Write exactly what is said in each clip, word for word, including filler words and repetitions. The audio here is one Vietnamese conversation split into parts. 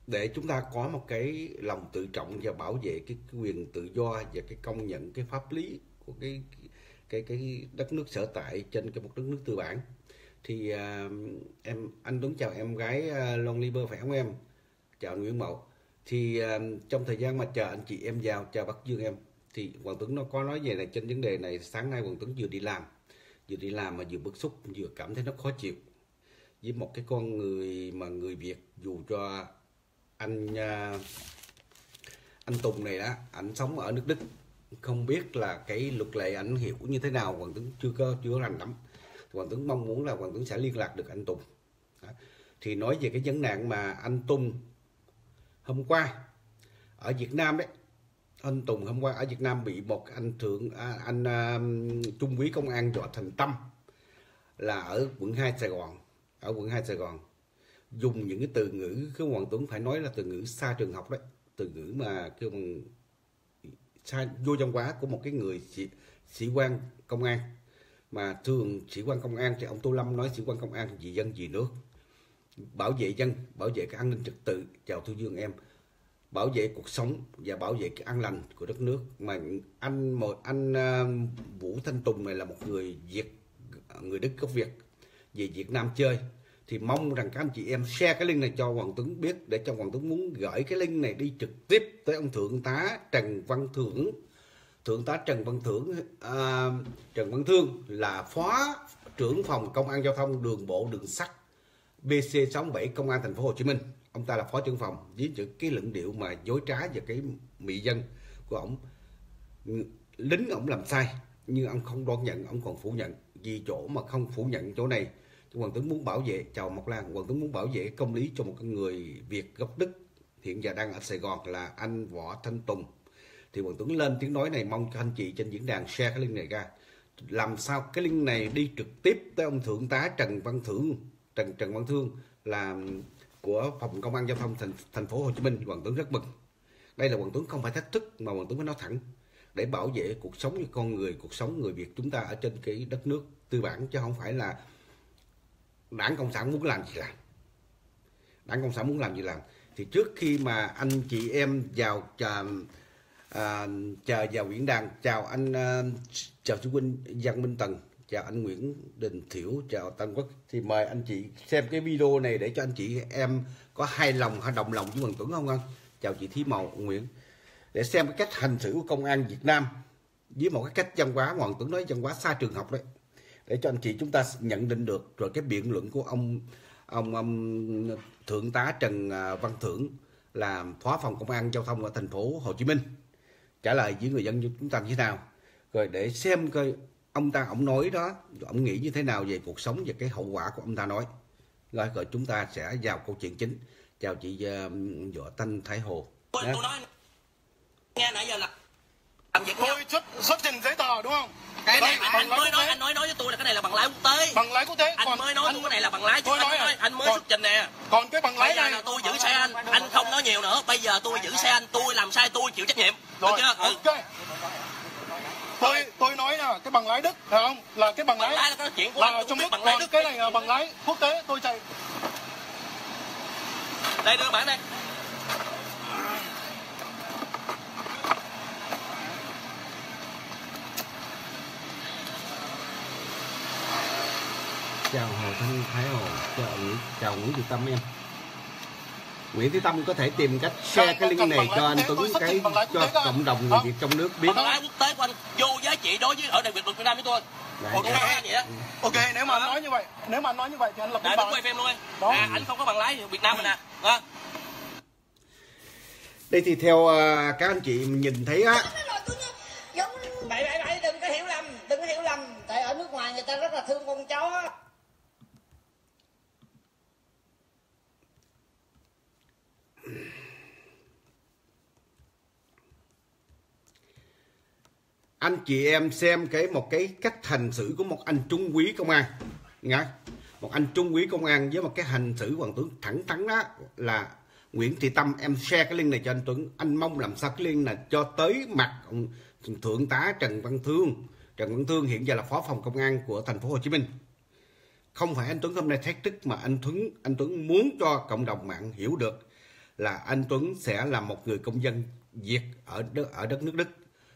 để chúng ta có một cái lòng tự trọng và bảo vệ cái, cái quyền tự do và cái công nhận cái pháp lý của cái cái cái đất nước sở tại trên cái một đất nước tư bản. Thì uh, em anh Tuấn chào em gái uh, Long Liber phải không em? Chào anh Nguyễn Mậu. Thì uh, trong thời gian mà chờ anh chị em vào, chào Bắc Dương em, thì Hoàng Tuấn nó có nói về này trên vấn đề này. Sáng nay Hoàng Tuấn vừa đi làm vừa đi làm mà vừa bức xúc, vừa cảm thấy nó khó chịu với một cái con người mà người Việt, dù cho anh uh, anh Tùng này đó, anh sống ở nước Đức, không biết là cái luật lệ anh hiểu như thế nào, Hoàng Tuấn chưa có chưa rành lắm. Hoàng Tuấn mong muốn là Hoàng Tuấn sẽ liên lạc được anh Tùng. Đó. Thì nói về cái vấn nạn mà anh Tùng hôm qua ở Việt Nam đấy, anh Tùng hôm qua ở Việt Nam bị một anh thượng à, anh uh, trung úy công an dọa thành tâm, là ở quận hai Sài Gòn, ở quận hai Sài Gòn, dùng những cái từ ngữ, cái Hoàng Tuấn phải nói là từ ngữ xa trường học đấy, từ ngữ mà kêu bằng sai vô văn hóa của một cái người sĩ, sĩ quan công an. Mà thường sĩ quan công an thì ông Tô Lâm nói sĩ quan công an vì dân vì nước, bảo vệ dân, bảo vệ cái an ninh trật tự, chào Thu Dương em, bảo vệ cuộc sống và bảo vệ cái an lành của đất nước. Mà anh một anh uh, Vũ Thanh Tùng này là một người Việt, người Đức gốc Việt, về Việt Nam chơi, thì mong rằng các anh chị em share cái link này cho Hoàng Tuấn biết, để cho Hoàng Tuấn muốn gửi cái link này đi trực tiếp tới ông Thượng tá Trần Văn Thưởng. Thượng tá Trần Văn Thưởng, à, Trần Văn Thương là Phó trưởng phòng Công an Giao thông Đường bộ Đường sắt B C sáu bảy Công an Thành phố Hồ Chí Minh. Ông ta là Phó trưởng phòng, với cái luận điệu mà dối trá và cái mị dân của ông. Lính ông làm sai nhưng ông không đoán nhận, ông còn phủ nhận. Vì chỗ mà không phủ nhận chỗ này, Hoàng Tuấn muốn bảo vệ, chào Mộc Lan, Hoàng Tuấn muốn bảo vệ công lý cho một người Việt gốc Đức hiện giờ đang ở Sài Gòn là anh Võ Thanh Tùng. Thì Hoàng Tuấn lên tiếng nói này, mong cho anh chị trên diễn đàn share cái link này ra, làm sao cái link này đi trực tiếp tới ông Thượng tá Trần Văn Thưởng, Trần Trần Văn Thương là của phòng Công an Giao thông thành, thành phố Hồ Chí Minh. Hoàng Tuấn rất mừng. Đây là Hoàng Tuấn không phải thách thức, mà Hoàng Tuấn phải nói thẳng để bảo vệ cuộc sống như con người, cuộc sống người Việt chúng ta ở trên cái đất nước tư bản, chứ không phải là Đảng Cộng sản muốn làm gì làm. Đảng Cộng sản muốn làm gì làm. Thì trước khi mà anh chị em vào chờ à, chờ vào diễn đàn, chào anh uh, chào chú huynh Văn Minh Tần, chào anh Nguyễn Đình Thiểu, chào Tân Quốc, thì mời anh chị xem cái video này để cho anh chị em có hài lòng hay đồng lòng với Hoàng Tuấn không anh? Chào chị Thí Màu Nguyễn, để xem cái cách hành xử của công an Việt Nam với một cái cách văn hóa, Hoàng Tuấn nói văn hóa xa trường học đấy, để cho anh chị chúng ta nhận định được. Rồi cái biện luận của ông ông, ông Thượng tá Trần Văn Thưởng là Phó phòng Công an Giao thông ở thành phố Hồ Chí Minh trả lời với người dân chúng ta như thế nào, rồi để xem coi ông ta ông nói đó, ông nghĩ như thế nào về cuộc sống và cái hậu quả của ông ta nói. Rồi, rồi chúng ta sẽ vào câu chuyện chính. Chào chị uh, Võ Thanh Thái Hồ. Tôi, tôi nói nghe nãy giờ là làm việc tôi xuất xuất trình giấy tờ đúng không? Cái này anh, anh mới nói anh nói nói với tôi là cái này là bằng lái quốc tế. Bằng lái quốc tế. Anh còn mới nói anh, tôi cái này là bằng lái chứ tôi anh nói, nói anh mới còn, xuất trình nè. Còn cái bằng lái bây giờ này là tôi giữ xe anh, anh không nói nhiều nữa. Bây giờ tôi giữ xe anh, tôi làm sai tôi chịu trách nhiệm. Được rồi, chưa? Ừ. Ok. Tôi tôi nói là cái bằng lái Đức phải không? Là cái bằng, Bằng lái lái là cái chuyện của là anh, trong nước, bằng lái còn Đức. cái này là bằng lái quốc tế tôi chạy. Đây đưa bản đây. Chào Hồ Thanh Thái Hồ, chào Nguyễn, chào Nguyễn Thị Tâm em. Nguyễn Thị Tâm có thể tìm cách share cái link này cho anh Tuấn, cái cho cộng đồng người Việt trong nước biết. Bằng lái quốc tế của anh vô giá trị đối với ở đây Việt Việt Nam với tôi. Ok, vậy đó. Ok, nếu mà anh nói như vậy, nếu mà anh nói như vậy thì anh lập biên Để bản. quay phim luôn đi. Đó. À, anh không có bằng lái Việt Nam mình nè. À. Đây thì theo uh, các anh chị nhìn thấy á. Bậy bậy bậy, đừng có hiểu lầm, đừng có hiểu lầm. Tại ở nước ngoài người ta rất là thương con chó. Anh chị em xem cái một cái cách hành xử của một anh trung úy công an, nghe, một anh trung úy công an với một cái hành xử Hoàng Tuấn thẳng thắn đó là Nguyễn Thị Tâm, em share cái link này cho anh Tuấn. Anh mong làm sao cái link này cho tới mặt ông Thượng tá Trần Văn Thương. Trần Văn Thương hiện giờ là Phó phòng Công an của thành phố Hồ Chí Minh. Không phải anh Tuấn hôm nay thách thức, mà anh Tuấn anh Tuấn muốn cho cộng đồng mạng hiểu được là anh Tuấn sẽ là một người công dân Việt ở đất, ở đất nước Đức,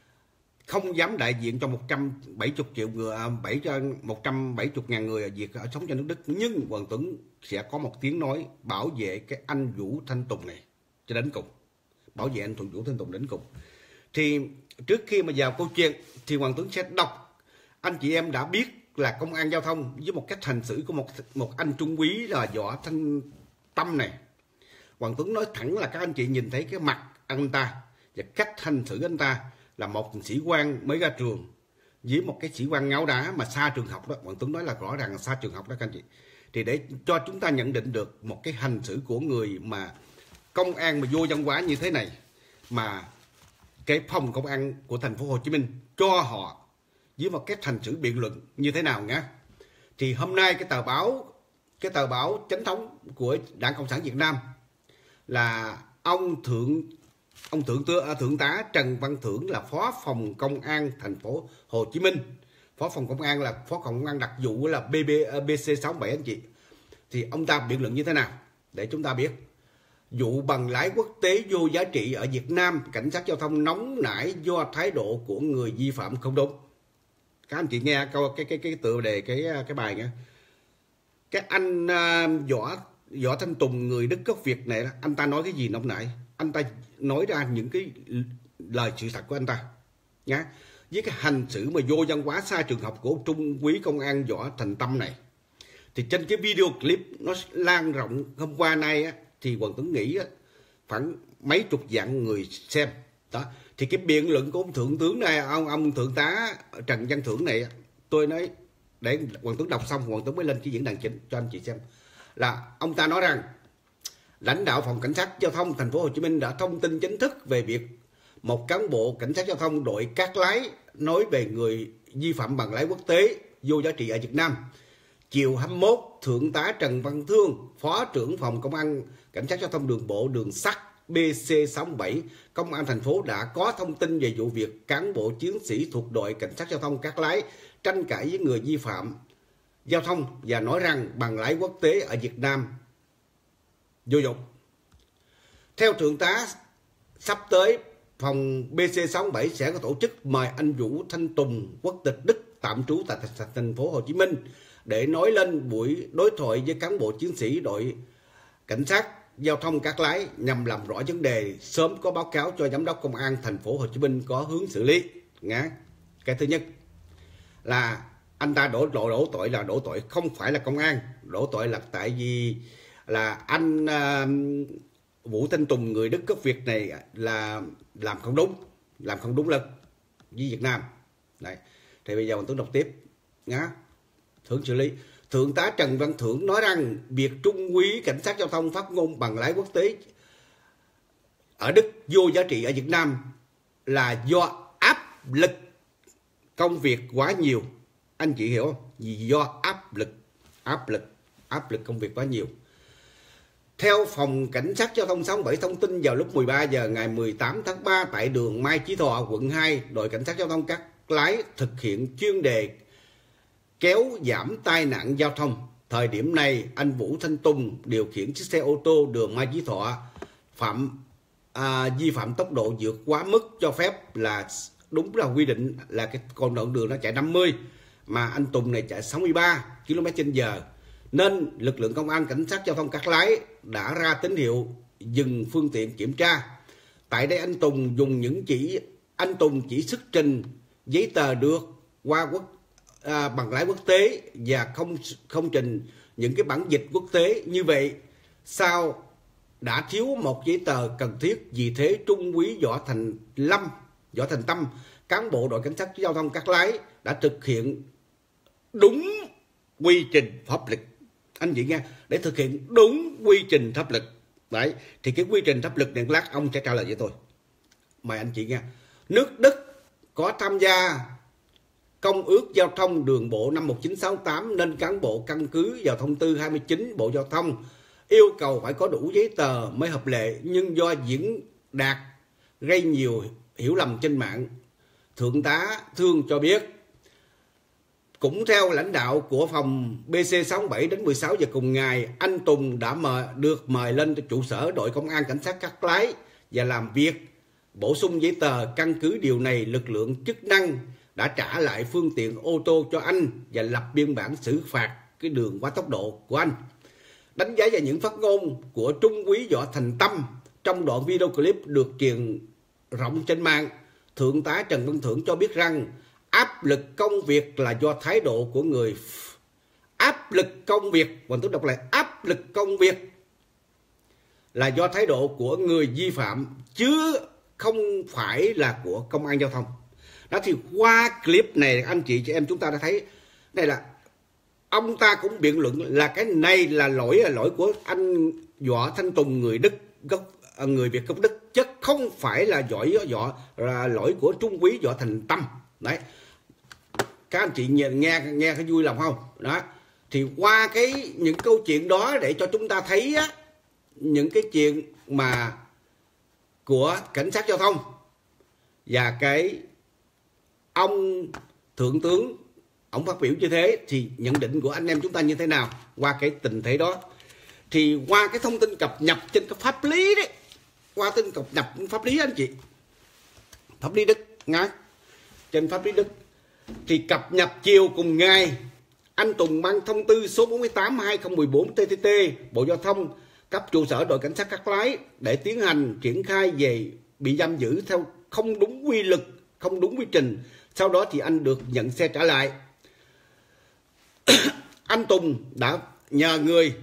không dám đại diện cho một trăm bảy mươi triệu người, bảy cho một trăm bảy mươi ngàn người Việt ở sống trong nước Đức, nhưng Hoàng Tuấn sẽ có một tiếng nói bảo vệ cái anh Vũ Thanh Tùng này cho đến cùng, bảo vệ anh Vũ Thanh Tùng đến cùng. Thì trước khi mà vào câu chuyện thì Hoàng Tuấn sẽ đọc, anh chị em đã biết là công an giao thông với một cách hành xử của một một anh trung úy là Võ Thanh Tâm này. Hoàng Tuấn nói thẳng là các anh chị nhìn thấy cái mặt anh ta và cách hành xử anh ta là một sĩ quan mới ra trường với một cái sĩ quan ngáo đá mà xa trường học đó. Hoàng Tuấn nói là rõ ràng là xa trường học đó các anh chị. Thì để cho chúng ta nhận định được một cái hành xử của người mà công an mà vô văn hóa như thế này, mà cái phòng công an của thành phố Hồ Chí Minh cho họ với một cách hành xử biện luận như thế nào nhá. Thì hôm nay cái tờ báo cái tờ báo Chánh thống của Đảng Cộng sản Việt Nam là ông thượng ông thượng tướng thượng tá Trần Văn Thưởng là phó phòng công an thành phố Hồ Chí Minh, phó phòng công an là phó phòng công an đặc vụ là B B B C sáu bảy anh chị. Thì ông ta biện luận như thế nào để chúng ta biết. Vụ bằng lái quốc tế vô giá trị ở Việt Nam, cảnh sát giao thông nóng nảy do thái độ của người vi phạm không đúng. Các anh chị nghe câu cái cái cái tựa đề cái cái bài nghe. Cái anh uh, Võ Võ Thanh Tùng người Đức gốc Việt này, anh ta nói cái gì nóng nảy? Anh ta nói ra những cái lời sự thật của anh ta nhá, với cái hành xử mà vô văn hóa xa trường học của trung úy công an Võ Thành Tâm này. Thì trên cái video clip nó lan rộng hôm qua nay á, thì Hoàng Tuấn nghĩ á, khoảng mấy chục vạn người xem đó. Thì cái biện luận của ông thượng tướng này, ông ông thượng tá Trần Văn Thưởng này, tôi nói để Hoàng Tuấn đọc xong Hoàng Tuấn mới lên cái diễn đàn chính cho anh chị xem. Là ông ta nói rằng lãnh đạo phòng cảnh sát giao thông thành phố Hồ Chí Minh đã thông tin chính thức về việc một cán bộ cảnh sát giao thông đội Cát Lái nói về người vi phạm bằng lái quốc tế vô giá trị ở Việt Nam. Chiều hai mươi mốt, thượng tá Trần Văn Thương, phó trưởng phòng công an cảnh sát giao thông đường bộ đường sắt B C sáu bảy, công an thành phố đã có thông tin về vụ việc cán bộ chiến sĩ thuộc đội cảnh sát giao thông Cát Lái tranh cãi với người vi phạm giao thông và nói rằng bằng lái quốc tế ở Việt Nam vô dụng. Theo thượng tá, sắp tới phòng B C sáu bảy sẽ có tổ chức mời anh Vũ Thanh Tùng, quốc tịch Đức, tạm trú tại thành phố Hồ Chí Minh để nói lên buổi đối thoại với cán bộ chiến sĩ đội cảnh sát giao thông Cát Lái nhằm làm rõ vấn đề, sớm có báo cáo cho giám đốc công an thành phố Hồ Chí Minh có hướng xử lý. Nghe. Cái thứ nhất là anh ta đổ, đổ đổ tội là đổ tội không phải là công an, đổ tội là tại vì là anh uh, Vũ Thanh Tùng người Đức gốc Việt này là làm không đúng, làm không đúng lần với Việt Nam. Đấy. Thì bây giờ mình tôi đọc tiếp nhá. Thưởng xử lý. Thượng tá Trần Văn Thưởng nói rằng việc trung úy cảnh sát giao thông phát ngôn bằng lái quốc tế ở Đức vô giá trị ở Việt Nam là do áp lực công việc quá nhiều. Anh chị hiểu không? Vì do áp lực, áp lực, áp lực công việc quá nhiều. Theo phòng cảnh sát giao thông sáu bảy thông tin vào lúc mười ba giờ ngày mười tám tháng ba tại đường Mai Chí Thọ, quận hai, đội cảnh sát giao thông Cát Lái thực hiện chuyên đề kéo giảm tai nạn giao thông. Thời điểm này, anh Vũ Thanh Tùng điều khiển chiếc xe ô tô đường Mai Chí Thọ phạm à, vi phạm tốc độ vượt quá mức cho phép, là đúng là quy định là cái con đoạn đường nó chạy năm mươi mà anh Tùng này chạy sáu mươi ba ki lô mét trên giờ, nên lực lượng công an cảnh sát giao thông Cát Lái đã ra tín hiệu dừng phương tiện kiểm tra. Tại đây anh Tùng dùng những chỉ anh Tùng chỉ xuất trình giấy tờ được qua quốc à, bằng lái quốc tế và không không trình những cái bản dịch quốc tế. Như vậy sao đã thiếu một giấy tờ cần thiết, vì thế trung úy Võ Thành Lâm Võ Thành Tâm, cán bộ đội cảnh sát giao thông Cát Lái đã thực hiện đúng quy trình pháp luật. Anh chị nghe, để thực hiện đúng quy trình pháp luật. Đấy, thì cái quy trình pháp luật này lát ông sẽ trả lời với tôi. Mời anh chị nghe. Nước Đức có tham gia Công ước Giao thông Đường bộ năm một nghìn chín trăm sáu mươi tám, nên cán bộ căn cứ vào thông tư hai mươi chín Bộ Giao thông yêu cầu phải có đủ giấy tờ mới hợp lệ, nhưng do diễn đạt gây nhiều hiểu lầm trên mạng. Thượng tá Thương cho biết cũng theo lãnh đạo của phòng B C sáu bảy đến mười sáu giờ cùng ngày, anh Tùng đã mời, được mời lên trụ sở đội công an cảnh sát Cát Lái và làm việc bổ sung giấy tờ. Căn cứ điều này, lực lượng chức năng đã trả lại phương tiện ô tô cho anh và lập biên bản xử phạt cái đường quá tốc độ của anh. Đánh giá về những phát ngôn của Trung úy Võ Thành Tâm trong đoạn video clip được truyền rộng trên mạng, Thượng tá Trần Văn Thưởng cho biết rằng áp lực công việc là do thái độ của người áp lực công việc, còn tôi đọc lại áp lực công việc là do thái độ của người vi phạm chứ không phải là của công an giao thông. Đó thì qua clip này anh chị chị em chúng ta đã thấy đây là ông ta cũng biện luận là cái này là lỗi là lỗi của anh Võ Thanh Tùng người Đức gốc người Việt gốc Đức chứ không phải là giỏi võ là lỗi của Trung úy Võ Thành Tâm. Đấy, các anh chị nghe nghe nghe cái vui lòng không? Đó thì qua cái những câu chuyện đó để cho chúng ta thấy á, những cái chuyện mà của cảnh sát giao thông và cái ông thượng tướng ông phát biểu như thế thì nhận định của anh em chúng ta như thế nào qua cái tình thế đó. Thì qua cái thông tin cập nhật trên cái pháp lý đấy, qua tin cập nhật pháp lý anh chị, pháp lý Đức ngay trên pháp lý Đức thì cập nhật chiều cùng ngày, anh Tùng mang thông tư số bốn mươi tám trên hai nghìn không trăm mười bốn T T T Bộ Giao thông cấp trụ sở đội cảnh sát Cát Lái để tiến hành triển khai về bị giam giữ theo không đúng quy luật, không đúng quy trình. Sau đó thì anh được nhận xe trả lại. Anh Tùng đã nhờ người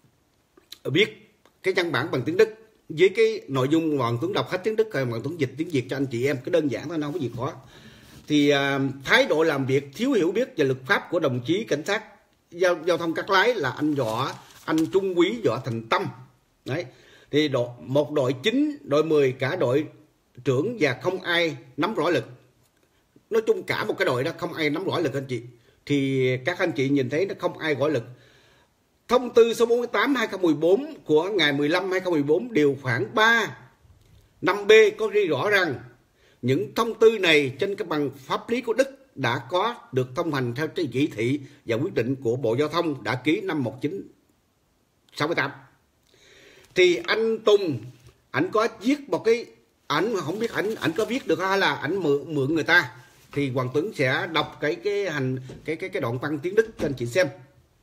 viết cái văn bản bằng tiếng Đức với cái nội dung Hoàng Tuấn đọc hết tiếng Đức rồi Hoàng Tuấn dịch tiếng Việt cho anh chị em, cái đơn giản thôi, nó không có gì khó. Thì uh, thái độ làm việc thiếu hiểu biết về luật pháp của đồng chí cảnh sát giao, giao thông Cát Lái là anh Võ, anh Trung úy Võ Thành Tâm. Đấy, thì đội, một đội chín, đội mười, cả đội trưởng và không ai nắm rõ lực. Nói chung cả một cái đội đó không ai nắm rõ lực anh chị. Thì các anh chị nhìn thấy nó không ai rõ lực. Thông tư số bốn mươi tám trên hai nghìn không trăm mười bốn của ngày mười lăm tháng hai năm hai nghìn không trăm mười bốn điều khoản ba năm B có ghi rõ rằng những thông tư này trên cái bằng pháp lý của Đức đã có được thông hành theo cái chỉ thị và quyết định của Bộ Giao thông đã ký năm một nghìn chín trăm sáu mươi tám. Thì anh Tùng ảnh có viết một cái, ảnh không biết ảnh ảnh có viết được hay là ảnh mượn mượn người ta. Thì Hoàng Tuấn sẽ đọc cái cái hành cái cái cái đoạn văn tiếng Đức cho anh chị xem.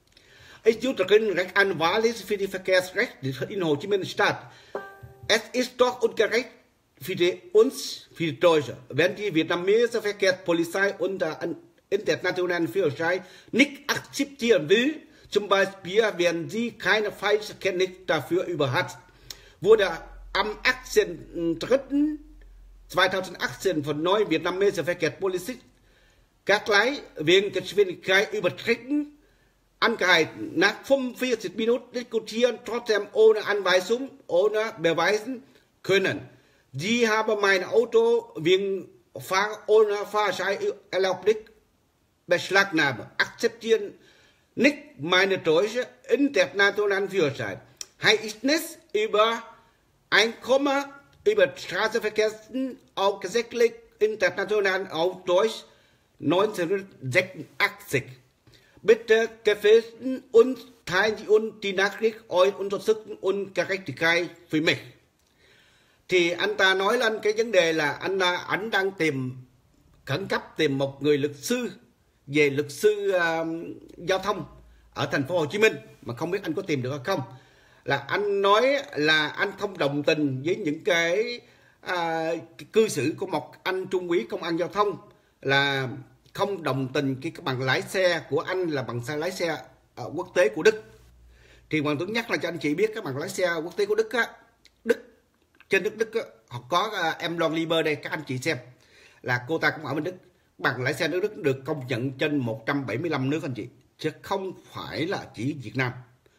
Ich unterkenne recht ein wahres für die Verkehrsrecht in Ho Chi Minh Stadt. Es ist doch ungerecht für die uns, für die Deutsche, wenn die vietnamesische Verkehrspolizei unter internationalen Führerschein nicht akzeptieren will. Zum Beispiel, wenn sie keine falsche Kenntnis dafür über hat. Wurde am achtzehnten dritten zweitausendachtzehn von neuen vietnamesischer Verkehrspolizei Cát Lái wegen Geschwindigkeit übertreten angehalten. Nach fünfundvierzig Minuten diskutieren, trotzdem ohne Anweisung, ohne beweisen können. Sie haben mein Auto wegen Fahr ohne Fahrscheinerlaubnis beschlagnahmt. Akzeptieren nicht meine deutsche internationalen Führerschein. Hay ist nicht über Einkommen, über Straßenverkehr auf gesetzlich international auf Deutsch neunzehnhundertsechsundachtzig. Bitte gefällt uns, teilen Sie uns die Nachricht, euch unterstützen und Gerechtigkeit für mich. Thì anh ta nói lên cái vấn đề là anh ta ảnh đang tìm khẩn cấp tìm một người luật sư về luật sư uh, giao thông ở thành phố Hồ Chí Minh, mà không biết anh có tìm được hay không. Là anh nói là anh không đồng tình với những cái uh, cư xử của một anh trung úy công an giao thông, là không đồng tình cái bằng lái xe của anh là bằng xe lái xe uh, quốc tế của Đức. Thì Hoàng Tuấn nhắc là cho anh chị biết cái bằng lái xe quốc tế của Đức á, Đức trên nước Đức á, họ có uh, em Loan Lieber đây, các anh chị xem là cô ta cũng ở bên Đức. Bằng lái xe nước Đức được công nhận trên một trăm bảy mươi lăm nước anh chị, chứ không phải là chỉ Việt Nam.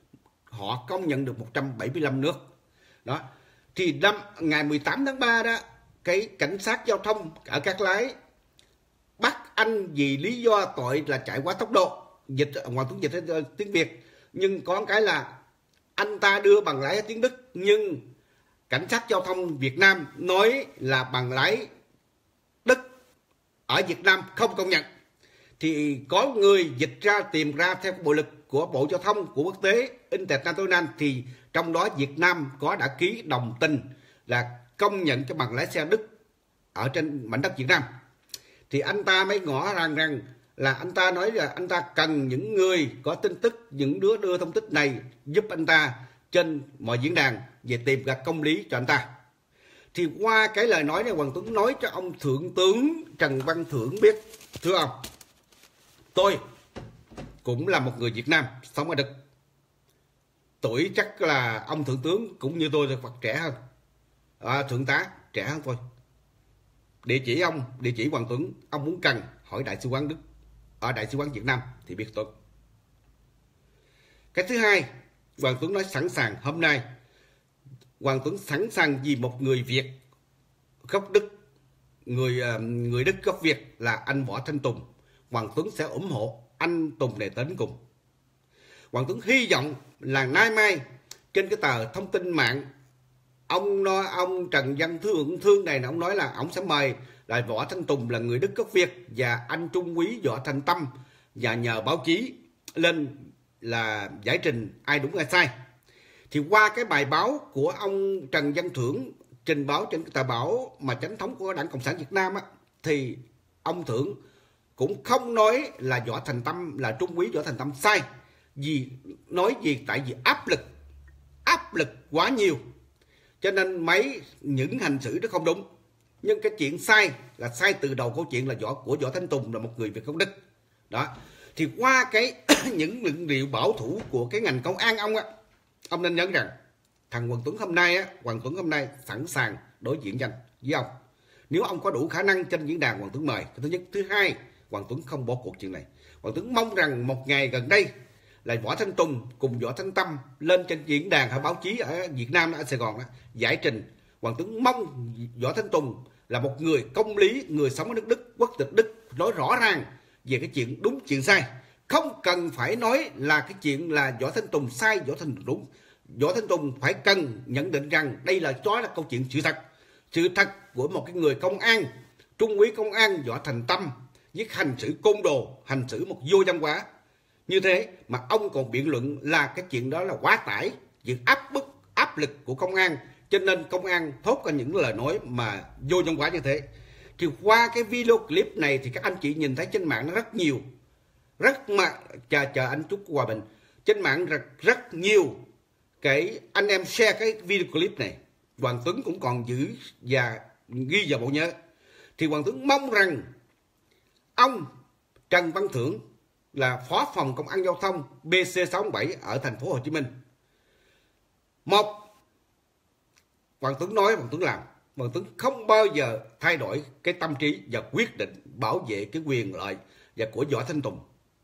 Họ công nhận được một trăm bảy mươi lăm nước. Đó. Thì năm ngày mười tám tháng ba đó, cái cảnh sát giao thông ở Cát Lái bắt anh vì lý do tội là chạy quá tốc độ. Dịch ngoài tiếng dịch tiếng Việt, nhưng có cái là anh ta đưa bằng lái tiếng Đức, nhưng cảnh sát giao thông Việt Nam nói là bằng lái Đức ở Việt Nam không công nhận. thì có người dịch ra tìm ra theo bộ luật của Bộ Giao thông của quốc tế International, thì trong đó Việt Nam có đã ký đồng tình là công nhận cái bằng lái xe Đức ở trên mảnh đất Việt Nam. Thì anh ta mới ngỏ rằng rằng là anh ta nói là anh ta cần những người có tin tức, những đứa đưa thông tin này giúp anh ta trên mọi diễn đàn về tìm ra công lý cho anh ta. Thì qua cái lời nói này, Hoàng Tuấn nói cho ông Thượng tướng Trần Văn Thưởng biết, thưa ông, tôi cũng là một người Việt Nam sống ở Đức. Tuổi chắc là ông Thượng tướng cũng như tôi là hoặc trẻ hơn, à, Thượng tá trẻ hơn tôi. Địa chỉ ông, địa chỉ Hoàng Tuấn, ông muốn cần hỏi Đại sứ quán Đức, ở Đại sứ quán Việt Nam thì biết tôi. Cái thứ hai, Hoàng Tuấn nói sẵn sàng hôm nay, Hoàng Tuấn sẵn sàng vì một người Việt gốc Đức, người người Đức gốc Việt là anh Võ Thanh Tùng, Hoàng Tuấn sẽ ủng hộ anh Tùng này đến cùng. Hoàng Tuấn hy vọng là nay mai trên cái tờ thông tin mạng, ông nói ông Trần Văn Thương Thương này ông nói là ông sẽ mời là Võ Thanh Tùng là người Đức gốc Việt và anh Trung úy Võ Thành Tâm và nhờ báo chí lên là giải trình ai đúng ai sai. Thì qua cái bài báo của ông Trần Văn Thưởng trình báo trên cái tờ báo mà chính thống của Đảng Cộng sản Việt Nam á, thì ông Thưởng cũng không nói là Võ Thành Tâm là Trung úy Võ Thành Tâm sai, vì nói gì tại vì áp lực áp lực quá nhiều cho nên mấy những hành xử nó không đúng. Nhưng cái chuyện sai là sai từ đầu câu chuyện là võ của Võ Thanh Tùng là một người Việt gốc Đức. Đó. Thì qua cái những luận điệu bảo thủ của cái ngành công an ông á, ông nên nhớ rằng thằng Hoàng Tuấn hôm nay á, Hoàng Tuấn hôm nay sẵn sàng đối diện nhanh với ông. Nếu ông có đủ khả năng trên diễn đàn, Hoàng Tuấn mời. Cái thứ nhất, thứ hai, Hoàng Tuấn không bỏ cuộc chuyện này. Hoàng Tuấn mong rằng một ngày gần đây là Võ Thanh Tùng cùng Võ Thanh Tâm lên trên diễn đàn hay báo chí ở Việt Nam ở Sài Gòn đó, giải trình. Hoàng Tuấn mong Võ Thanh Tùng là một người công lý, người sống ở nước Đức, quốc tịch Đức, nói rõ ràng về cái chuyện đúng chuyện sai. Không cần phải nói là cái chuyện là Võ Thanh Tùng sai, Võ Thanh Tùng đúng. Võ Thanh Tùng phải cần nhận định rằng đây là đó là câu chuyện sự thật. Sự thật của một cái người công an, Trung úy công an Võ Thành Tâm với hành xử côn đồ, hành xử một vô văn hóa như thế mà ông còn biện luận là cái chuyện đó là quá tải, chuyện áp bức, áp lực của công an, cho nên công an thốt ra những lời nói mà vô văn hóa như thế. Thì qua cái video clip này thì các anh chị nhìn thấy trên mạng nó rất nhiều, rất mà chờ chờ anh Trúc Hòa Bình, trên mạng rất rất nhiều cái anh em share cái video clip này. Hoàng Tuấn cũng còn giữ và ghi vào bộ nhớ. Thì Hoàng Tuấn mong rằng ông Trần Văn Thưởng là phó phòng công an giao thông B C sáu bảy ở thành phố Hồ Chí Minh, một, Hoàng Tuấn nói, Hoàng Tuấn làm. Hoàng Tuấn không bao giờ thay đổi cái tâm trí và quyết định bảo vệ cái quyền lợi và của Võ Thanh Tùng.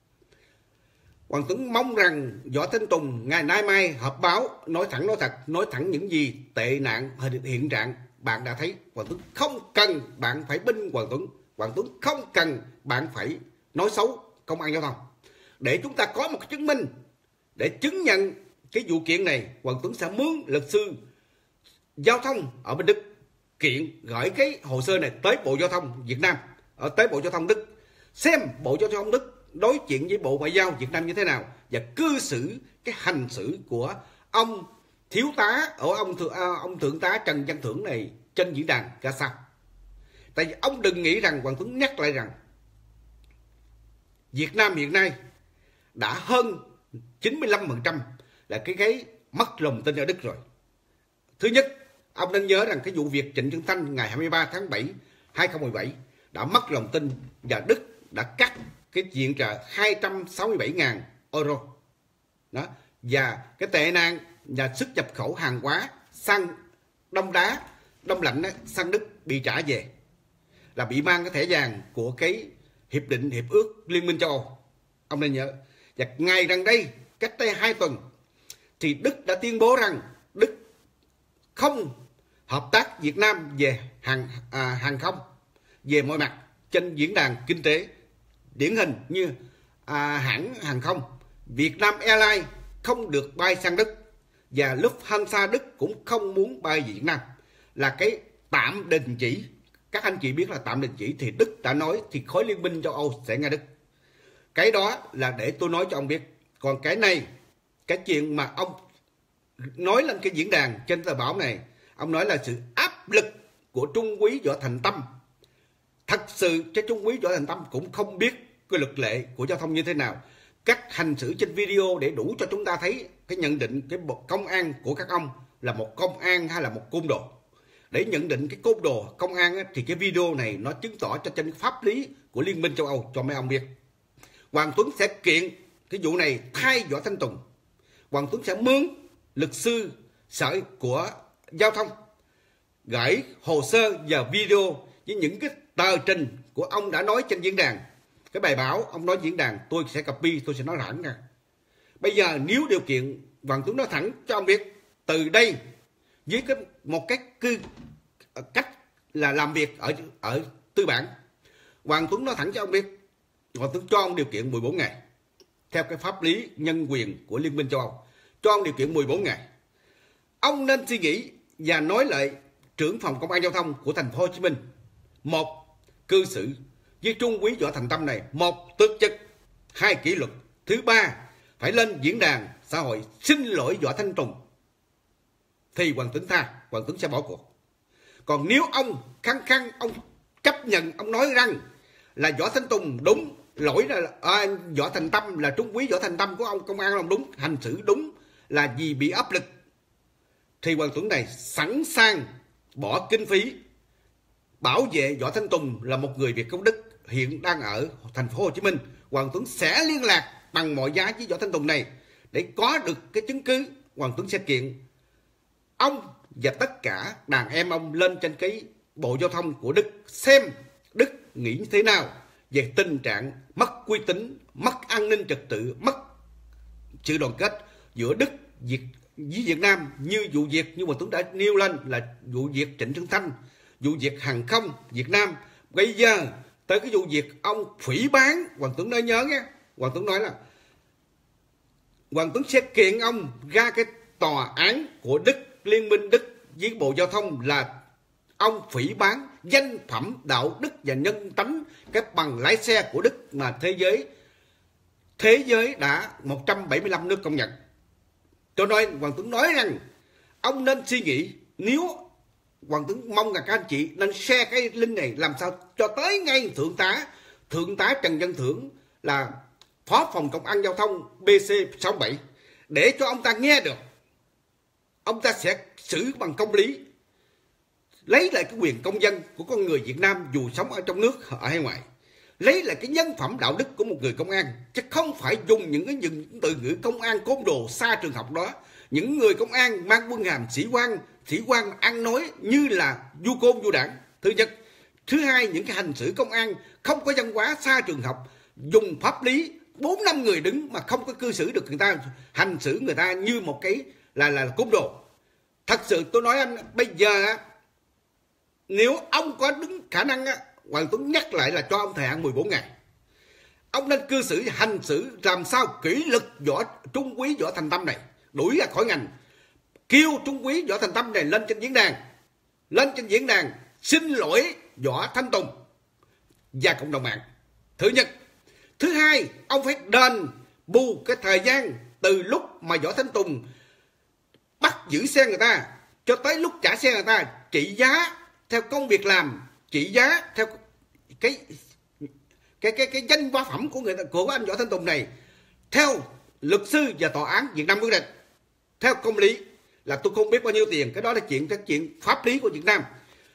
Hoàng Tuấn mong rằng Võ Thanh Tùng ngày nay mai họp báo nói thẳng nói thật, nói thẳng những gì tệ nạn hiện trạng bạn đã thấy. Hoàng Tuấn không cần bạn phải binh Hoàng Tuấn, Hoàng Tuấn không cần bạn phải nói xấu công an giao thông. Để chúng ta có một cái chứng minh để chứng nhận cái vụ kiện này, Hoàng Tuấn sẽ mướn luật sư giao thông ở bên Đức kiện gửi cái hồ sơ này tới Bộ Giao thông Việt Nam, ở tới Bộ Giao thông Đức, xem Bộ Giao thông Đức đối chuyện với Bộ Ngoại giao Việt Nam như thế nào và cư xử cái hành xử của ông thiếu tá ở ông thượng ông thượng tá Trần Văn Thưởng này trên diễn đàn ra sao. Tại vì ông đừng nghĩ rằng, Hoàng Tuấn nhắc lại rằng Việt Nam hiện nay đã hơn chín mươi lăm phần trăm là cái cái mất lòng tin ở Đức rồi. Thứ nhất, ông nên nhớ rằng cái vụ việc Trịnh Xuân Thanh ngày hai mươi ba tháng bảy hai không một bảy đã mất lòng tin và Đức đã cắt cái viện trợ hai trăm sáu mươi bảy nghìn euro. Đó. Và cái tệ nạn và xuất nhập khẩu hàng hóa sang đông đá, đông lạnh đó, sang Đức bị trả về. Là bị mang cái thẻ vàng của cái hiệp định, hiệp ước Liên minh châu Âu. Ông nên nhớ. Và ngày gần đây, cách đây hai tuần, thì Đức đã tuyên bố rằng Đức không hợp tác Việt Nam về hàng, à, hàng không, về mọi mặt trên diễn đàn kinh tế. Điển hình như à, hãng hàng không Việt Nam Airlines không được bay sang Đức và Lufthansa Đức cũng không muốn bay về Việt Nam, là cái tạm đình chỉ. Các anh chị biết là tạm đình chỉ thì Đức đã nói thì khối liên minh châu Âu sẽ nghe Đức. Cái đó là để tôi nói cho ông biết. Còn cái này, cái chuyện mà ông nói lên cái diễn đàn trên tờ báo này, ông nói là sự áp lực của Trung úy Võ Thành Tâm. Thật sự cái Trung úy Võ Thành Tâm cũng không biết cái luật lệ của giao thông như thế nào. Cách hành xử trên video để đủ cho chúng ta thấy cái nhận định cái công an của các ông là một công an hay là một côn đồ. Để nhận định cái côn đồ công an thì cái video này nó chứng tỏ cho trên pháp lý của Liên minh châu Âu cho mấy ông biết. Hoàng Tuấn sẽ kiện cái vụ này thay Võ Thanh Tùng. Hoàng Tuấn sẽ mướn luật sư sở của giao thông gửi hồ sơ và video với những cái tờ trình của ông đã nói trên diễn đàn. Cái bài báo ông nói diễn đàn tôi sẽ copy, tôi sẽ nói thẳng ra. Bây giờ nếu điều kiện Hoàng Tuấn nói thẳng cho ông biết, từ đây với cái một cái cư cách là làm việc ở ở tư bản, Hoàng Tuấn nói thẳng cho ông biết, Hoàng Tuấn cho ông điều kiện mười bốn ngày theo cái pháp lý nhân quyền của Liên minh châu Âu, cho ông điều kiện mười bốn ngày. Ông nên suy nghĩ và nói lại trưởng phòng công an giao thông của thành phố Hồ Chí Minh, một, cư xử với Trung úy Võ Thành Tâm này, một, tước chức, hai, kỷ luật. Thứ ba, phải lên diễn đàn xã hội xin lỗi Võ Thanh Tùng thì Hoàng Tuấn tha, Hoàng Tuấn sẽ bỏ cuộc. Còn nếu ông khăng khăng ông chấp nhận, ông nói rằng là Võ Thanh Tùng đúng, lỗi là à, Võ Thành Tâm là Trung úy Võ Thành Tâm của ông công an làm đúng, hành xử đúng là vì bị áp lực, thì Hoàng Tuấn này sẵn sàng bỏ kinh phí bảo vệ Võ Thanh Tùng là một người Việt công đức hiện đang ở thành phố Hồ Chí Minh. Hoàng Tuấn sẽ liên lạc bằng mọi giá với Võ Thanh Tùng này để có được cái chứng cứ. Hoàng Tuấn sẽ kiện ông và tất cả đàn em ông lên trên cái Bộ Giao thông của Đức, xem Đức nghĩ như thế nào về tình trạng mất uy tín, mất an ninh trật tự, mất sự đoàn kết giữa Đức Việt với Việt Nam, như vụ việc như mà Tuấn đã nêu lên là vụ việc Trịnh Xuân Thanh, vụ việc hàng không Việt Nam. Bây giờ tới cái vụ việc ông phỉ báng, Hoàng Tuấn nói nhớ nghe, Hoàng Tuấn nói là Hoàng Tuấn sẽ kiện ông ra cái tòa án của Đức, Liên minh Đức với Bộ Giao thông là ông phỉ báng danh phẩm đạo đức và nhân tánh cái bằng lái xe của Đức mà thế giới thế giới đã một trăm bảy mươi lăm nước công nhận. Cho nên Hoàng Tuấn nói rằng ông nên suy nghĩ, nếu Hoàng Tuấn mong là các anh chị nên share cái link này làm sao cho tới ngay thượng tá thượng tá Trần Văn Thưởng là phó phòng công an giao thông B C sáu bảy để cho ông ta nghe được. Ông ta sẽ xử bằng công lý, lấy lại cái quyền công dân của con người Việt Nam dù sống ở trong nước ở hay ngoài, lấy lại cái nhân phẩm đạo đức của một người công an, chứ không phải dùng những cái những từ ngữ công an côn đồ xa trường học đó. Những người công an mang quân hàm sĩ quan, sĩ quan ăn nói như là du côn du đảng. Thứ nhất. Thứ hai, những cái hành xử công an không có văn hóa, xa trường học, dùng pháp lý bốn năm người đứng mà không có cư xử được người ta, hành xử người ta như một cái là là, là côn đồ. Thật sự tôi nói anh, bây giờ nếu ông có đứng khả năng, Hoàng Tuấn nhắc lại là cho ông thời hạn mười bốn ngày. Ông nên cư xử hành xử làm sao kỷ luật võ Trung úy Võ Thành Tâm này, đuổi ra khỏi ngành, kêu Trung úy Võ Thành Tâm này lên trên diễn đàn, lên trên diễn đàn xin lỗi Võ Thanh Tùng và cộng đồng mạng. Thứ nhất. Thứ hai, ông phải đền bù cái thời gian từ lúc mà Võ Thanh Tùng bắt giữ xe người ta cho tới lúc trả xe người ta, trị giá theo công việc làm, trị giá theo cái cái cái cái danh hóa phẩm của người ta, của anh Võ Thanh Tùng này, theo luật sư và tòa án Việt Nam quyết định, theo công lý là tôi không biết bao nhiêu tiền, cái đó là chuyện cái chuyện pháp lý của Việt Nam.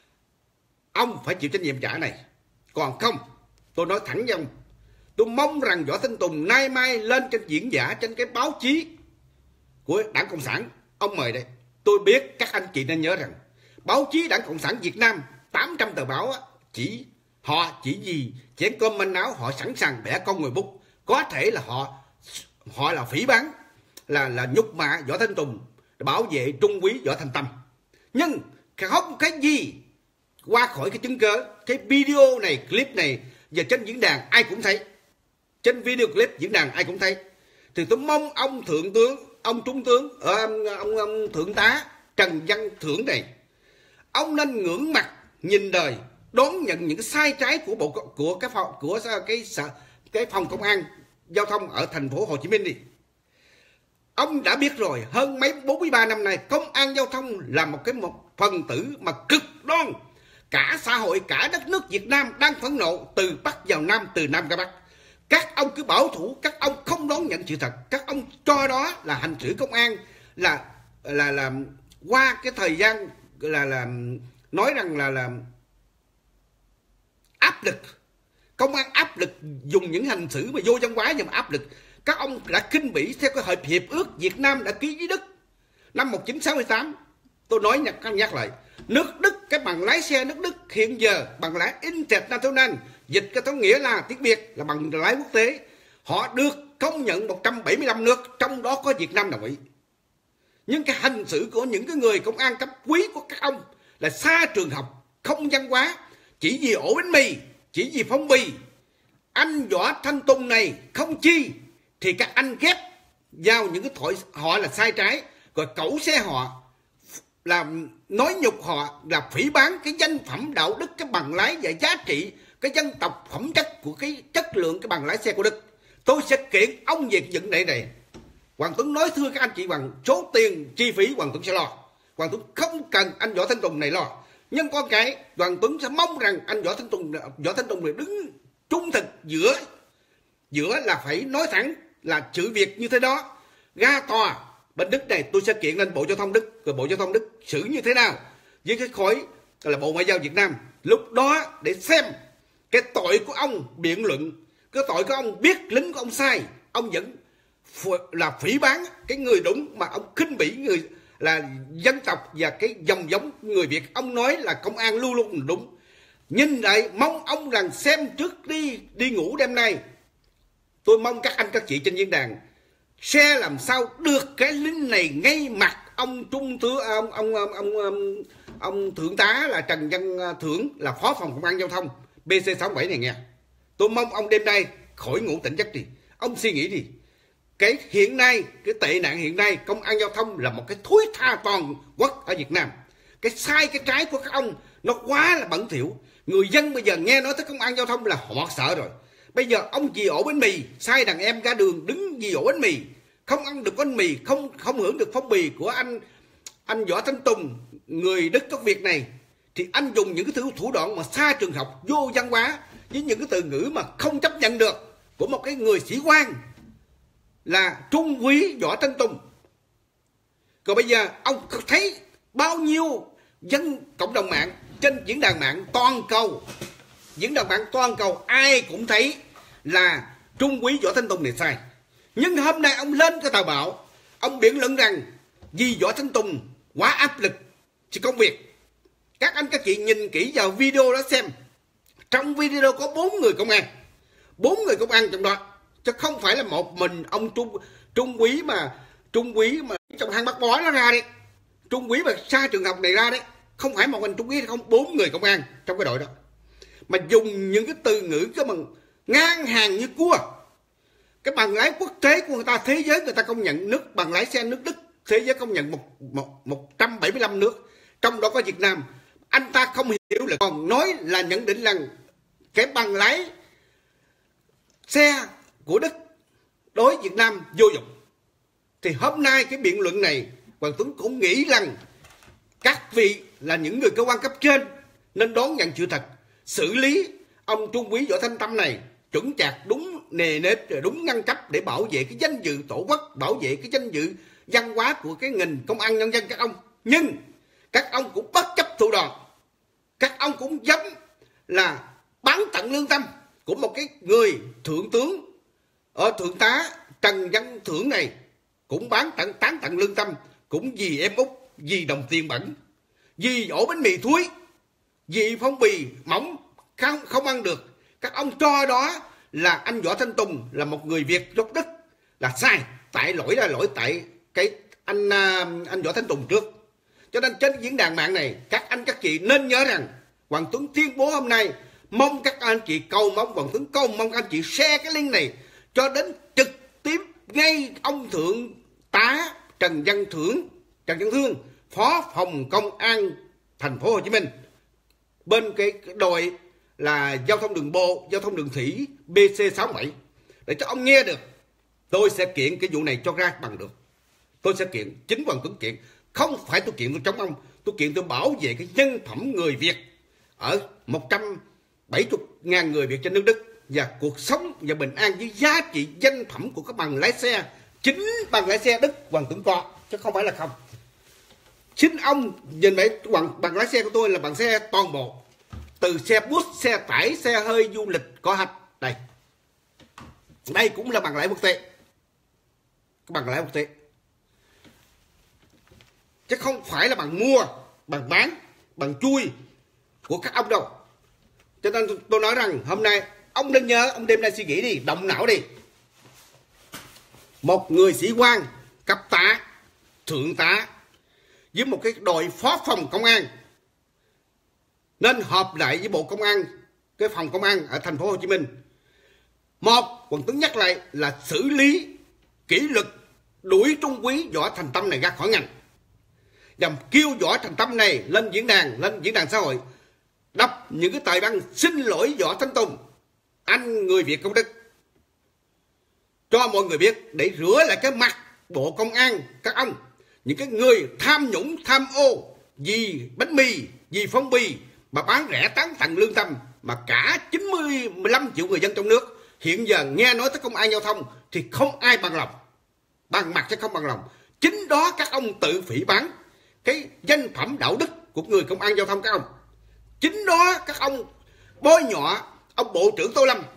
Ông phải chịu trách nhiệm trả này. Còn không, tôi nói thẳng với ông, tôi mong rằng Võ Thanh Tùng nay mai lên trên diễn giả trên cái báo chí của Đảng Cộng sản, ông mời đây. Tôi biết các anh chị nên nhớ rằng báo chí Đảng Cộng sản Việt Nam tám trăm tờ báo chỉ họ chỉ gì chén cơm manh áo, họ sẵn sàng bẻ con người bút. Có thể là họ họ là phỉ báng, là là nhục mạ Võ Thanh Tùng, bảo vệ Trung úy Võ Thành Tâm, nhưng không cái gì qua khỏi cái chứng cớ. Cái video này, clip này và trên diễn đàn ai cũng thấy, trên video clip diễn đàn ai cũng thấy. Thì tôi mong ông thượng tướng, ông trung tướng, ông, ông, ông thượng tá Trần Văn Thưởng này, ông nên ngưỡng mặt nhìn đời, đón nhận những cái sai trái của bộ của cái phòng của cái cái phòng công an giao thông ở thành phố Hồ Chí Minh đi. Ông đã biết rồi, hơn mấy bốn mươi ba năm nay, công an giao thông là một cái một phần tử mà cực đoan. Cả xã hội, cả đất nước Việt Nam đang phẫn nộ từ Bắc vào Nam, từ Nam ra Bắc. Các ông cứ bảo thủ, các ông không đón nhận sự thật, các ông cho đó là hành xử công an, là là là qua cái thời gian là là nói rằng là là áp lực, công an áp lực, dùng những hành xử mà vô văn hóa nhưng mà áp lực. Các ông đã khinh bỉ theo cái hiệp hiệp ước Việt Nam đã ký với Đức năm một nghìn chín trăm sáu mươi tám. Tôi nói nhắc, nhắc lại, nước Đức, cái bằng lái xe nước Đức hiện giờ bằng lái International, dịch cái thống nghĩa là tiếng Việt là bằng lái quốc tế, họ được công nhận một trăm bảy mươi lăm nước, trong đó có Việt Nam đồng ý. Nhưng cái hành xử của những cái người công an cấp quý của các ông là xa trường học, không văn hóa, chỉ vì ổ bánh mì, chỉ vì phong bì. Anh Võ Thanh Tùng này không chi thì các anh ghép vào những cái thoại họ là sai trái, rồi cẩu xe họ, là nói nhục họ, là phỉ báng cái danh phẩm đạo đức, cái bằng lái và giá trị, cái dân tộc phẩm chất của cái chất lượng cái bằng lái xe của Đức. Tôi sẽ kiện ông về dựng này này. Hoàng Tuấn nói thưa các anh chị bằng số tiền chi phí Hoàng Tuấn sẽ lo. Hoàng Tuấn không cần anh Võ Thanh Tùng này lo. Nhưng con cái Hoàng Tuấn sẽ mong rằng anh Võ Thanh Tùng Võ Thanh Tùng này đứng trung thực giữa giữa là phải nói thẳng là sự việc như thế đó. Ra tòa bên Đức này tôi sẽ kiện lên Bộ Giao thông Đức, rồi Bộ Giao thông Đức xử như thế nào với cái khối là Bộ Ngoại giao Việt Nam. Lúc đó để xem cái tội của ông biện luận, cái tội của ông biết lính của ông sai, ông vẫn là phỉ báng cái người đúng mà ông khinh bỉ người là dân tộc và cái dòng giống người Việt. Ông nói là công an luôn luôn đúng. Nhìn lại mong ông rằng xem trước đi đi ngủ đêm nay. Tôi mong các anh các chị trên diễn đàn xe làm sao được cái lính này ngay mặt ông trung tướng ông ông ông ông, ông, ông thượng tá là Trần Văn Thưởng là phó phòng công an giao thông B C sáu bảy này nghe. Tôi mong ông đêm nay khỏi ngủ tỉnh giấc đi. Ông suy nghĩ đi. Cái hiện nay, cái tệ nạn hiện nay công an giao thông là một cái thối tha toàn quốc ở Việt Nam. Cái sai cái trái của các ông nó quá là bẩn thỉu. Người dân bây giờ nghe nói tới công an giao thông là họ sợ rồi. Bây giờ ông vì ổ bánh mì sai đàn em ra đường đứng vì ổ bánh mì, không ăn được bánh mì, không không hưởng được phong bì của anh anh Võ Thanh Tùng, người Đức gốc Việt này, thì anh dùng những cái thứ thủ đoạn mà xa trường học, vô văn hóa, với những cái từ ngữ mà không chấp nhận được của một cái người sĩ quan là Trung úy Võ Thanh Tùng. Còn bây giờ ông thấy bao nhiêu dân cộng đồng mạng trên diễn đàn mạng toàn cầu, diễn đàn mạng toàn cầu ai cũng thấy là Trung úy Võ Thanh Tùng này sai. Nhưng hôm nay ông lên cái tờ báo, ông biện luận rằng vì Võ Thanh Tùng quá áp lực trên công việc. Các anh các chị nhìn kỹ vào video đó xem. Trong video có bốn người công an, bốn người công an trong đó, chứ không phải là một mình ông trung trung úy mà trung úy mà trong hang bắt bó nó ra đấy, trung úy mà xa trường học này ra đấy, không phải một mình trung úy, không, bốn người công an trong cái đội đó mà dùng những cái từ ngữ cái bằng ngang hàng như cua. Cái bằng lái quốc tế của người ta, thế giới người ta công nhận, nước bằng lái xe nước Đức thế giới công nhận một một một trăm bảy mươi lăm nước, trong đó có Việt Nam. Anh ta không hiểu là còn nói là nhận định rằng cái bằng lái xe của Đức đối Việt Nam vô dụng. Thì hôm nay cái biện luận này Hoàng Tuấn cũng nghĩ rằng các vị là những người cơ quan cấp trên nên đón nhận sự thật, xử lý ông Trung úy Võ Thanh Tâm này chuẩn chạc, đúng nề nếp, đúng ngăn cấp để bảo vệ cái danh dự tổ quốc, bảo vệ cái danh dự văn hóa của cái ngành công an nhân dân các ông. Nhưng các ông cũng bất chấp thủ đoạn, các ông cũng dám là bán tận lương tâm của một cái người thượng tướng ở thượng tá Trần Văn Thưởng này, cũng bán tận tán tận lương tâm, cũng vì em út, vì đồng tiền bẩn, vì ổ bánh mì thúi, vì phong bì mỏng không, không ăn được. Các ông cho đó là anh Võ Thanh Tùng là một người Việt gốc Đức là sai, tại lỗi là lỗi tại cái anh anh Võ Thanh Tùng trước. Cho nên trên diễn đàn mạng này các anh các chị nên nhớ rằng Hoàng Tuấn tuyên bố hôm nay, mong các anh chị cầu mong Hoàng Tuấn cầu mong anh chị share cái link này cho đến trực tiếp ngay ông thượng tá Trần Văn Thưởng, Trần Văn Thương, phó phòng công an thành phố Hồ Chí Minh, bên cái đội là giao thông đường bộ, giao thông đường thủy B C sáu bảy, để cho ông nghe được. Tôi sẽ kiện cái vụ này cho ra bằng được. Tôi sẽ kiện, chính Hoàng Tuấn kiện. Không phải tôi kiện tôi chống ông, tôi kiện tôi bảo vệ cái nhân phẩm người Việt ở một trăm bảy mươi ngàn người Việt trên nước Đức, và cuộc sống và bình an với giá trị danh phẩm của các bằng lái xe. Chính bằng lái xe Đức Hoàng Tuấn có, chứ không phải là không. Chính ông nhìn thấy bằng, bằng lái xe của tôi là bằng xe toàn bộ, từ xe bus, xe tải, xe hơi du lịch có hết. Đây, đây cũng là bằng lái quốc tế, bằng lái quốc tế, chứ không phải là bằng mua, bằng bán, bằng chui của các ông đâu. Cho nên tôi nói rằng hôm nay ông nên nhớ, ông đêm nay suy nghĩ đi, động não đi. Một người sĩ quan cấp tá, thượng tá với một cái đội phó phòng công an nên họp lại với Bộ Công an, cái phòng công an ở thành phố Hồ Chí Minh. Một, Hoàng Tuấn nhắc lại là xử lý kỷ luật, đuổi Trung úy Võ Thành Tâm này ra khỏi ngành, và kêu Võ Thành Tâm này lên diễn đàn, lên diễn đàn xã hội đọc những cái tờ văn xin lỗi Võ Thanh Tùng, anh người Việt công đức, cho mọi người biết để rửa lại cái mặt Bộ Công an các ông, những cái người tham nhũng tham ô vì bánh mì, vì phong bì mà bán rẻ tán tặng lương tâm, mà cả chín mươi lăm triệu người dân trong nước hiện giờ nghe nói tới công an giao thông thì không ai bằng lòng, bằng mặt chứ không bằng lòng. Chính đó các ông tự phỉ báng cái danh phẩm đạo đức của người công an giao thông các ông. Chính đó các ông bôi nhọ ông Bộ trưởng Tô Lâm,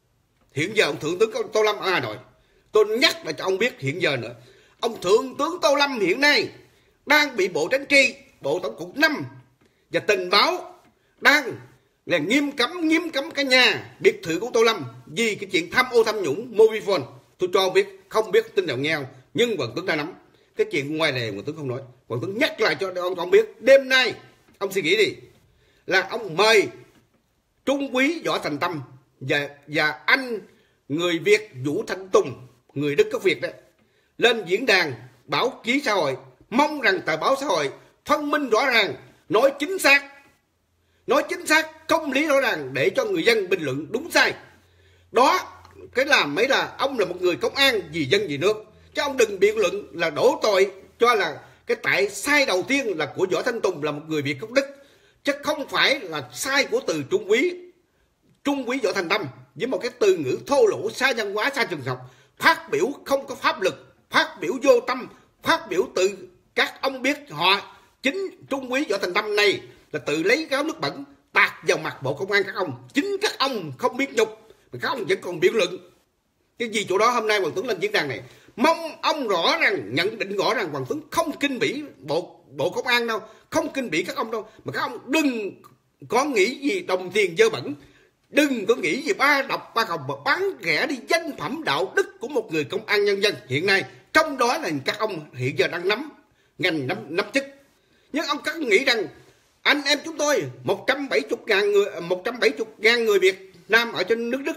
hiện giờ ông Thượng tướng Tô Lâm ở Hà Nội. Tôi nhắc lại cho ông biết hiện giờ nữa, ông Thượng tướng Tô Lâm hiện nay đang bị Bộ Chính trị, Bộ Tổng cục năm và tình báo đang là nghiêm cấm nghiêm cấm cái nhà biệt thự của Tô Lâm vì cái chuyện tham ô tham nhũng Mobifone. Tôi cho ông biết, không biết tin nào nghe không, nhưng Hoàng Tuấn đã nắm. Cái chuyện ngoài này Hoàng Tuấn không nói, Hoàng Tuấn nhắc lại cho ông, ông biết. Đêm nay ông suy nghĩ đi, là ông mời Trung úy Võ Thành Tâm và, và anh người Việt Vũ Thanh Tùng, người Đức gốc Việt đó, lên diễn đàn báo chí xã hội, mong rằng tờ báo xã hội phân minh rõ ràng, nói chính xác, nói chính xác, công lý rõ ràng để cho người dân bình luận đúng sai. Đó, cái làm mấy là ông là một người công an vì dân vì nước, chứ ông đừng biện luận là đổ tội cho là cái tại sai đầu tiên là của Võ Thanh Tùng là một người Việt gốc Đức, chứ không phải là sai của từ Trung úy Trung úy Võ Thành Tâm với một cái từ ngữ thô lỗ, sai văn hóa, sai trường học, phát biểu không có pháp lực, phát biểu vô tâm, phát biểu từ các ông biết họ. Chính Trung úy Võ Thành Tâm này là tự lấy gáo nước bẩn tạt vào mặt Bộ Công an các ông. Chính các ông không biết nhục mà các ông vẫn còn biện luận cái gì chỗ đó. Hôm nay Hoàng Tuấn lên diễn đàn này mong ông rõ ràng, nhận định rõ ràng Hoàng Tuấn không kinh bỉ Bộ Bộ Công an đâu, không kinh bỉ các ông đâu, mà các ông đừng có nghĩ gì đồng tiền dơ bẩn, đừng có nghĩ gì ba độc ba hồng mà bán rẻ đi danh phẩm đạo đức của một người công an nhân dân hiện nay, trong đó là các ông hiện giờ đang nắm ngành nắm, nắm chức. Nhưng ông các nghĩ rằng anh em chúng tôi một trăm bảy mươi ngàn người một trăm bảy mươi ngàn người Việt Nam ở trên nước Đức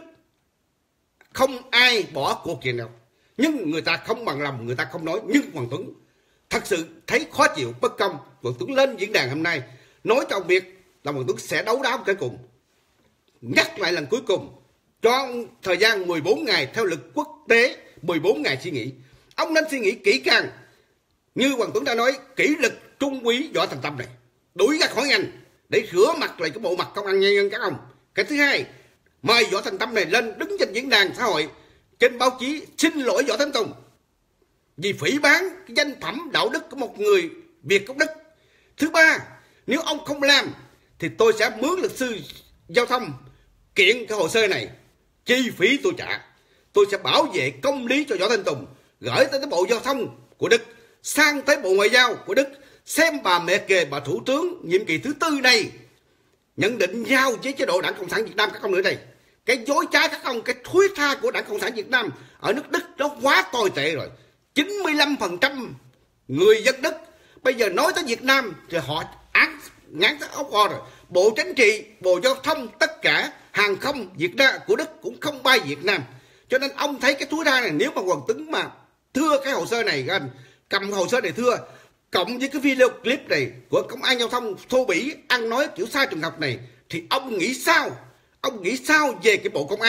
không ai bỏ cuộc gì nào, nhưng người ta không bằng lòng, người ta không nói. Nhưng Hoàng Tuấn thật sự thấy khó chịu, bất công. Hoàng Tuấn lên diễn đàn hôm nay nói cho ông biết là Hoàng Tuấn sẽ đấu đá cái cùng, nhắc lại lần cuối cùng cho thời gian mười bốn ngày theo luật quốc tế, mười bốn ngày suy nghĩ. Ông nên suy nghĩ kỹ càng như Hoàng Tuấn đã nói, kỷ luật Trung úy Võ Thành Tâm này, đuổi ra khỏi ngành để rửa mặt lại cái bộ mặt công an nhân dân các ông. Cái thứ hai, mời Võ Thành Tâm này lên đứng trên diễn đàn xã hội, trên báo chí xin lỗi Võ Thanh Tùng vì phỉ báng cái danh phẩm đạo đức của một người Việt gốc Đức. Thứ ba, nếu ông không làm thì tôi sẽ mướn luật sư giao thông kiện cái hồ sơ này, chi phí tôi trả. Tôi sẽ bảo vệ công lý cho Võ Thanh Tùng, gửi tới cái Bộ Giao thông của Đức, sang tới Bộ Ngoại giao của Đức, xem bà mẹ kề bà thủ tướng nhiệm kỳ thứ tư này nhận định giao với chế độ Đảng Cộng sản Việt Nam các ông nữa đây. Cái dối trá các ông, cái thối tha của Đảng Cộng sản Việt Nam ở nước Đức nó quá tồi tệ rồi. chín mươi lăm phần trăm người dân Đức bây giờ nói tới Việt Nam thì họ án ngán tới ốc o rồi. Bộ Chính trị, Bộ Giao thông, tất cả hàng không Việt Nam của Đức cũng không bay Việt Nam. Cho nên ông thấy cái thối tha này, nếu mà Hoàng Tuấn mà thưa cái hồ sơ này, anh cầm hồ sơ này thưa, cộng với cái video clip này của công an giao thông thô bỉ ăn nói kiểu sai trường hợp này, thì ông nghĩ sao? Ông nghĩ sao về cái Bộ Công an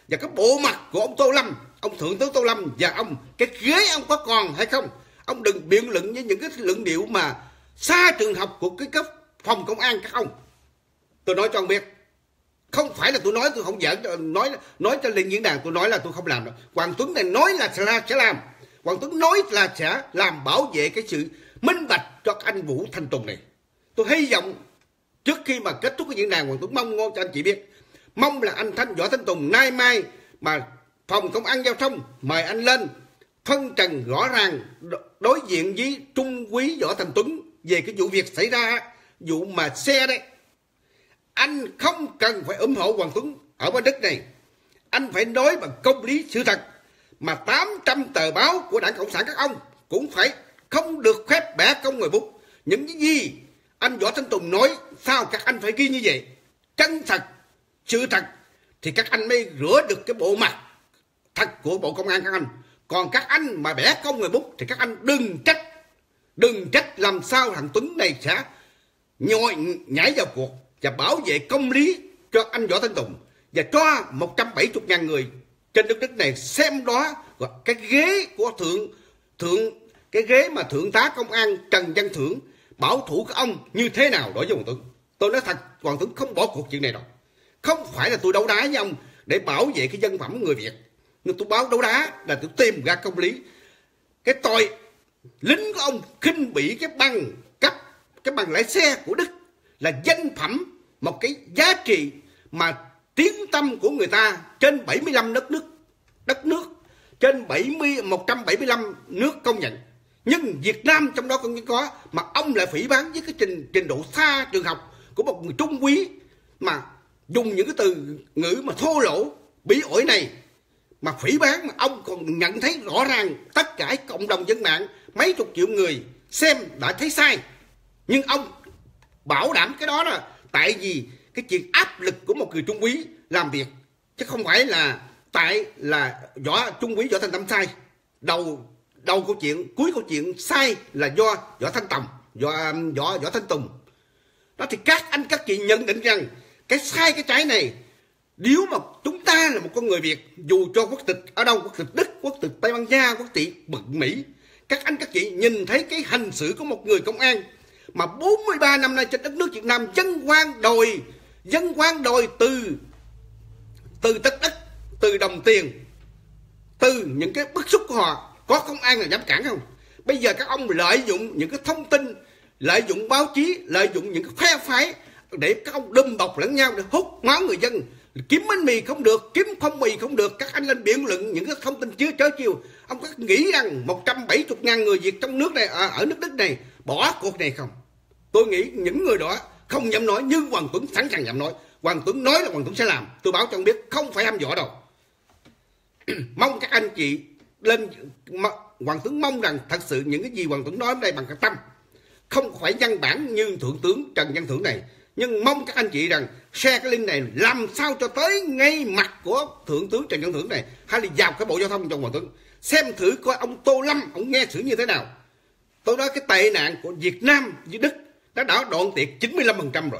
và cái bộ mặt của ông Tô Lâm, ông Thượng tướng Tô Lâm và ông, cái ghế ông có còn hay không? Ông đừng biện luận với những cái luận điệu mà xa trường học của cái cấp phòng công an các ông. Tôi nói cho ông biết, không phải là tôi nói tôi không giỡn, nói nói cho lên diễn đàn tôi nói là tôi không làm đâu. Hoàng Tuấn này nói là sẽ, sẽ làm. Hoàng Tuấn nói là sẽ làm bảo vệ cái sự minh bạch cho anh Vũ Thanh Tùng này. Tôi hy vọng trước khi mà kết thúc cái diễn đàn, Hoàng Tuấn mong ngon cho anh chị biết, mong là anh Thanh Võ Thanh Tùng nay mai mà phòng công an giao thông mời anh lên phân trần rõ ràng đối diện với Trung úy Võ Thành Tuấn về cái vụ việc xảy ra, vụ mà xe đấy. Anh không cần phải ủng hộ Hoàng Tuấn ở bên đất này, anh phải nói bằng công lý sự thật. Mà tám trăm tờ báo của Đảng Cộng sản các ông cũng phải không được phép bẻ công người bút. Những cái gì anh Võ Thanh Tùng nói sao các anh phải ghi như vậy, chân thật, sự thật, thì các anh mới rửa được cái bộ mặt thật của Bộ Công an các anh. Còn các anh mà bẻ công người bút thì các anh đừng trách, đừng trách làm sao thằng Tuấn này sẽ nhồi nhảy vào cuộc và bảo vệ công lý cho anh Võ Thanh Tùng và cho một trăm bảy mươi ngàn người trên đất nước này xem đó cái ghế của thượng thượng cái ghế mà thượng tá công an Trần Văn Thưởng bảo thủ các ông như thế nào đối với Hoàng Tuấn. Tôi nói thật, Hoàng Tuấn không bỏ cuộc chuyện này đâu. Không phải là tôi đấu đá với ông để bảo vệ cái dân phẩm người Việt, nhưng tôi báo đấu đá là tôi tìm ra công lý. Cái tội lính của ông khinh bỉ cái bằng cấp, cái bằng lái xe của Đức là danh phẩm, một cái giá trị mà tiếng tâm của người ta trên bảy mươi lăm đất nước đất nước trên bảy mươi một trăm bảy mươi lăm nước công nhận, nhưng Việt Nam trong đó cũng có, mà ông lại phỉ báng với cái trình trình độ xa trường học của một người trung úy mà dùng những cái từ ngữ mà thô lỗ bỉ ổi này mà phỉ báng, mà ông còn nhận thấy rõ ràng tất cả cộng đồng dân mạng mấy chục triệu người xem đã thấy sai. Nhưng ông bảo đảm cái đó là tại vì cái chuyện áp lực của một người trung úy làm việc, chứ không phải là tại là võ trung úy Võ Thanh Tâm sai. Đầu đầu câu chuyện, cuối câu chuyện sai là do Võ Thanh Tùng, do võ Võ Thanh Tùng. Đó thì các anh các chị nhận định rằng cái sai cái trái này, nếu mà chúng ta là một con người Việt, dù cho quốc tịch ở đâu, quốc tịch Đức, quốc tịch Tây Ban Nha, quốc tịch Mỹ, các anh các chị nhìn thấy cái hành xử của một người công an mà bốn mươi ba năm nay trên đất nước Việt Nam dân quan đòi dân quan đòi từ từ tất đất, từ đồng tiền, từ những cái bức xúc của họ, có công an là dám cản không? Bây giờ các ông lợi dụng những cái thông tin, lợi dụng báo chí, lợi dụng những cái phe phái để các ông đùm bọc lẫn nhau để hút máu người dân. Kiếm bánh mì không được, kiếm phong mì không được, các anh lên biện luận những cái thông tin chứa chớ chiều. Ông có nghĩ rằng một trăm bảy mươi ngàn người Việt trong nước này, ở, ở nước Đức này bỏ cuộc này không? Tôi nghĩ những người đó không dám nói, nhưng Hoàng Tuấn sẵn sàng dám nói. Hoàng Tuấn nói là Hoàng Tuấn sẽ làm. Tôi báo cho ông biết, không phải hăm dọa đâu. Mong các anh chị lên, Hoàng Tuấn mong rằng thật sự những cái gì Hoàng Tuấn nói ở đây bằng cái tâm, không phải văn bản như Thượng tướng Trần Văn Thưởng này. Nhưng mong các anh chị rằng share cái link này làm sao cho tới ngay mặt của Thượng tướng Trần Văn Thưởng này, hay là vào cái Bộ Giao thông trong Hoàng Tuấn, xem thử coi ông Tô Lâm ông nghe xử như thế nào. Tôi nói cái tệ nạn của Việt Nam với Đức đã đã đoạn tuyệt chín mươi lăm phần trăm rồi.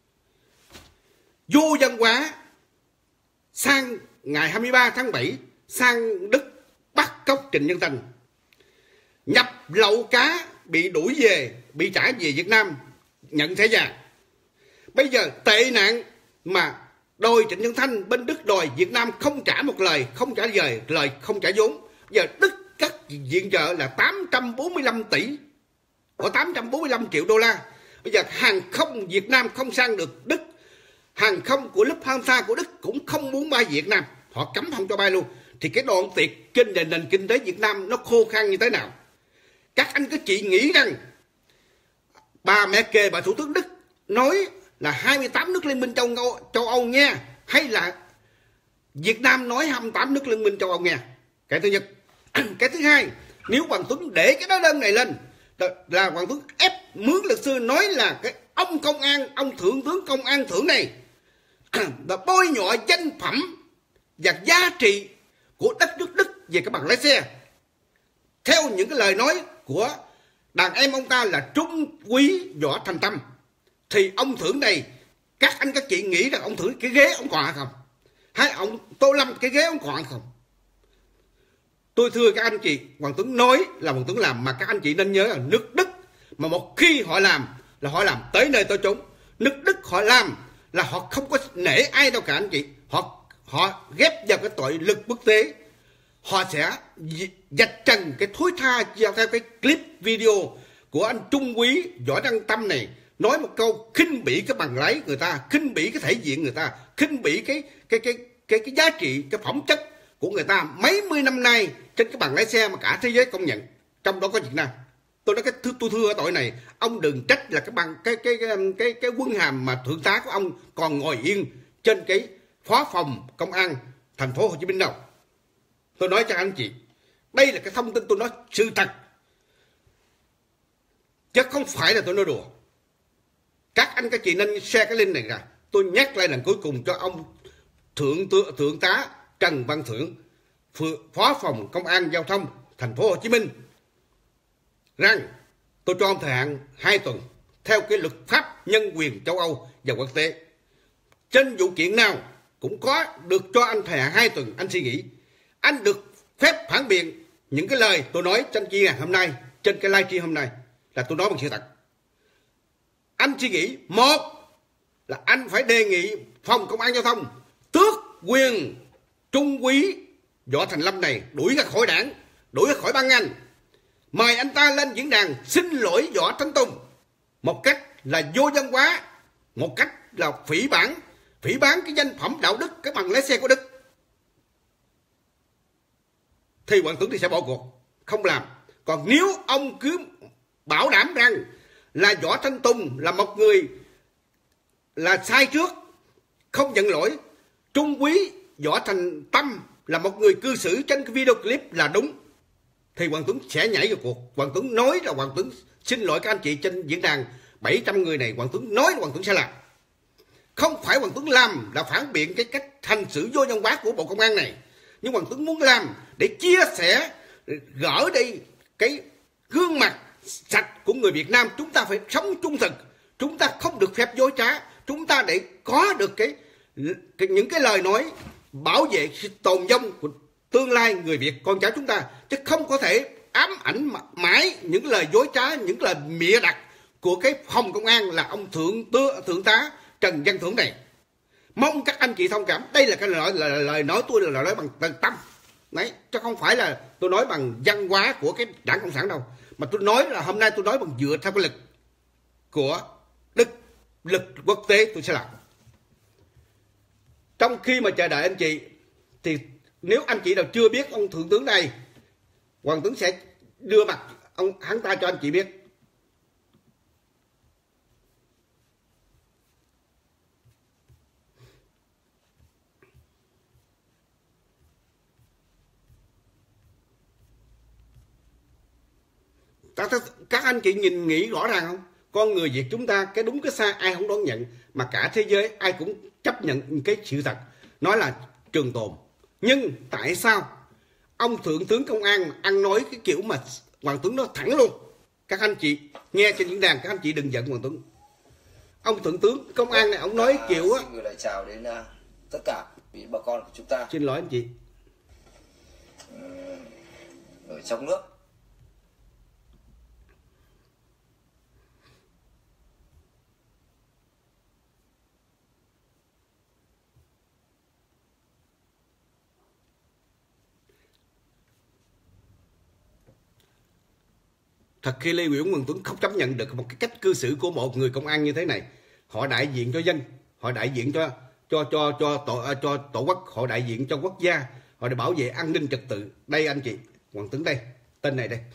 Vô văn hóa sang ngày hai mươi ba tháng bảy sang Đức bắt cóc Trịnh Nhân Thành, nhập lậu cá bị đuổi về, bị trả về Việt Nam nhận thẻ vàng. Bây giờ tệ nạn mà đòi Trịnh Nhân Thanh bên Đức đòi Việt Nam không trả một lời, không trả lời, lời không trả vốn. Giờ Đức cắt viện trợ là tám trăm bốn mươi lăm tỷ, có tám trăm bốn mươi lăm triệu đô la. Bây giờ hàng không Việt Nam không sang được Đức, hàng không của Lufthansa của Đức cũng không muốn bay Việt Nam, họ cấm không cho bay luôn. Thì cái đoạn tuyệt trên nền, nền kinh tế Việt Nam nó khô khan như thế nào? Các anh các chị nghĩ rằng bà Merkel, bà thủ tướng Đức nói là hai mươi tám nước liên minh châu Âu, châu Âu nha, hay là Việt Nam nói hai mươi tám nước liên minh châu Âu nha? Cái thứ nhất. Cái thứ hai, nếu Hoàng Tuấn để cái đó đơn này lên là Hoàng Tuấn ép mướn luật sư nói là cái ông công an, ông thượng tướng công an Thưởng này là bôi nhọ danh phẩm và giá trị của đất nước Đức về cái bằng lái xe. Theo những cái lời nói của đàn em ông ta là Trung úy Võ Thành Tâm, thì ông Thưởng này, các anh các chị nghĩ rằng ông Thưởng cái ghế ông còn hay không? Hay ông Tô Lâm cái ghế ông còn không? Tôi thưa các anh chị, Hoàng Tuấn nói là Hoàng Tuấn làm, mà các anh chị nên nhớ là nước Đức mà một khi họ làm là họ làm tới nơi tới chốn. Nước Đức họ làm là họ không có nể ai đâu cả anh chị. Họ họ ghép vào cái tội lực quốc tế. Họ sẽ dạch trần cái thối tha theo cái clip video của anh Trung úy Võ Đăng Tâm này, nói một câu khinh bỉ cái bằng lái người ta, khinh bỉ cái thể diện người ta, khinh bỉ cái cái cái cái cái giá trị, cái phẩm chất của người ta mấy mươi năm nay trên cái bằng lái xe mà cả thế giới công nhận, trong đó có Việt Nam. Tôi nói cái tôi thưa tội này, ông đừng trách là cái bằng cái cái cái cái cái quân hàm mà thượng tá của ông còn ngồi yên trên cái phó phòng công an thành phố Hồ Chí Minh đâu. Tôi nói cho anh chị, đây là cái thông tin tôi nói sự thật, chứ không phải là tôi nói đùa. Các anh các chị nên share cái link này ra. Tôi nhắc lại lần cuối cùng cho ông thượng tướng, thượng tá Trần Văn Thưởng, phó phòng công an giao thông thành phố Hồ Chí Minh, rằng tôi cho ông thời hạn hai tuần theo cái luật pháp nhân quyền châu Âu và quốc tế. Trên vụ kiện nào cũng có được cho anh thời hạn hai tuần, anh suy nghĩ. Anh được phép phản biện những cái lời tôi nói trên kia hôm nay, trên cái livestream hôm nay là tôi nói bằng sự thật. Anh suy nghĩ, một là anh phải đề nghị phòng công an giao thông tước quyền Trung úy Võ Thành Lâm này, đuổi ra khỏi đảng, đuổi ra khỏi ban ngành, mời anh ta lên diễn đàn xin lỗi Võ Tấn Tùng một cách là vô văn hóa, một cách là phỉ báng, phỉ báng cái danh phẩm đạo đức, cái bằng lái xe của Đức, thì Hoàng Tuấn thì sẽ bỏ cuộc, không làm. Còn nếu ông cứ bảo đảm rằng là Võ Tấn Tùng là một người là sai trước, không nhận lỗi, Trung úy Võ Thành Tâm là một người cư xử trên cái video clip là đúng, thì Hoàng Tuấn sẽ nhảy vào cuộc. Hoàng Tuấn nói là Hoàng Tuấn xin lỗi các anh chị trên diễn đàn bảy trăm người này, Hoàng Tuấn nói là Hoàng Tuấn sẽ làm. Không phải Hoàng Tuấn làm là phản biện cái cách hành xử vô văn hóa của Bộ Công an này, nhưng Hoàng Tuấn muốn làm để chia sẻ, gỡ đi cái gương mặt sạch của người Việt Nam. Chúng ta phải sống trung thực, chúng ta không được phép dối trá, chúng ta để có được cái, cái những cái lời nói bảo vệ sự tồn vong của tương lai người Việt, con cháu chúng ta, chứ không có thể ám ảnh mãi những lời dối trá, những lời bịa đặt của cái phòng công an là ông thượng tướng, thượng tá Trần Văn Thưởng này. Mong các anh chị thông cảm, đây là cái lời, là, là, lời nói tôi là lời nói bằng tận tâm đấy, chứ không phải là tôi nói bằng văn hóa của cái Đảng Cộng sản đâu, mà tôi nói là hôm nay tôi nói bằng dựa theo cái lực của Đức, lực quốc tế tôi sẽ làm. Trong khi mà chờ đợi anh chị thì nếu anh chị nào chưa biết ông thượng tướng này, Hoàng Tuấn sẽ đưa mặt ông hắn ta cho anh chị biết. Các anh chị nhìn nghĩ rõ ràng không? Con người Việt chúng ta cái đúng cái sai ai không đón nhận, mà cả thế giới ai cũng chấp nhận cái sự thật, nói là trường tồn. Nhưng tại sao ông thượng tướng công an ăn nói cái kiểu mà Hoàng Tuấn nó thẳng luôn? Các anh chị nghe trên diễn đàn, các anh chị đừng giận Hoàng Tuấn. Ông thượng tướng công an này ông nói à, kiểu á. Xin gửi lời chào đến uh, tất cả quý bà con của chúng ta. Xin lỗi anh chị. Ừ, ở trong nước. Thật khi Lê Nguyễn Hoàng Tuấn không chấp nhận được một cái cách cư xử của một người công an như thế này. Họ đại diện cho dân, họ đại diện cho cho cho cho tổ cho tổ quốc, họ đại diện cho quốc gia, họ để bảo vệ an ninh trật tự. Đây anh chị, Hoàng Tuấn đây, tên này đây,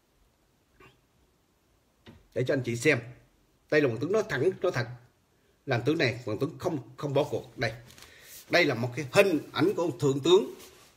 để cho anh chị xem. Đây là Hoàng Tuấn nói thẳng, nói thật. Làm tướng này Hoàng Tuấn không không bỏ cuộc. Đây, đây là một cái hình ảnh của ông thượng tướng.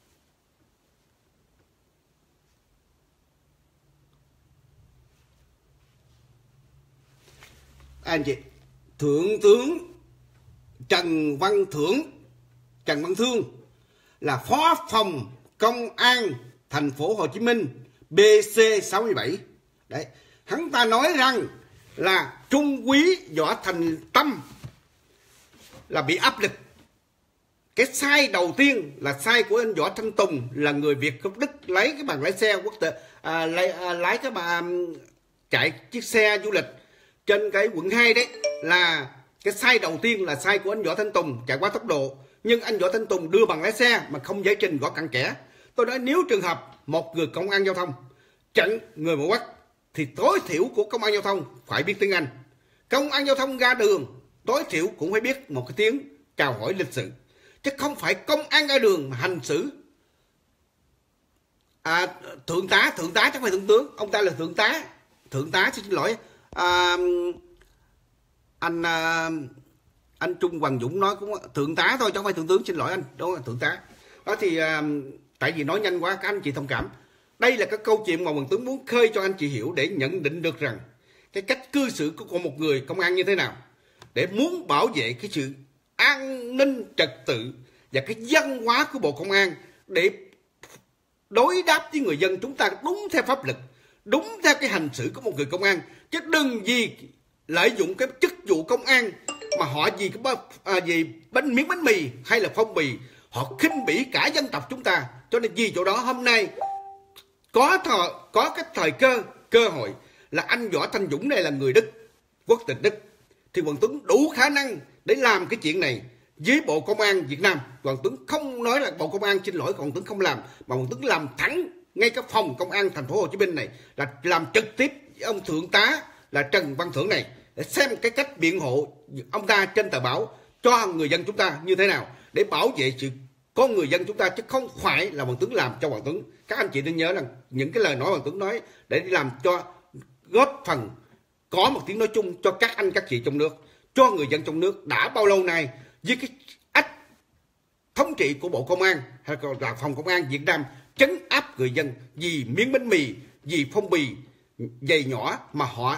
Anh chị, thượng tướng Trần Văn Thưởng, Trần Văn Thương là phó phòng công an thành phố Hồ Chí Minh B C sáu mươi bảy. Đấy, hắn ta nói rằng là Trung úy Võ Thành Tâm là bị áp lực cái sai đầu tiên là sai của anh Võ Thanh Tùng, là người Việt gốc Đức, lấy cái bằng lái xe quốc tế, à, lái, à, lái cái bà chạy chiếc xe du lịch trên cái quận hai đấy, là cái sai đầu tiên là sai của anh Võ Thanh Tùng chạy quá tốc độ. Nhưng anh Võ Thanh Tùng đưa bằng lái xe mà không giải trình rõ cặn kẽ. Tôi nói nếu trường hợp một người công an giao thông chặn người một quắc thì tối thiểu của công an giao thông phải biết tiếng Anh. Công an giao thông ra đường tối thiểu cũng phải biết một cái tiếng chào hỏi lịch sự, chứ không phải công an ra đường mà hành xử à, thượng tá thượng tá chứ không phải thượng tướng. Ông ta là thượng tá thượng tá xin lỗi à, anh à, anh Trung Hoàng Dũng nói cũng thượng tá thôi chứ không phải thượng tướng, xin lỗi anh, đó là thượng tá. Đó thì à, tại vì nói nhanh quá các anh chị thông cảm. Đây là cái câu chuyện mà Hoàng Tuấn muốn khơi cho anh chị hiểu để nhận định được rằng cái cách cư xử của một người công an như thế nào, để muốn bảo vệ cái sự an ninh trật tự và cái văn hóa của Bộ Công an, để đối đáp với người dân chúng ta đúng theo pháp luật, đúng theo cái hành xử của một người công an, chứ đừng gì lợi dụng cái chức vụ công an mà họ gì cái à, gì bánh miếng bánh mì hay là phong bì, họ khinh bỉ cả dân tộc chúng ta. Cho nên vì chỗ đó hôm nay có thời, có cái thời cơ cơ hội là anh Võ Thanh Dũng này là người Đức, quốc tịch Đức, thì Hoàng Tuấn đủ khả năng để làm cái chuyện này với Bộ Công an Việt Nam. Hoàng Tuấn không nói là Bộ Công an xin lỗi, Hoàng Tuấn không làm, mà Hoàng Tuấn làm thẳng ngay cái phòng công an thành phố Hồ Chí Minh này, là làm trực tiếp với ông thượng tá là Trần Văn Thưởng này, để xem cái cách biện hộ ông ta trên tờ báo cho người dân chúng ta như thế nào, để bảo vệ sự có người dân chúng ta, chứ không phải là Hoàng Tuấn làm cho Hoàng Tuấn. Các anh chị nên nhớ rằng những cái lời nói Hoàng Tuấn nói để đi làm cho góp phần có một tiếng nói chung cho các anh các chị trong nước, cho người dân trong nước đã bao lâu nay với cái ách thống trị của Bộ Công an hay là phòng công an Việt Nam trấn áp người dân vì miếng bánh mì, vì phong bì dày nhỏ, mà họ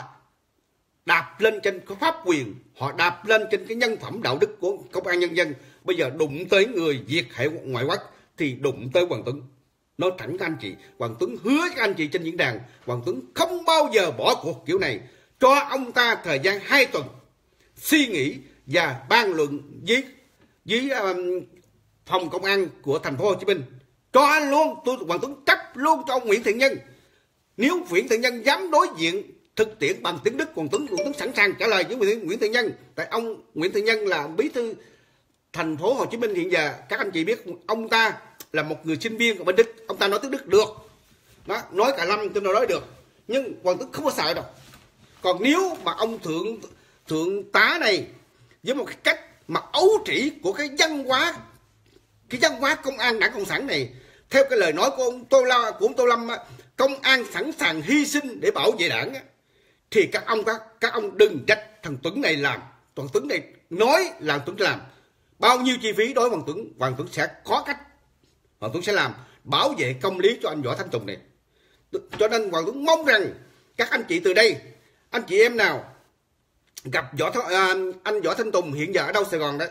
đạp lên trên cái pháp quyền, họ đạp lên trên cái nhân phẩm đạo đức của công an nhân dân. Bây giờ đụng tới người Việt hệ ngoại quốc thì đụng tới Hoàng Tuấn. Nói thẳng các anh chị, Hoàng Tuấn hứa với các anh chị trên diễn đàn, Hoàng Tuấn không bao giờ bỏ cuộc kiểu này. Cho ông ta thời gian hai tuần suy nghĩ và bàn luận với với um, phòng công an của thành phố Hồ Chí Minh. Cho anh luôn, tôi Hoàng Tuấn chấp luôn cho ông Nguyễn Thiện Nhân. Nếu Nguyễn Thiện Nhân dám đối diện thực tiễn bằng tiếng Đức, Hoàng Tuấn Hoàng Tuấn sẵn sàng trả lời với Nguyễn Thiện Nhân. Tại ông Nguyễn Thiện Nhân là bí thư thành phố Hồ Chí Minh hiện giờ, các anh chị biết ông ta là một người sinh viên ở bên Đức, ông ta nói tiếng Đức được, đó, nói cả năm tôi nói được, nhưng Hoàng Tuấn không có sợ đâu. Còn nếu mà ông thượng thượng tá này với một cái cách mà ấu trĩ của cái văn hóa cái văn hóa công an đảng cộng sản này, theo cái lời nói của ông Tô Lâm, của ông Tô Lâm, công an sẵn sàng hy sinh để bảo vệ đảng, thì các ông các các ông đừng trách thằng Tuấn này làm. Thằng Tuấn này nói là Tuấn làm, bao nhiêu chi phí đối với Hoàng Tuấn, Hoàng Tuấn sẽ có cách, Hoàng Tuấn sẽ làm bảo vệ công lý cho anh Võ Thanh Tùng này. Cho nên Hoàng Tuấn mong rằng các anh chị từ đây, anh chị em nào gặp Võ à, anh Võ Thanh Tùng hiện giờ ở đâu Sài Gòn đấy,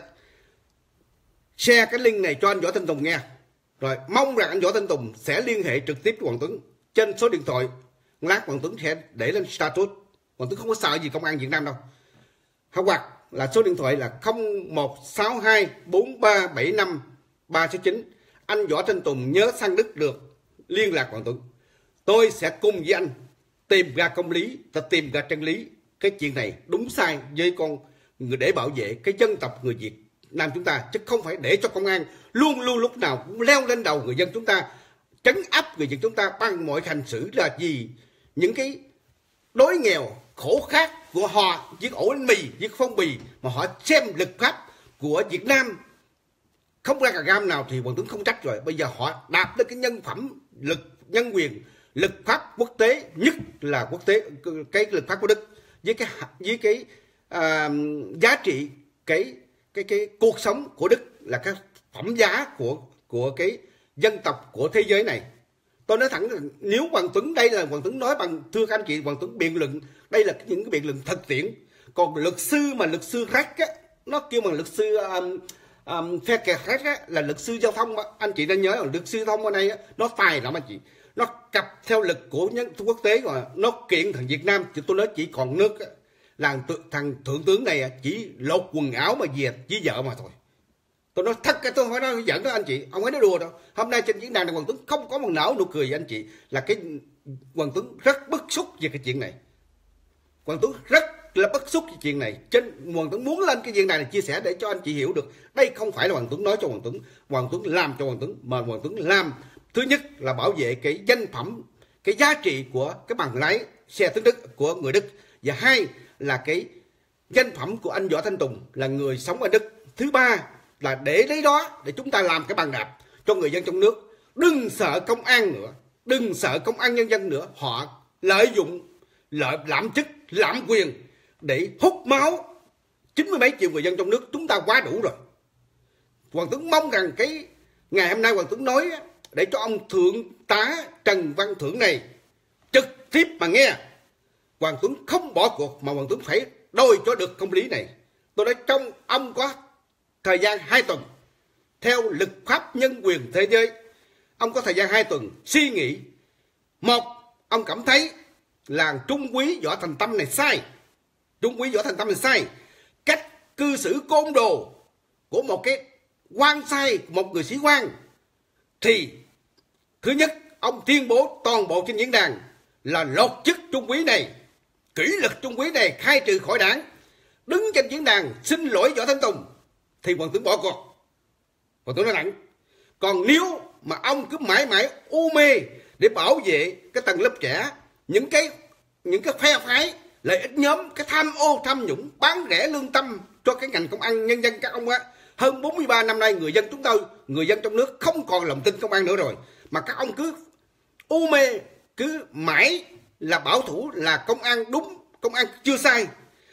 share cái link này cho anh Võ Thanh Tùng nghe. Rồi mong rằng anh Võ Thanh Tùng sẽ liên hệ trực tiếp với Hoàng Tuấn trên số điện thoại. Lát Hoàng Tuấn sẽ để lên status. Hoàng Tuấn không có sợ gì công an Việt Nam đâu. Hoặc là số điện thoại là không một sáu hai bốn ba bảy năm ba sáu chín. Anh Võ Thanh Tùng nhớ sang Đức được liên lạc Hoàng Tuấn. Tôi sẽ cùng với anh tìm ra công lý, ta tìm ra chân lý cái chuyện này đúng sai với con người, để bảo vệ cái dân tộc người Việt Nam chúng ta, chứ không phải để cho công an luôn luôn lúc nào cũng leo lên đầu người dân chúng ta, trấn áp người dân chúng ta bằng mọi hành xử là gì những cái đối nghèo khổ khát của họ với ổ bánh mì với phong bì, mà họ xem lực pháp của Việt Nam không ra cả gam nào thì Hoàng Tuấn không trách rồi. Bây giờ họ đạp lên cái nhân phẩm lực nhân quyền lực pháp quốc tế, nhất là quốc tế cái lực pháp của Đức với cái với cái à, giá trị cái cái cái cuộc sống của Đức là cái phẩm giá của của cái dân tộc của thế giới này. Tôi nói thẳng rằng nếu Hoàng Tuấn, đây là Hoàng Tuấn nói bằng, thưa các anh chị, Hoàng Tuấn biện luận, đây là những cái biện luận thực tiễn. Còn luật sư mà luật sư rách á, nó kêu bằng luật sư um, um, phe kẹt rách á, là luật sư giao thông á. Anh chị nên nhớ là luật sư giao thông ở đây á, nó tài lắm anh chị, nó cặp theo lực của nhân quốc tế rồi, nó kiện thằng Việt Nam thì tôi nói chỉ còn nước á, là thằng thượng tướng này chỉ lột quần áo mà về với vợ mà thôi. Tôi nói thật, cái tôi không phải nói giỡn đó anh chị, ông ấy nói đùa đâu. Hôm nay trên diễn đàn này Hoàng Tuấn không có một não nụ cười với anh chị, là cái Hoàng Tuấn rất bức xúc về cái chuyện này. Hoàng Tuấn rất là bức xúc về chuyện này. Trên Hoàng Tuấn muốn lên cái diễn đàn này chia sẻ để cho anh chị hiểu được đây không phải là Hoàng Tuấn nói cho Hoàng Tuấn, Hoàng Tuấn làm cho Hoàng Tuấn, mà Hoàng Tuấn làm thứ nhất là bảo vệ cái danh phẩm, cái giá trị của cái bằng lái xe tiếng Đức của người Đức, và hai là cái danh phẩm của anh Võ Thanh Tùng là người sống ở Đức. Thứ ba là để lấy đó để chúng ta làm cái bàn đạp cho người dân trong nước. Đừng sợ công an nữa, đừng sợ công an nhân dân nữa. Họ lợi dụng lợi lạm chức, lạm quyền để hút máu chín mươi mấy triệu người dân trong nước, chúng ta quá đủ rồi. Hoàng Tuấn mong rằng cái ngày hôm nay Hoàng Tuấn nói để cho ông Thượng tá Trần Văn Thưởng này trực tiếp mà nghe. Hoàng Tuấn không bỏ cuộc mà Hoàng Tuấn phải đòi cho được công lý này. Tôi nói trong ông có thời gian hai tuần, theo luật pháp nhân quyền thế giới, ông có thời gian hai tuần suy nghĩ. Một, ông cảm thấy là Trung úy Võ Thành Tâm này sai, Trung úy Võ Thành Tâm này sai, cách cư xử côn đồ của một cái quan sai, một người sĩ quan, thì thứ nhất ông tuyên bố toàn bộ trên diễn đàn là lột chức Trung úy này, kỷ luật Trung úy này, khai trừ khỏi đảng, đứng trên diễn đàn xin lỗi Võ Thanh Tùng, thì Hoàng Tuấn bỏ cuộc. Hoàng Tuấn nói nặng. Còn nếu mà ông cứ mãi mãi u mê để bảo vệ cái tầng lớp trẻ, những cái những cái phe phái lợi ích nhóm, cái tham ô tham nhũng, bán rẻ lương tâm cho cái ngành công an nhân dân các ông á, hơn bốn mươi ba năm nay người dân chúng tôi, người dân trong nước không còn lòng tin công an nữa rồi, mà các ông cứ u mê, cứ mãi là bảo thủ là công an đúng, công an chưa sai.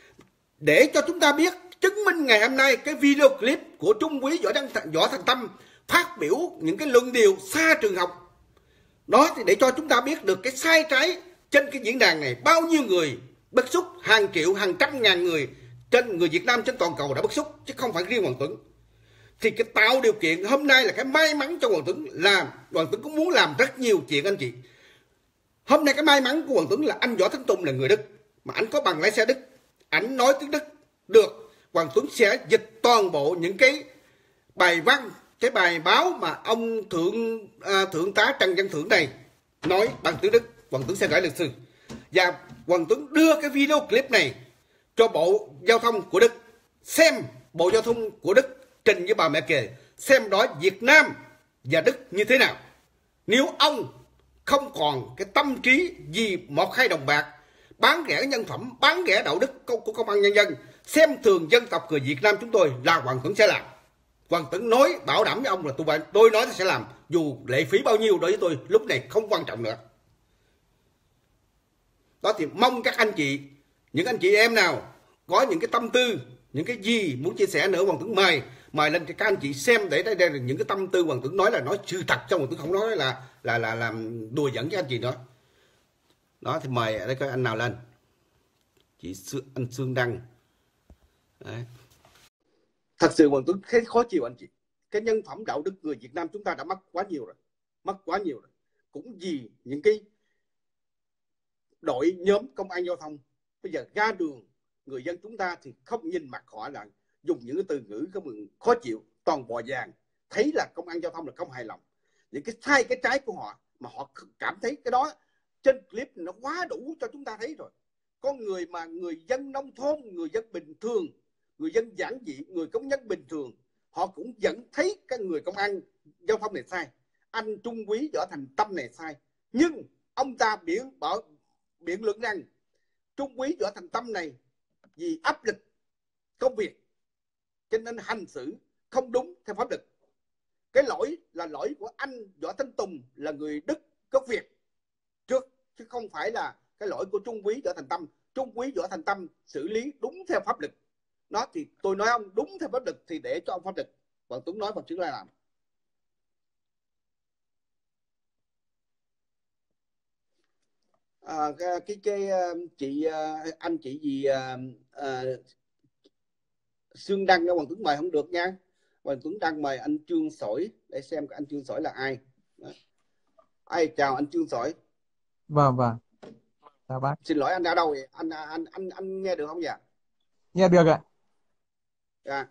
Để cho chúng ta biết, chứng minh ngày hôm nay cái video clip của Trung úy Võ Đăng Võ Thành Tâm phát biểu những cái luận điều xa trường học đó, thì để cho chúng ta biết được cái sai trái trên cái diễn đàn này. Bao nhiêu người bức xúc, hàng triệu, hàng trăm ngàn người trên người Việt Nam trên toàn cầu đã bức xúc, chứ không phải riêng Hoàng Tuấn. Thì cái tạo điều kiện hôm nay là cái may mắn cho Hoàng Tuấn, là Hoàng Tuấn cũng muốn làm rất nhiều chuyện anh chị. Hôm nay cái may mắn của Hoàng Tuấn là anh Võ Thanh Tùng là người Đức, mà anh có bằng lái xe Đức, anh nói tiếng Đức được. Hoàng Tuấn sẽ dịch toàn bộ những cái bài văn, cái bài báo mà ông thượng à, thượng tá Trần Văn Thưởng này nói bằng tiếng Đức, Hoàng Tuấn sẽ gửi luật sư. Và Hoàng Tuấn đưa cái video clip này cho Bộ Giao thông của Đức xem, Bộ Giao thông của Đức trình với bà Merkel xem đó Việt Nam và Đức như thế nào. Nếu ông không còn cái tâm trí vì một hai đồng bạc, bán rẻ nhân phẩm, bán rẻ đạo đức của công an nhân dân, xem thường dân tộc người Việt Nam chúng tôi, là Hoàng Tuấn sẽ làm. Hoàng Tuấn nói bảo đảm với ông là tôi tôi nói tôi sẽ làm, dù lệ phí bao nhiêu đối với tôi lúc này không quan trọng nữa. Đó thì mong các anh chị, những anh chị em nào có những cái tâm tư, những cái gì muốn chia sẻ nữa, Hoàng Tuấn mời mời lên cho các anh chị xem, để đây, đây là những cái tâm tư Hoàng Tuấn nói là nói sự thật, cho Hoàng Tuấn không nói là là là làm đùa dẫn với anh chị nữa. Đó thì mời đây coi anh nào lên. Chị anh Sương Đăng. Đấy. Thật sự Hoàng Tuấn thấy khó chịu anh chị. Cái nhân phẩm đạo đức người Việt Nam chúng ta đã mất quá nhiều rồi, mất quá nhiều rồi. Cũng vì những cái đội nhóm công an giao thông bây giờ ra đường, người dân chúng ta thì không nhìn mặt họ, là dùng những cái từ ngữ không khó chịu, toàn bò vàng, thấy là công an giao thông là không hài lòng. Những cái sai cái trái của họ mà họ cảm thấy cái đó trên clip nó quá đủ cho chúng ta thấy rồi. Con người mà người dân nông thôn, người dân bình thường, người dân giản dị, người công nhân bình thường, họ cũng vẫn thấy các người công an giao thông này sai, anh Trung úy Võ Thành Tâm này sai. Nhưng ông ta biện bảo biện luận rằng Trung úy Võ Thành Tâm này vì áp lực công việc cho nên hành xử không đúng theo pháp luật. Cái lỗi là lỗi của anh Võ Thanh Tùng là người Đức gốc Việt trước, chứ không phải là cái lỗi của Trung úy Võ Thành Tâm. Trung úy Võ Thành Tâm xử lý đúng theo pháp luật. Nó thì tôi nói ông đúng theo pháp luật thì để cho ông pháp luật. Hoàng Tuấn nói bằng chứng là làm. À, cái, cái cái chị anh chị gì à, à, Sương Đăng Hoàng Tuấn mời không được nha. Hoàng Tuấn đang mời anh Trương Sỏi để xem anh Trương Sỏi là ai. Đó. Ai chào anh Trương Sỏi. Vâng vâng. Chào bác. Xin lỗi anh đã đâu vậy? Anh anh anh anh nghe được không vậy? Nghe được ạ. À,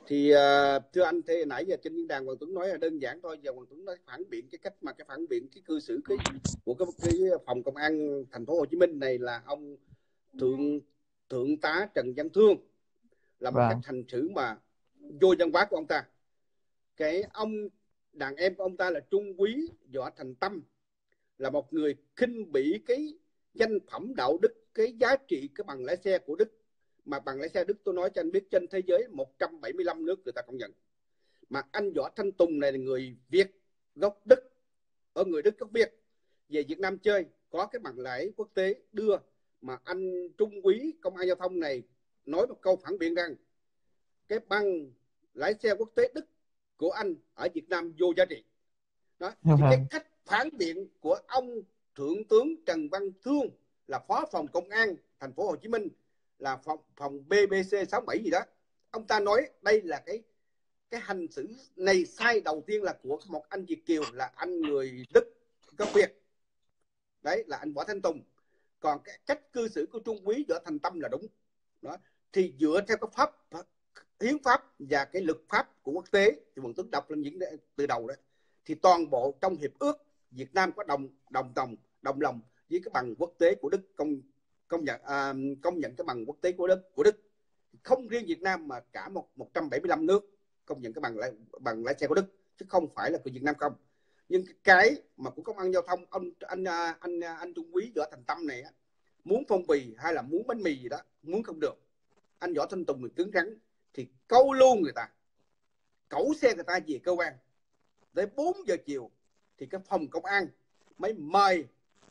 Thì uh, thưa anh, thế nãy giờ trên diễn đàn Hoàng Tuấn nói là đơn giản thôi, giờ Hoàng Tuấn nói phản biện cái cách mà cái phản biện cái cư xử cái của cái, cái phòng công an thành phố Hồ Chí Minh này là ông thượng thượng tá Trần Văn Thương là một Vâng. cách hành xử mà vô văn hóa của ông ta. Cái ông đàn em của ông ta là Trung úy Võ Thành Tâm, là một người khinh bỉ cái danh phẩm đạo đức, cái giá trị cái bằng lái xe của Đức. Mà bằng lái xe Đức tôi nói cho anh biết, trên thế giới một trăm bảy mươi lăm nước người ta công nhận. Mà anh Võ Thanh Tùng này là người Việt gốc Đức, ở người Đức gốc Việt, về Việt Nam chơi, có cái bằng lái quốc tế đưa. Mà anh Trung úy công an giao thông này nói một câu phản biện rằng cái bằng lái xe quốc tế Đức của anh ở Việt Nam vô giá trị. Đó. Thì cái cách phản biện của ông Thượng tướng Trần Văn Thương là phó phòng công an thành phố Hồ Chí Minh, là phòng phòng B B C sáu bảy gì đó, ông ta nói đây là cái cái hành xử này sai đầu tiên là của một anh Việt kiều, là anh người Đức gốc Việt, đấy là anh Võ Thanh Tùng. Còn cái cách cư xử của Trung úy Võ Thành Tâm là đúng. Đó. Thì dựa theo cái pháp hiến pháp và cái luật pháp của quốc tế, thì Hoàng Tuấn đọc lên những từ đầu đó, thì toàn bộ trong hiệp ước Việt Nam có đồng đồng đồng đồng lòng với cái bằng quốc tế của Đức, công công nhận à, công nhận cái bằng quốc tế của Đức của Đức không riêng Việt Nam mà cả một một trăm bảy mươi lăm nước công nhận cái bằng lái bằng lái xe của Đức, chứ không phải là của Việt Nam không. Nhưng cái mà của công an giao thông, ông anh anh anh, anh Trung úy Võ Thành Tâm này á, muốn phong bì hay là muốn bánh mì gì đó, muốn không được, anh Võ Thanh Tùng người cứng rắn thì câu luôn người ta, cẩu xe người ta về cơ quan. Tới bốn giờ chiều thì cái phòng công an mới mời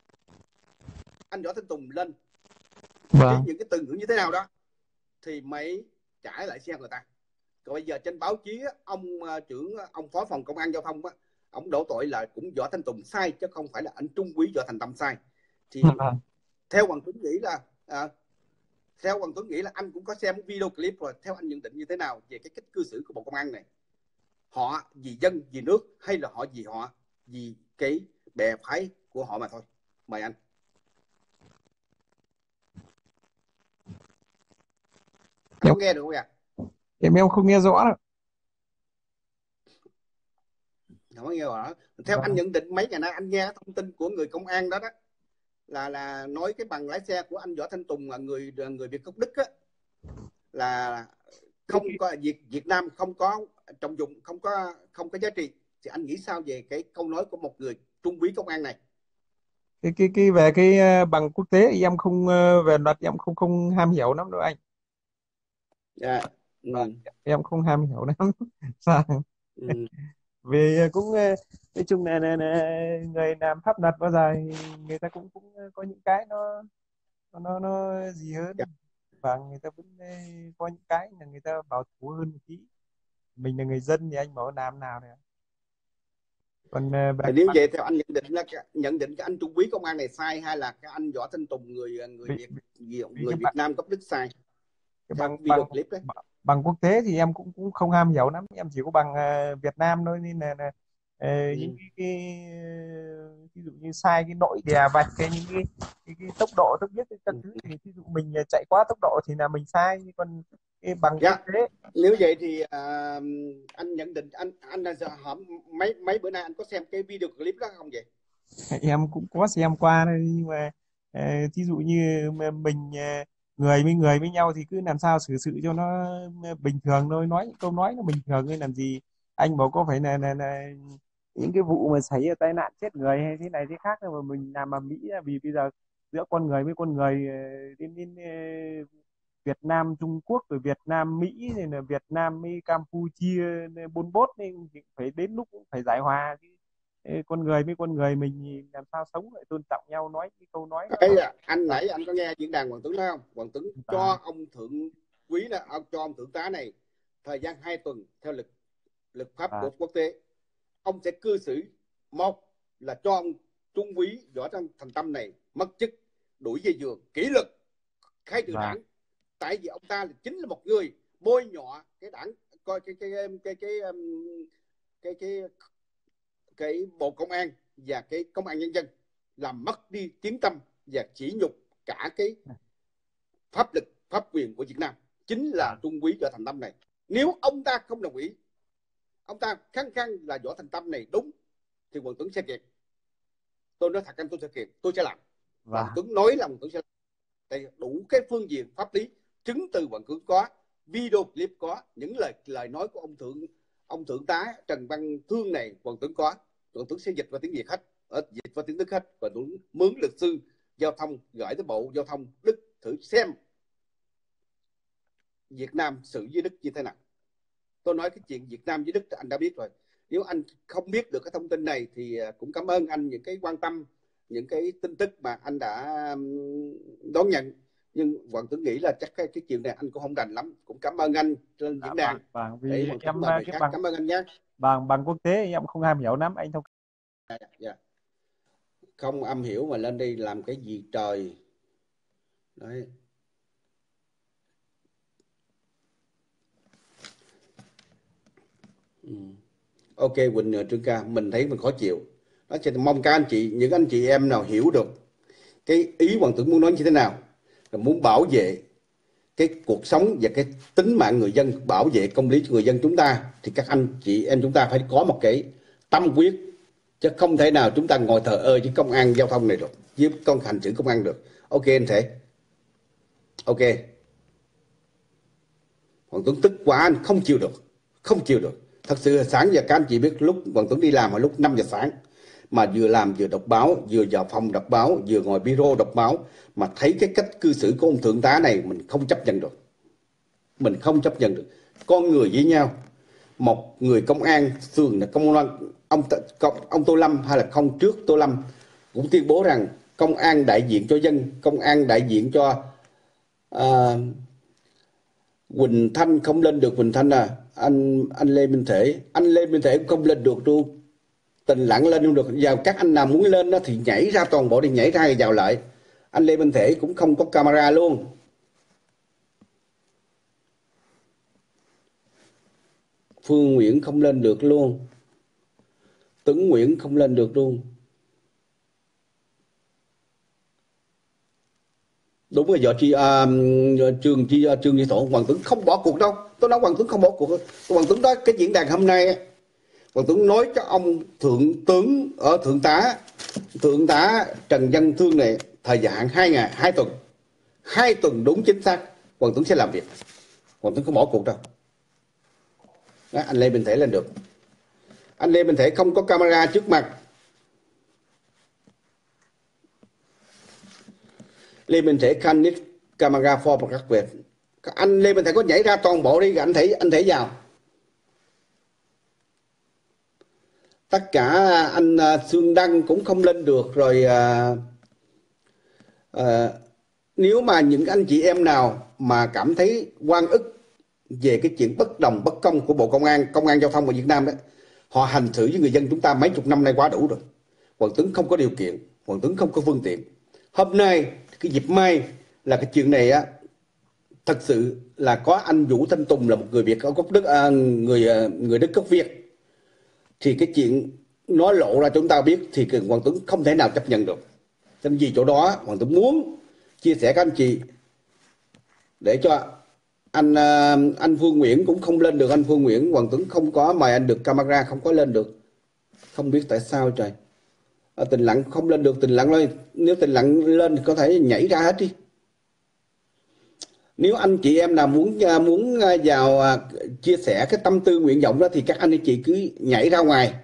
anh Võ Thanh Tùng lên, Vâng. những cái từ ngữ như thế nào đó thì mới trả lại xe người ta. Còn bây giờ trên báo chí á, ông uh, trưởng ông phó phòng công an giao thông á, ông đổ tội là cũng Võ Thanh Tùng sai chứ không phải là anh Trung úy Võ Thành Tâm sai. Thì Vâng. theo Hoàng Tuấn nghĩ là à, theo Hoàng Tuấn nghĩ là anh cũng có xem video clip rồi, theo anh nhận định như thế nào về cái cách cư xử của Bộ Công an này? Họ vì dân vì nước hay là họ vì họ vì cái bè phái của họ mà thôi? Mời anh. Anh có nghe được không ạ? Em em không nghe rõ đâu. Không có nghe rõ. Theo Vâng. anh nhận định mấy ngày nay anh nghe thông tin của người công an đó đó là là nói cái bằng lái xe của anh Võ Thanh Tùng là người người Việt gốc Đức á, là không có Việt Việt Nam không có trọng dụng, không có không có giá trị. Thì anh nghĩ sao về cái câu nói của một người trung úy công an này? Cái cái cái về cái ờ, bằng quốc tế thì em không ờ, về luật em không không ham hiểu lắm đâu anh. Dạ. Ừ. Vâng. Em không ham hiểu lắm. Vâng. Ừ. Vì cũng ờ, nói chung là, là, là người làm pháp luật bao giờ thì người ta cũng cũng có những cái nó nó nó gì hơn. Dạ. Và người ta vẫn ờ, có những cái là người ta bảo thủ hơn một tí. Mình là người dân thì anh bảo làm nào này. Còn ờ, về Nếu vậy theo anh nhận định là nhận định cái anh trung úy công an này sai hay là cái anh Võ Thanh Tùng người người vì, Việt vì người cái Việt bằng, Nam gốc Đức sai? cái Theo bằng video bằng clip đấy. bằng quốc tế thì em cũng cũng không ham hiểu lắm, em chỉ có bằng ờ, Việt Nam thôi, nên là, là ờ, Ừ. những cái, cái ờ, ví dụ như sai cái lỗi đè vạch cái những cái, cái, cái tốc độ tốc nhất các thứ thì ví dụ mình chạy quá tốc độ thì là mình sai, còn cái bằng Dạ. quốc tế. Nếu vậy thì uh, anh nhận định anh anh là hỏi mấy mấy bữa nay anh có xem cái video clip đó không vậy? Em cũng có xem qua thôi, nhưng mà ờ, ví dụ như mà mình ờ, người với người với nhau thì cứ làm sao xử sự cho nó bình thường thôi, nói những câu nói nó bình thường thôi, làm gì anh bảo có phải là, là, là những cái vụ mà xảy ra tai nạn chết người hay thế này thế khác đâu mà mình làm mà Mỹ, vì bây giờ giữa con người với con người ờ, đến đến ờ, Việt Nam Trung Quốc rồi Việt Nam Mỹ này là Việt Nam với Campuchia Pol Pot, nên phải đến lúc cũng phải giải hòa chứ. Ê, con người với con người mình thì làm sao sống lại tôn trọng nhau, nói cái câu nói đó. Đấy, anh nãy anh có nghe diễn đàn Hoàng Tuấn nói không? Hoàng Tuấn À. cho ông thượng quý là ông cho ông thượng tá này thời gian hai tuần theo luật luật pháp À. của quốc tế. Ông sẽ cư xử, một là cho ông trung úy Võ Thành Tâm này mất chức, đuổi về giường, kỷ luật, khai trừ Vâng. đảng. Tại vì ông ta là chính là một người bôi nhọ cái đảng, coi cái cái cái cái cái cái cái, cái bộ công an và cái công an nhân dân, làm mất đi tiếng tăm và chỉ nhục cả cái pháp lực pháp quyền của Việt Nam, chính là Trung úy Võ Thành Tâm này. Nếu ông ta không đồng ý, ông ta khăng khăng là Võ Thành Tâm này đúng, thì Hoàng Tuấn sẽ kiện. Tôi nói thật anh, tôi sẽ kiện, tôi sẽ làm. Và Hoàng Tuấn nói là Hoàng Tuấn sẽ làm. Tại đủ cái phương diện pháp lý, chứng từ Hoàng Tuấn có, video clip có, những lời lời nói của ông thượng ông thượng tá Trần Văn Thương này Hoàng Tuấn có. Hoàng Tuấn sẽ dịch vào tiếng Việt hết, ở dịch vào tiếng Đức hết, và Tuấn mướn luật sư giao thông gửi tới Bộ Giao thông Đức thử xem Việt Nam xử với Đức như thế nào. Tôi nói cái chuyện Việt Nam với Đức anh đã biết rồi. Nếu anh không biết được cái thông tin này thì cũng cảm ơn anh những cái quan tâm, những cái tin tức mà anh đã đón nhận. Nhưng Hoàng Tuấn nghĩ là chắc cái, cái chuyện này anh cũng không rành lắm. Cũng cảm ơn anh trên diễn đàn. Bằng vì Để em cái bằng, cảm ơn anh nhé. Bằng bằng quốc tế em không am hiểu lắm anh thông. Yeah, yeah. Không am hiểu mà lên đây làm cái gì trời. Đấy. Ừ. Ok Quỳnh Trương Ca, mình thấy mình khó chịu. Đó, thì mong các anh chị, những anh chị em nào hiểu được cái ý Hoàng Tuấn muốn nói như thế nào, là muốn bảo vệ cái cuộc sống và cái tính mạng người dân, bảo vệ công lý cho người dân chúng ta, thì các anh chị em chúng ta phải có một cái tâm quyết, chứ không thể nào chúng ta ngồi thờ ơ với công an giao thông này được, với con hành xử công an được. Ok anh Thể. Ok. Hoàng Tuấn tức quá, anh không chịu được, không chịu được. Thật sự sáng giờ các anh chị biết lúc Hoàng Tuấn đi làm hồi lúc năm giờ sáng, mà vừa làm vừa đọc báo, vừa vào phòng đọc báo, vừa ngồi bureau đọc báo, mà thấy cái cách cư xử của ông thượng tá này mình không chấp nhận được. Mình không chấp nhận được. Con người với nhau, một người công an thường là công an, ông ông, ông Tô Lâm hay là không trước Tô Lâm cũng tuyên bố rằng công an đại diện cho dân, công an đại diện cho uh, Quỳnh Thanh không lên được. Quỳnh Thanh à, anh anh Lê Minh Thể, anh Lê Minh Thể cũng không lên được luôn. Tình Lặng lên không được. Vào các anh nào muốn lên đó thì nhảy ra, toàn bộ đi nhảy ra rồi vào lại. Anh Lê Minh Thể cũng không có camera luôn. Phương Nguyễn không lên được luôn. Tuấn Nguyễn không lên được luôn. Đúng rồi, vợ chị uh, Trương Chi uh, Trương Duy Thổ, Hoàng Tuấn không bỏ cuộc đâu. Tôi nói Hoàng Tuấn không bỏ cuộc. Hoàng Tuấn nói cái diễn đàn hôm nay, Hoàng Tuấn nói cho ông thượng tướng ở thượng tá thượng tá Trần Văn Thương này thời gian hai ngày, hai tuần, hai tuần đúng chính xác, Hoàng Tuấn sẽ làm việc. Hoàng Tuấn không bỏ cuộc đâu. Đó, anh Lê Minh Thể lên được. Anh Lê Minh Thể không có camera trước mặt. Lê Minh Thể can need camera for protect. Anh Lê Minh Thể có nhảy ra toàn bộ đi, anh thể anh thể vào. Tất cả anh Xuân Đăng cũng không lên được rồi. À, à, nếu mà những anh chị em nào mà cảm thấy oan ức về cái chuyện bất đồng bất công của Bộ Công an, Công an Giao thông ở Việt Nam đó, họ hành xử với người dân chúng ta mấy chục năm nay quá đủ rồi. Hoàng Tuấn không có điều kiện, Hoàng Tuấn không có phương tiện. Hôm nay cái dịp mai là cái chuyện này á, thật sự là có anh Vũ Thanh Tùng là một người Việt ở gốc Đức, à, người người Đức gốc Việt, thì cái chuyện nó lộ ra chúng ta biết thì Hoàng Tuấn không thể nào chấp nhận được. Nên vì chỗ đó Hoàng Tuấn muốn chia sẻ các anh chị để cho anh anh Phương Nguyễn cũng không lên được. Anh Phương Nguyễn Hoàng Tuấn không có mời anh được camera, không có lên được, không biết tại sao trời. À, Tình Lặng không lên được. Tình Lặng ơi, nếu Tình Lặng lên thì có thể nhảy ra hết đi. Nếu anh chị em nào muốn muốn vào chia sẻ cái tâm tư nguyện vọng đó thì các anh chị cứ nhảy ra ngoài.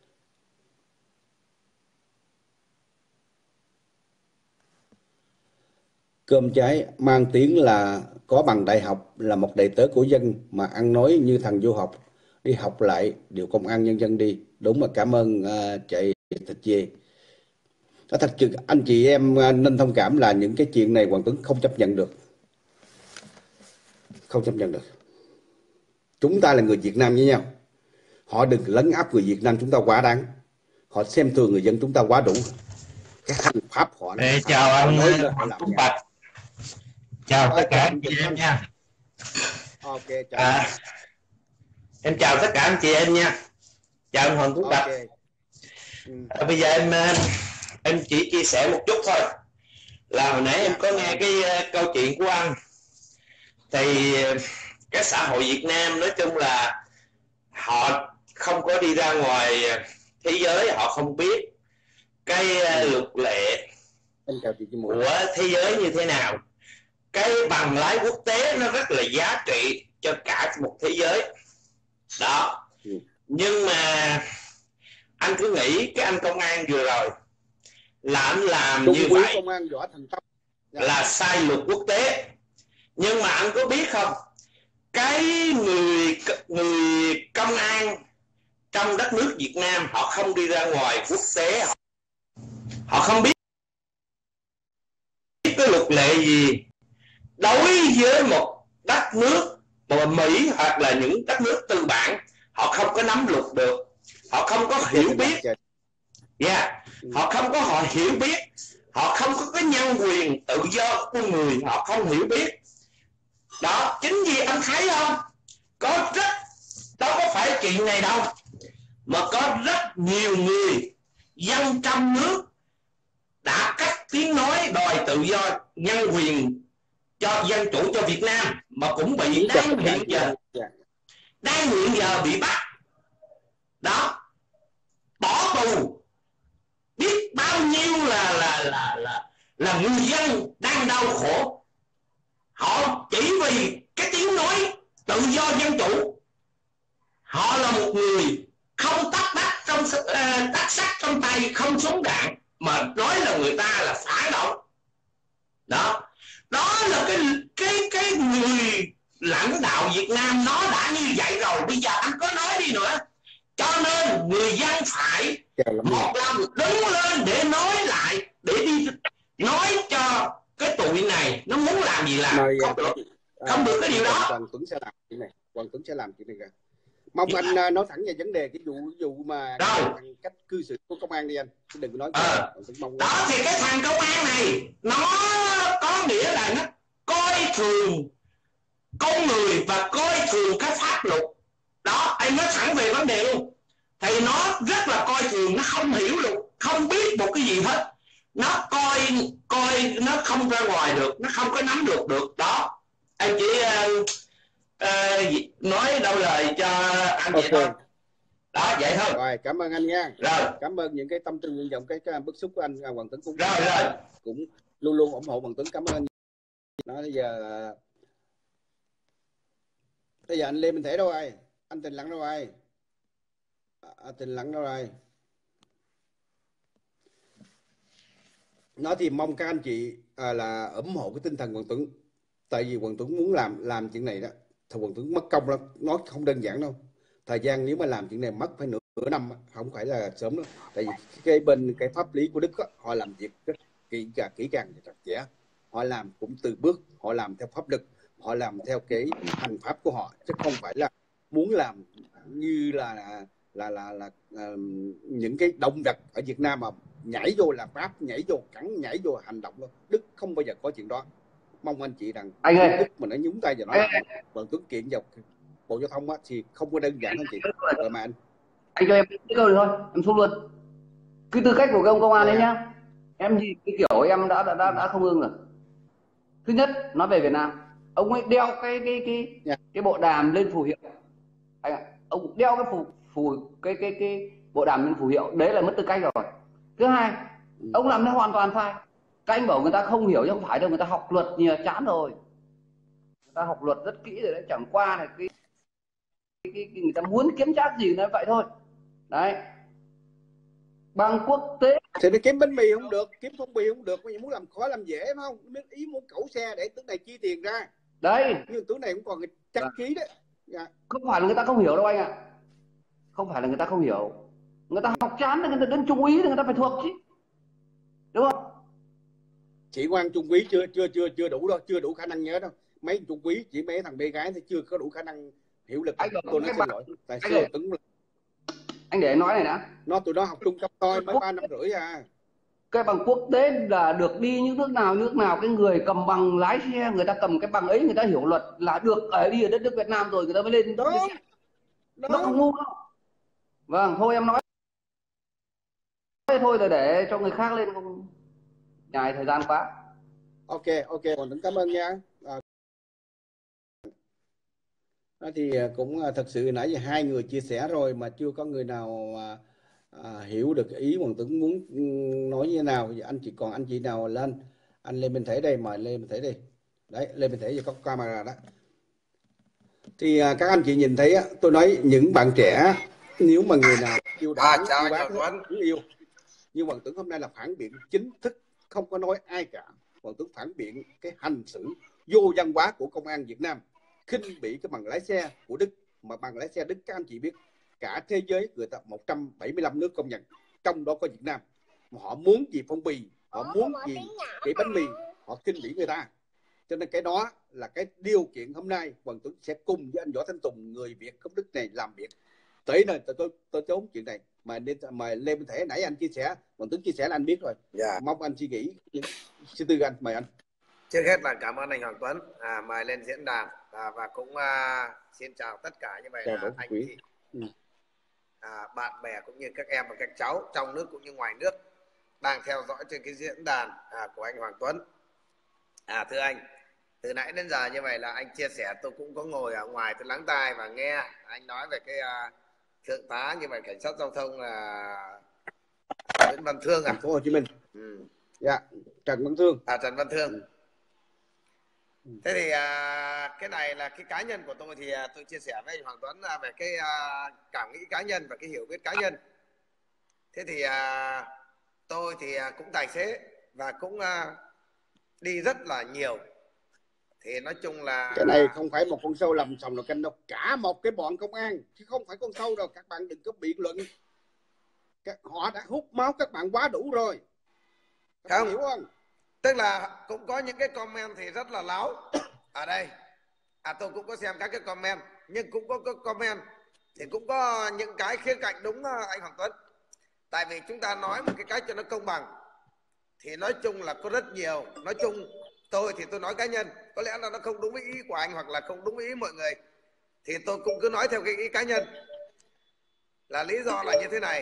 Cơm cháy mang tiếng là có bằng đại học, là một đầy tớ của dân mà ăn nói như thằng vô học, đi học lại điều công an nhân dân đi. Đúng mà cảm ơn uh, chị Thịt Dê. Thật sự anh chị em nên thông cảm là những cái chuyện này Hoàng Tuấn không chấp nhận được. Không chấp nhận được. Chúng ta là người Việt Nam với nhau. Họ đừng lấn áp người Việt Nam chúng ta quá đáng. Họ xem thường người dân chúng ta quá đủ. Cái hành pháp họ này. Để chào anh Tuấn Bạch. Chào tất cả anh chị em nha. Ok, chào. À, em chào tất cả anh chị em nha. Chào anh Hoàng Tuấn Bạch. Okay. Ừ. À, bây giờ em em chỉ chia sẻ một chút thôi. Là hồi nãy em có nghe cái uh, câu chuyện của anh. Thì uh, cái xã hội Việt Nam nói chung là họ không có đi ra ngoài thế giới, họ không biết cái uh, luật lệ của thế giới như thế nào. Cái bằng lái quốc tế nó rất là giá trị cho cả một thế giới đó. Nhưng mà anh cứ nghĩ cái anh công an vừa rồi là anh làm Trung như quý vậy công an Võ Thành Tâm là sai luật quốc tế. Nhưng mà anh có biết không, cái người người công an trong đất nước Việt Nam họ không đi ra ngoài quốc tế, họ, họ không biết cái luật lệ gì đối với một đất nước mà Mỹ hoặc là những đất nước tư bản. Họ không có nắm luật được, họ không có hiểu biết, yeah. Họ không có họ hiểu biết, họ không có cái nhân quyền tự do của người, họ không hiểu biết đó. Chính vì anh thấy không, có rất, đâu có phải chuyện này đâu, mà có rất nhiều người dân trong nước đã cắt tiếng nói đòi tự do nhân quyền cho dân chủ cho Việt Nam, mà cũng bị đang hiện giờ đang hiện giờ bị bắt đó, bỏ tù. Biết bao nhiêu là là là là là người dân đang đau khổ, họ chỉ vì cái tiếng nói tự do dân chủ. Họ là một người không tắt đắt trong uh, tắt sắt trong tay, không súng đạn, mà nói là người ta là phản động đó. Đó là cái cái cái người lãnh đạo Việt Nam nó đã như vậy rồi, bây giờ anh có nói đi nữa. Cho nên người dân phải một lần đứng lên để nói lại, để đi nói cho cái tụi này nó muốn làm gì làm. Mời, không được à, không được cái điều đó. Hoàng Tuấn sẽ làm chuyện này, Hoàng Tuấn sẽ làm chuyện này kìa. Mong dạ. anh nói thẳng về vấn đề cái vụ vụ mà cái cách cư xử của công an đi anh, đừng có nói à, mong đó thì cái thằng công an này nó có nghĩa là nó coi thường con người và coi thường cái pháp luật đó. Anh nói thẳng về vấn đề luôn, thì nó rất là coi thường, nó không hiểu được, không biết một cái gì hết, nó coi coi nó không ra ngoài được, nó không có nắm được được đó. Anh chỉ uh, uh, nói đâu lời cho anh okay. vậy thôi đó, vậy thôi. Rồi cảm ơn anh nha. Rồi cảm ơn những cái tâm tư nguyện vọng, cái, cái bức xúc của anh Hoàng Tuấn cũng rồi rồi cũng luôn luôn ủng hộ Hoàng Tuấn. Cảm ơn anh. Nói bây giờ bây giờ anh Lê Minh Thể đâu rồi, anh Tình Lặng đâu rồi, à, Tình Lặng đâu rồi. Nói thì mong các anh chị à, là ủng hộ cái tinh thần Hoàng Tuấn, tại vì Hoàng Tuấn muốn làm làm chuyện này đó thì Hoàng Tuấn mất công lắm, nói không đơn giản đâu. Thời gian nếu mà làm chuyện này mất phải nửa, nửa năm, không phải là sớm đâu. Tại vì cái bên cái pháp lý của Đức đó, họ làm việc rất kỹ càng kỹ càng chặt chẽ, họ làm cũng từ bước, họ làm theo pháp luật, họ làm theo cái hành pháp của họ, chứ không phải là muốn làm như là là là, là, là, là những cái động vật ở Việt Nam mà nhảy vô là pháp, nhảy vô cắn, nhảy vô hành động luôn. Đức không bao giờ có chuyện đó. Mong anh chị rằng anh ơi, Đức mà nó nhúng tay vào nó làm Hoàng Tuấn kiện vào Bộ Giao thông á, thì không có đơn giản anh chị. Rồi mà anh anh cho em cái câu thôi, em xuống luôn. Cái tư cách của cái ông công an đấy nhá, em gì cái kiểu em đã đã đã, đã không ưng rồi. Thứ nhất, nói về Việt Nam, ông ấy đeo cái cái cái yeah. cái bộ đàm lên phù hiệu, anh ạ, ông đeo cái phù phù cái cái cái bộ đàm lên phù hiệu, đấy là mất tư cách rồi. Thứ hai, ừ. ông làm nó hoàn toàn sai. Các anh bảo người ta không hiểu chứ không phải đâu, người ta học luật nhiều chán rồi, người ta học luật rất kỹ rồi đấy, chẳng qua là cái, cái, cái, cái người ta muốn kiếm trác gì nó vậy thôi đấy. Bằng quốc tế thì nó kiếm bánh mì không được, kiếm phong bì không được, muốn làm khó làm dễ phải không? Ý muốn cẩu xe để tướng này chi tiền ra đấy, nhưng tướng này cũng còn cái chắc à. ký đấy. Dạ. Không phải là người ta không hiểu đâu anh ạ, à. Không phải là người ta không hiểu, người ta học chán thì người ta đến trung úy thì người ta phải thuộc chứ, đúng không? Chỉ quan trung úy chưa chưa chưa chưa đủ đâu, chưa đủ khả năng nhớ đâu. Mấy trung úy chỉ mấy thằng bé gái thì chưa có đủ khả năng hiểu lực. Anh tôi nói xin bạn... lỗi, tại xưa Tuấn anh để nói này đã, nó tụi nó học trung cấp thôi, mới ba năm rưỡi à. Cái bằng quốc tế là được đi những nước nào nước nào, cái người cầm bằng lái xe, người ta cầm cái bằng ấy, người ta hiểu luật là được ở đi ở đất nước Việt Nam rồi người ta mới lên đó. Nó không ngu đâu. Vâng, thôi em nói thôi rồi để cho người khác lên, không dài thời gian quá. Ok ok, còn cảm ơn nha. À, Đó thì cũng thật sự nãy giờ hai người chia sẻ rồi mà chưa có người nào à, à, hiểu được ý Hoàng Tuấn muốn nói như thế nào. Anh chị còn anh chị nào lên, anh Lê Minh Thể đây, mời Lê Minh Thể đi. Đấy, Lê Minh Thể giờ có camera đó. Thì à, các anh chị nhìn thấy á, tôi nói những bạn trẻ nếu mà người nào yêu đảng, à, yêu bác, yêu, yêu như Hoàng Tuấn hôm nay là phản biện chính thức, không có nói ai cả. Hoàng Tuấn phản biện cái hành xử vô văn hóa của công an Việt Nam, khinh bỉ cái bằng lái xe của Đức, mà bằng lái xe Đức các anh chị biết cả thế giới người ta một trăm bảy mươi lăm nước công nhận, trong đó có Việt Nam. Mà họ muốn gì phong bì, họ muốn gì cái bánh mì, họ khinh bỉ người ta. Cho nên cái đó là cái điều kiện hôm nay Hoàng Tuấn sẽ cùng với anh Võ Thanh Tùng, người Việt gốc Đức này làm việc. Tới nơi tôi tôi, tôi trốn chuyện này mà mà Lê Minh Thể nãy anh chia sẻ, Hoàng Tuấn chia sẻ là anh biết rồi. Dạ. Mong anh suy nghĩ. Xin tư anh, mời anh. Trước hết là cảm ơn anh Hoàng Tuấn à, mời lên diễn đàn à, và cũng à, xin chào tất cả như vậy Chào là anh chị, ừ. à, bạn bè cũng như các em và các cháu trong nước cũng như ngoài nước đang theo dõi trên cái diễn đàn à, của anh Hoàng Tuấn. À, thưa anh, từ nãy đến giờ như vậy là anh chia sẻ, tôi cũng có ngồi ở ngoài tôi lắng tai và nghe anh nói về cái uh, thượng tá như vậy cảnh sát giao thông là Nguyễn Văn Thương à, Thành phố Hồ Chí Minh. Ừ. Dạ, Trần Văn Thương. À, Trần Văn Thương. Ừ. Thế thì à, cái này là cái cá nhân của tôi thì à, tôi chia sẻ với anh Hoàng Tuấn à, về cái à, cảm nghĩ cá nhân và cái hiểu biết cá nhân. Thế thì à, tôi thì à, cũng tài xế và cũng à, đi rất là nhiều. Thì nói chung là cái này không phải một con sâu lầm sòng nào canh đâu, cả một cái bọn công an chứ không phải con sâu đâu. Các bạn đừng có biện luận, các, họ đã hút máu các bạn quá đủ rồi. Các không hiểu không? Tức là cũng có những cái comment thì rất là láo ở đây. À, tôi cũng có xem các cái comment, nhưng cũng có, có comment thì cũng có những cái khía cạnh đúng anh Hoàng Tuấn. Tại vì chúng ta nói một cái cách cho nó công bằng thì nói chung là có rất nhiều. Nói chung tôi thì tôi nói cá nhân, có lẽ là nó không đúng với ý của anh hoặc là không đúng với ý mọi người, thì tôi cũng cứ nói theo cái ý cá nhân. Là lý do là như thế này.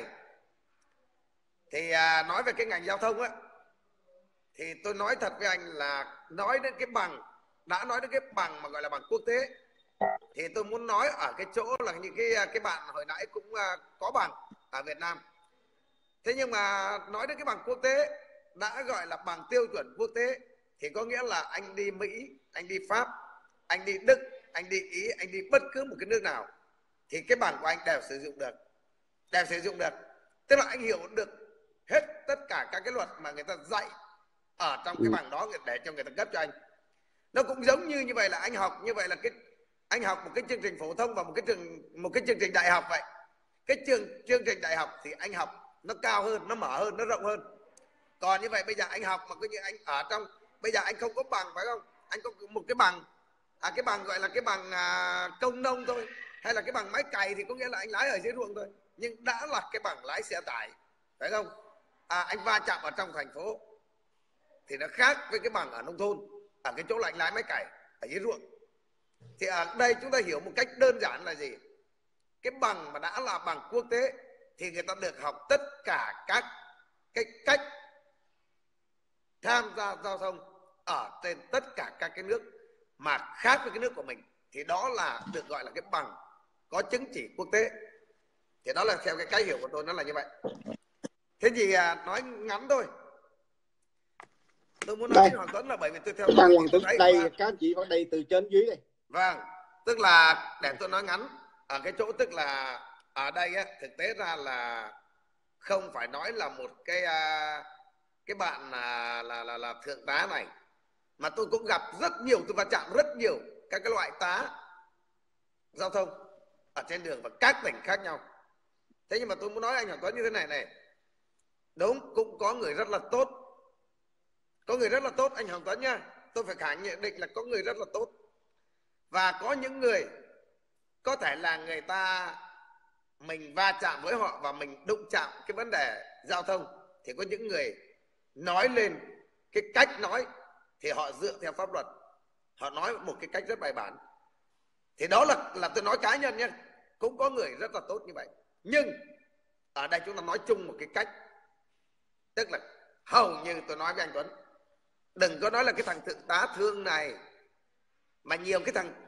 Thì à, nói về cái ngành giao thông á, thì tôi nói thật với anh là nói đến cái bằng, đã nói đến cái bằng mà gọi là bằng quốc tế, thì tôi muốn nói ở cái chỗ là những cái cái bạn hồi nãy cũng uh, có bằng ở Việt Nam. Thế nhưng mà nói đến cái bằng quốc tế đã gọi là bằng tiêu chuẩn quốc tế thì có nghĩa là anh đi Mỹ, anh đi Pháp, anh đi Đức, anh đi Ý, anh đi bất cứ một cái nước nào thì cái bằng của anh đều sử dụng được, đều sử dụng được. Tức là anh hiểu được hết tất cả các cái luật mà người ta dạy ở trong cái bằng đó để cho người ta cấp cho anh. Nó cũng giống như như vậy là anh học như vậy là cái anh học một cái chương trình phổ thông và một cái trường một cái chương trình đại học vậy. Cái trường chương trình đại học thì anh học nó cao hơn, nó mở hơn, nó rộng hơn. Còn như vậy bây giờ anh học mà coi như anh ở trong, bây giờ anh không có bằng phải không? Anh có một cái bằng à, cái bằng gọi là cái bằng à, công nông thôi, hay là cái bằng máy cày thì có nghĩa là anh lái ở dưới ruộng thôi, nhưng đã là cái bằng lái xe tải phải không? À, anh va chạm ở trong thành phố thì nó khác với cái bằng ở nông thôn, ở cái chỗ là anh lái máy cày ở dưới ruộng. Thì ở đây chúng ta hiểu một cách đơn giản là gì? Cái bằng mà đã là bằng quốc tế thì người ta được học tất cả các cái cách tham gia giao thông ở trên tất cả các cái nước mà khác với cái nước của mình, thì đó là được gọi là cái bằng có chứng chỉ quốc tế. Thì đó là theo cái cái hiểu của tôi, nó là như vậy. Thế thì à, nói ngắn thôi. Tôi muốn nói với Hoàng Tuấn là bởi vì tôi theo bằng Hoàng Tuấn đây, và... các anh chị ở đây từ trên dưới đây. Vâng, tức là để tôi nói ngắn ở cái chỗ, tức là ở đây á, thực tế ra là không phải nói là một cái cái bạn là là là, là thượng tá này, mà tôi cũng gặp rất nhiều, tôi va chạm rất nhiều các cái loại tá giao thông ở trên đường và các tỉnh khác nhau. Thế nhưng mà tôi muốn nói anh Hoàng Tuấn như thế này này, đúng, cũng có người rất là tốt, có người rất là tốt anh Hoàng Tuấn nha, tôi phải khẳng định là có người rất là tốt. Và có những người có thể là người ta mình va chạm với họ và mình đụng chạm cái vấn đề giao thông, thì có những người nói lên cái cách nói thì họ dựa theo pháp luật, họ nói một cái cách rất bài bản. Thì đó là là tôi nói cá nhân nhé, cũng có người rất là tốt như vậy. Nhưng ở đây chúng ta nói chung một cái cách, tức là hầu như tôi nói với anh Tuấn, đừng có nói là cái thằng thượng tá Thương này, mà nhiều cái thằng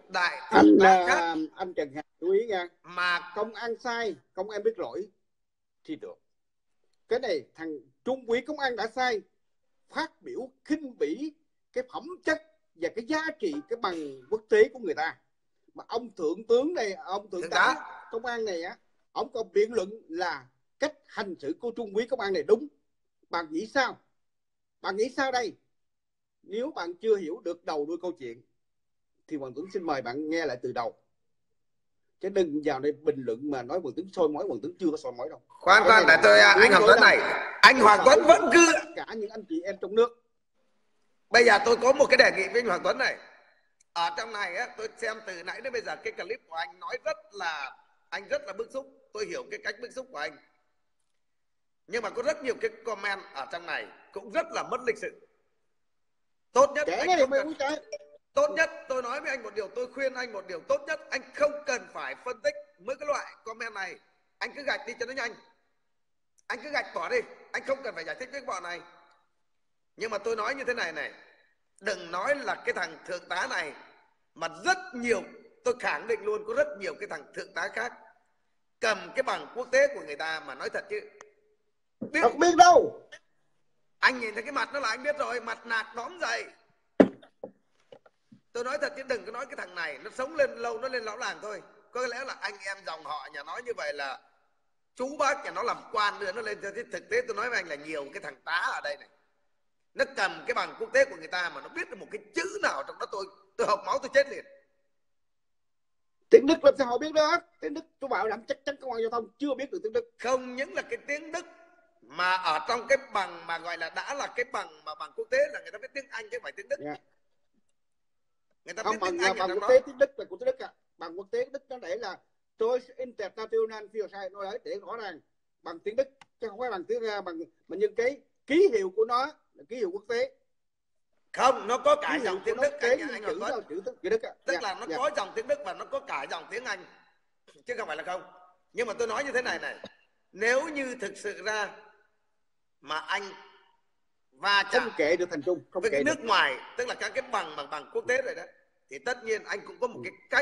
đại anh thượng tá khác à, anh Trần Hà chú ý nha, mà công an sai, công an biết lỗi thì được. Cái này thằng Trung úy công an đã sai, phát biểu khinh bỉ cái phẩm chất và cái giá trị cái bằng quốc tế của người ta, mà ông thượng tướng này, ông thượng tá công an này á, ông còn biện luận là cách hành xử của Trung úy công an này đúng. Bạn nghĩ sao? Bạn nghĩ sao đây? Nếu bạn chưa hiểu được đầu đuôi câu chuyện thì Hoàng Tuấn xin mời bạn nghe lại từ đầu, chứ đừng vào đây bình luận mà nói Hoàng Tuấn soi mói. Hoàng Tuấn chưa có soi mói đâu. Khoan khoan để tôi anh Hoàng Tuấn này, anh Hoàng Tuấn vẫn cứ cả những anh chị em trong nước. Bây giờ tôi có một cái đề nghị với anh Hoàng Tuấn này. Ở trong này á, tôi xem từ nãy đến bây giờ cái clip của anh nói rất là, anh rất là bức xúc. Tôi hiểu cái cách bức xúc của anh, nhưng mà có rất nhiều cái comment ở trong này cũng rất là mất lịch sự. Tốt nhất anh không cần, tốt nhất tôi nói với anh một điều, tôi khuyên anh một điều, tốt nhất anh không cần phải phân tích mấy cái loại comment này, anh cứ gạch đi cho nó nhanh, anh cứ gạch bỏ đi, anh không cần phải giải thích với bọn này. Nhưng mà tôi nói như thế này này, đừng nói là cái thằng thượng tá này, mà rất nhiều, tôi khẳng định luôn có rất nhiều cái thằng thượng tá khác cầm cái bằng quốc tế của người ta mà nói thật chứ biết không biết đâu. Anh nhìn thấy cái mặt nó là anh biết rồi, mặt nạc đóm dày. Tôi nói thật chứ đừng có nói cái thằng này nó sống lên lâu nó lên lão làng thôi. Có lẽ là anh em dòng họ nhà nói như vậy là chú bác nhà nó làm quan nữa nó lên. Cho thực tế tôi nói với anh là nhiều cái thằng tá ở đây này, nó cầm cái bằng quốc tế của người ta mà nó biết được một cái chữ nào trong đó, tôi tôi học máu tôi chết liền. Tiếng Đức làm sao họ biết được? Tiếng Đức tôi bảo đảm chắc chắn công an giao thông chưa biết được tiếng Đức. Không những là cái tiếng Đức mà ở trong cái bằng mà gọi là đã là cái bằng mà bằng quốc tế là người ta biết tiếng Anh chứ không phải tiếng Đức. Yeah. Người ta không, biết bằng, tiếng Anh bằng quốc đó. tế tiếng Đức là của tiếng Đức à. Bằng quốc tế Đức nó để là tôi international field nó để rõ ràng bằng tiếng Đức chứ không phải bằng tiếng bằng mà nhưng cái ký hiệu của nó là ký hiệu quốc tế. Không, nó có cả dòng tiếng Đức anh, anh chữ đâu, chữ tiếng Đức à. Tức yeah, là nó yeah. có dòng tiếng Đức và nó có cả dòng tiếng Anh chứ không phải là không. Nhưng mà tôi nói như thế này này, nếu như thực sự ra mà anh va chạm không kệ được thành Trung không với kệ cái nước được. ngoài, tức là các cái bằng bằng bằng quốc tế rồi đó, thì tất nhiên anh cũng có một cái cách.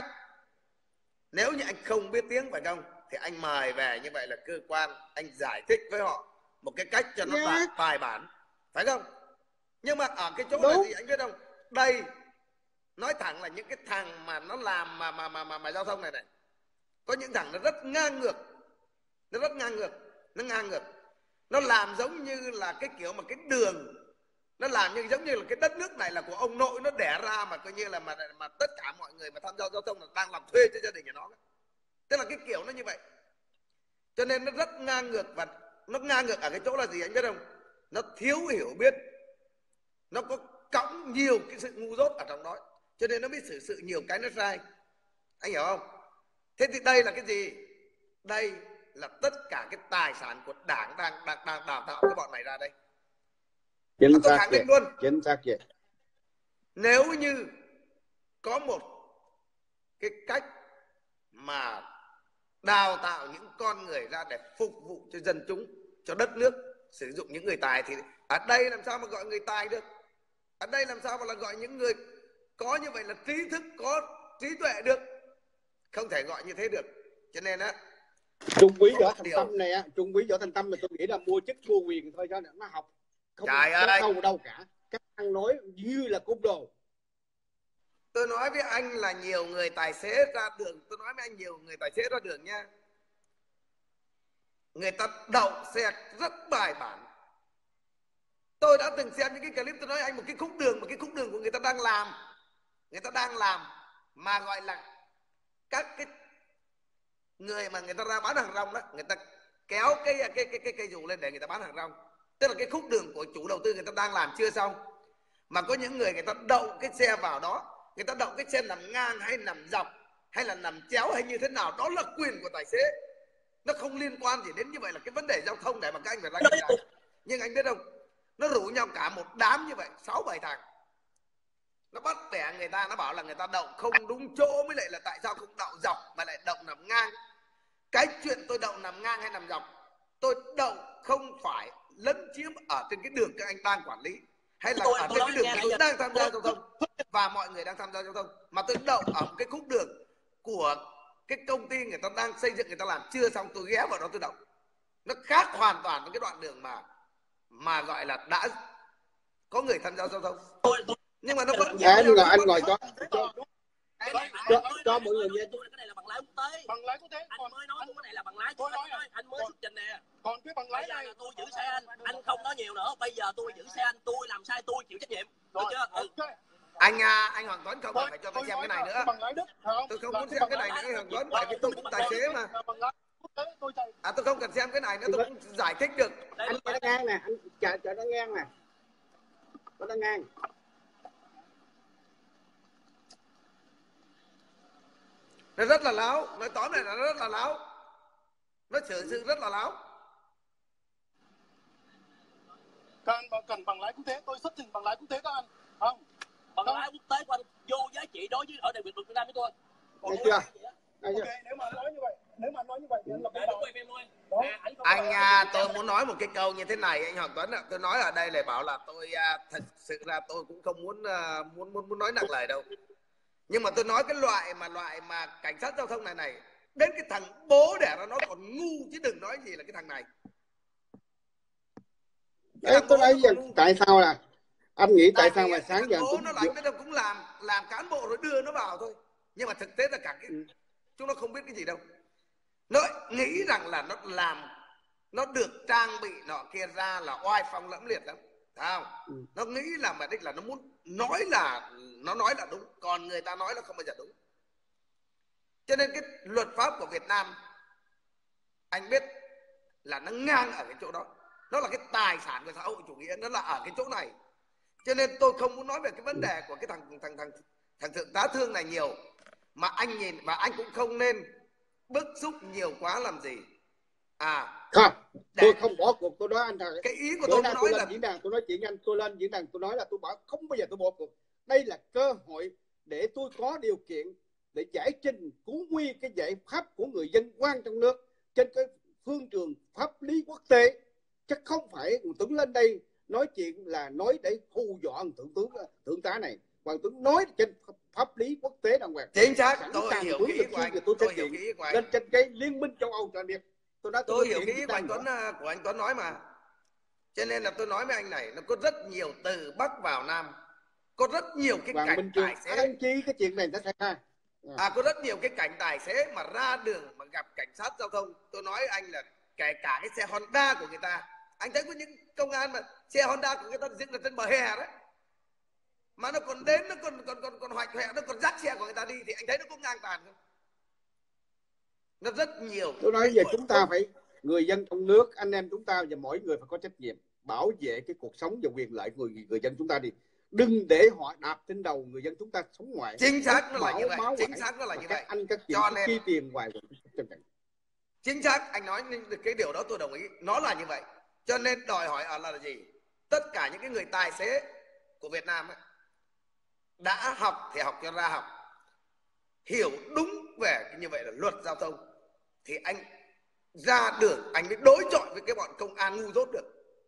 Nếu như anh không biết tiếng phải không, thì anh mời về như vậy là cơ quan, anh giải thích với họ một cái cách cho nó yeah. bài bản, phải không? Nhưng mà ở cái chỗ Đúng. là gì anh biết không? Đây nói thẳng là những cái thằng mà nó làm mà mà mà mà, mà giao thông này này, có những thằng nó rất ngang ngược, nó rất ngang ngược, nó ngang ngược, nó làm giống như là cái kiểu mà cái đường, nó làm như giống như là cái đất nước này là của ông nội nó đẻ ra, mà coi như là mà mà tất cả mọi người mà tham gia giao thông là đang làm thuê cho gia đình của nó, tức là cái kiểu nó như vậy. Cho nên nó rất ngang ngược, và nó ngang ngược ở cái chỗ là gì anh biết không? Nó thiếu hiểu biết, nó có cõng nhiều cái sự ngu dốt ở trong đó, cho nên nó mới xử sự nhiều cái nó sai, anh hiểu không? Thế thì đây là cái gì? Đây là tất cả cái tài sản của đảng đang đang đang đào tạo cái bọn này ra đây. Chính tôi xác khẳng vậy. định luôn, Chính xác vậy. nếu như có một cái cách mà đào tạo những con người ra để phục vụ cho dân chúng, cho đất nước, sử dụng những người tài, thì ở đây làm sao mà gọi người tài được? Ở đây làm sao mà là gọi những người có như vậy là trí thức, có trí tuệ được? Không thể gọi như thế được. Cho nên á, Trung úy Võ Thành Tâm này á, Trung úy Võ Thành Tâm mà tôi nghĩ là mua chức mua quyền thôi cho nó học không có đâu đâu cả. Các ăn nói như là côn đồ. Tôi nói với anh là nhiều người tài xế ra đường, tôi nói với anh nhiều người tài xế ra đường nha, người ta đậu xe rất bài bản. Tôi đã từng xem những cái clip, tôi nói anh một cái khúc đường, một cái khúc đường của người ta đang làm, người ta đang làm mà gọi là các cái người mà người ta ra bán hàng rong đó, người ta kéo cái cái cái cái cây dù lên để người ta bán hàng rong, tức là cái khúc đường của chủ đầu tư người ta đang làm chưa xong, mà có những người người ta đậu cái xe vào đó, người ta đậu cái xe nằm ngang hay nằm dọc hay là nằm chéo hay như thế nào, đó là quyền của tài xế, nó không liên quan gì đến như vậy là cái vấn đề giao thông để mà các anh phải ra cái này. Nhưng anh biết không, nó rủ nhau cả một đám như vậy, sáu bảy thằng, nó bắt bẻ người ta, nó bảo là người ta đậu không đúng chỗ, mới lại là tại sao không đậu dọc mà lại đậu nằm ngang. Cái chuyện tôi đậu nằm ngang hay nằm dọc, tôi đậu không phải lấn chiếm ở trên cái đường các anh đang quản lý, hay là tôi ở tôi trên nói cái đường nghe mà nãy tôi giờ đang tham gia giao thông và mọi người đang tham gia giao thông, mà tôi đậu ở một cái khúc đường của cái công ty người ta đang xây dựng, người ta làm chưa xong, tôi ghé vào đó tôi đậu. Nó khác hoàn toàn với cái đoạn đường mà mà gọi là đã có người tham gia giao thông. tôi, tôi Nhưng mà nó vẫn Dạ, anh ngồi anh ngồi cho cho cho cái cho, này là- cho, anh mới cho nói- mọi người tôi- nghe. tôi- cái này là bằng lái quốc tế. Bằng lái quốc tế. Anh Còn mới nói tôi cái này là bằng lái tôi tôi nói nói là- anh mới còn- xuất trình nè. còn cái bằng Bây lái giờ này là tôi giữ xe anh, anh không nói nhiều nữa. Bây giờ tôi giữ xe anh, tôi làm sai tôi chịu trách nhiệm. Được rồi, chưa? Ừ. ok. anh à, anh Hoàng Tuấn không Tôi- phải cho tôi tôi xem nói cái này là nữa. bằng lái Đức, phải không? Tôi không Là muốn cái xem bằng cái lái- này nữa Hoàng Tuấn, bởi vì tôi cũng tài xế mà. là bằng lái quốc tế tôi chạy. À tôi không cần xem cái này nữa, tôi cũng giải thích được. Đây, Anh chạy ngang nè, anh chạy chạy nó ngang nè. Nó đang ngang. Nó rất là láo, nói tóm này là nó rất là láo, nó xử sự rất là láo. Các anh mà cần bằng lái quốc tế, tôi xuất trình bằng lái quốc tế các anh, không? bằng lái quốc tế của anh vô giá trị đối với ở đây Việt Việt Nam với tôi. Còn Thấy tôi chưa? nói gì á? Thấy chưa? Ok, nếu mà nói như vậy, nếu mà nói như vậy thì anh lập Để biên đúng bản. quay phim thôi. Đó. À, anh không Anh có- à, tôi muốn nói một cái câu như thế này anh Hoàng Tuấn ạ. Tôi nói ở đây là bảo là tôi à, thật sự là tôi cũng không muốn à, muốn muốn muốn nói nặng lời đâu. Nhưng mà tôi nói cái loại mà loại mà cảnh sát giao thông này này, đến cái thằng bố đẻ nó nó còn ngu chứ đừng nói gì là cái thằng này. Cái Đấy, thằng tôi bố nói nó giờ còn ngu. tại sao là anh nghĩ tại, Tại sao vì mà cái sáng thằng giờ bố cũng nó là anh nó cũng làm làm cán bộ rồi đưa nó vào thôi. Nhưng mà thực tế là cả cái Ừ. chúng nó không biết cái gì đâu. Nó nghĩ rằng là nó làm, nó được trang bị nọ kia ra là oai phong lẫm liệt lắm, thấy không? Ừ. Nó nghĩ là mà đích là nó muốn nói là nó nói là đúng, còn người ta nói là không bao giờ đúng. Cho nên cái luật pháp của Việt Nam anh biết là nó ngang ở cái chỗ đó, nó là cái tài sản của xã hội chủ nghĩa, nó là ở cái chỗ này. Cho nên tôi không muốn nói về cái vấn đề của cái thằng thằng thằng thằng thượng tá Thương này nhiều, mà anh nhìn và anh cũng không nên bức xúc nhiều quá làm gì. À Không, để tôi không bỏ cuộc, tôi nói anh thật. cái ý của Bữa tôi nay muốn tôi nói lên là diễn đàn, tôi nói chuyện với anh, tôi lên diễn đàn tôi nói là tôi bảo không bao giờ tôi bỏ cuộc. Đây là cơ hội để tôi có điều kiện để giải trình cứu nguy cái giải pháp của người dân quan trong nước trên cái phương trường pháp lý quốc tế, chứ không phải Tuấn lên đây nói chuyện là nói để hù dọa thượng tướng thượng tá này. Hoàng Tuấn nói trên pháp lý quốc tế đàng hoàng. chính xác. Sẵn Tôi sàng hiểu hướng cái ý được của xuyên anh, thì tôi tôi sẽ hiểu kiện cái ý của anh. lên trên cái liên minh châu Âu cho biết. Tôi đã Tôi hiểu kiện cái ý Việt của anh Nam Tuấn nữa. của anh Tuấn nói mà. Cho nên là tôi nói với anh này, nó có rất nhiều từ Bắc vào Nam, có rất nhiều cái Hoàng cảnh Minh Trương, tài xế, anh chi cái chuyện này nó xảy ra. à có rất nhiều cái cảnh tài xế mà ra đường mà gặp cảnh sát giao thông. Tôi nói với anh là kể cả cái xe Honda của người ta, anh thấy có những công an mà xe Honda của người ta dựng ở trên bờ hè đấy, mà nó còn đến, nó còn còn còn còn hoạch hoẹ, nó còn dắt xe của người ta đi, thì anh thấy nó có ngang tàn không? Nó rất nhiều. Tôi nói giờ chúng ta phải, người dân trong nước, anh em chúng ta và mỗi người phải có trách nhiệm bảo vệ cái cuộc sống và quyền lợi của người, người dân chúng ta đi. Đừng để họ đạp trên đầu người dân chúng ta sống ngoài. Chính xác nó là như vậy, máu chính hoại. xác nó là Và như các vậy. anh các chị Cho nên chi tiền ngoài. chính xác anh nói cái điều đó tôi đồng ý, nó là như vậy. Cho nên đòi hỏi ở là gì? Tất cả những cái người tài xế của Việt Nam ấy, đã học thì học cho ra học, hiểu đúng về như vậy là luật giao thông, thì anh ra đường anh mới đối chọi với cái bọn công an ngu dốt được.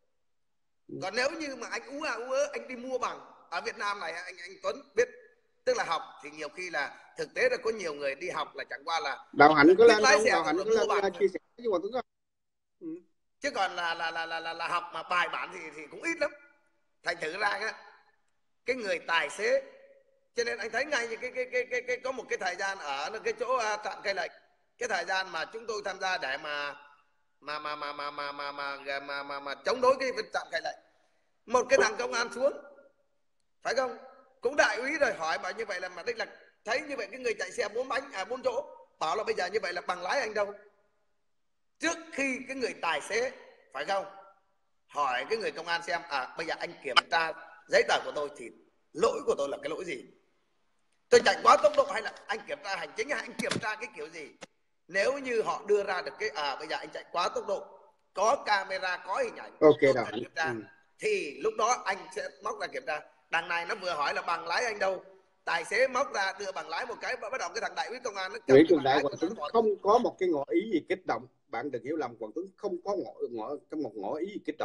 Còn nếu như mà anh ú à ú ớ, anh đi mua bằng ở Việt Nam này, anh anh Tuấn biết, tức là học thì nhiều khi là thực tế là có nhiều người đi học là chẳng qua là Đào Hạnh có lên lái không? xe Đào Hạnh rồi có mua lên bằng chia sẻ với Hoàng Tuấn không? Ừ. chứ còn là là là là là, là học mà bài bản thì thì cũng ít lắm. Thành thử ra á, cái người tài xế, cho nên anh thấy ngay như cái cái cái cái, cái có một cái thời gian ở cái chỗ uh, trạm Cây Lệch, cái thời gian mà chúng tôi tham gia để mà mà mà mà mà mà mà mà mà, mà, mà, mà chống đối cái trạm Cây Lệch, một cái thằng công an xuống, phải không, cũng đại úy rồi, hỏi bảo như vậy là mà đây là thấy như vậy cái người chạy xe bốn bánh à bốn chỗ, bảo là bây giờ như vậy là bằng lái anh đâu. Trước khi cái người tài xế, phải không, hỏi cái người công an xem à bây giờ anh kiểm tra giấy tờ của tôi thì lỗi của tôi là cái lỗi gì, tôi chạy quá tốc độ hay là anh kiểm tra hành chính hay anh kiểm tra cái kiểu gì. Nếu như họ đưa ra được cái à bây giờ anh chạy quá tốc độ, có camera có hình ảnh, Ok đó. kiểm tra, Ừ. thì lúc đó anh sẽ móc ra kiểm tra. Đằng này nó vừa hỏi là bằng lái anh đâu, tài xế móc ra đưa bằng lái một cái, bắt đầu cái thằng đại úy công an nó cầm Nguyễn cái Trường bằng Đại, lái Hoàng của Tuấn nó. không có một cái ngõ ý gì kích động, bạn đừng hiểu lầm, Hoàng Tuấn không có ngõ ngõ trong một ngõ ý gì kích động.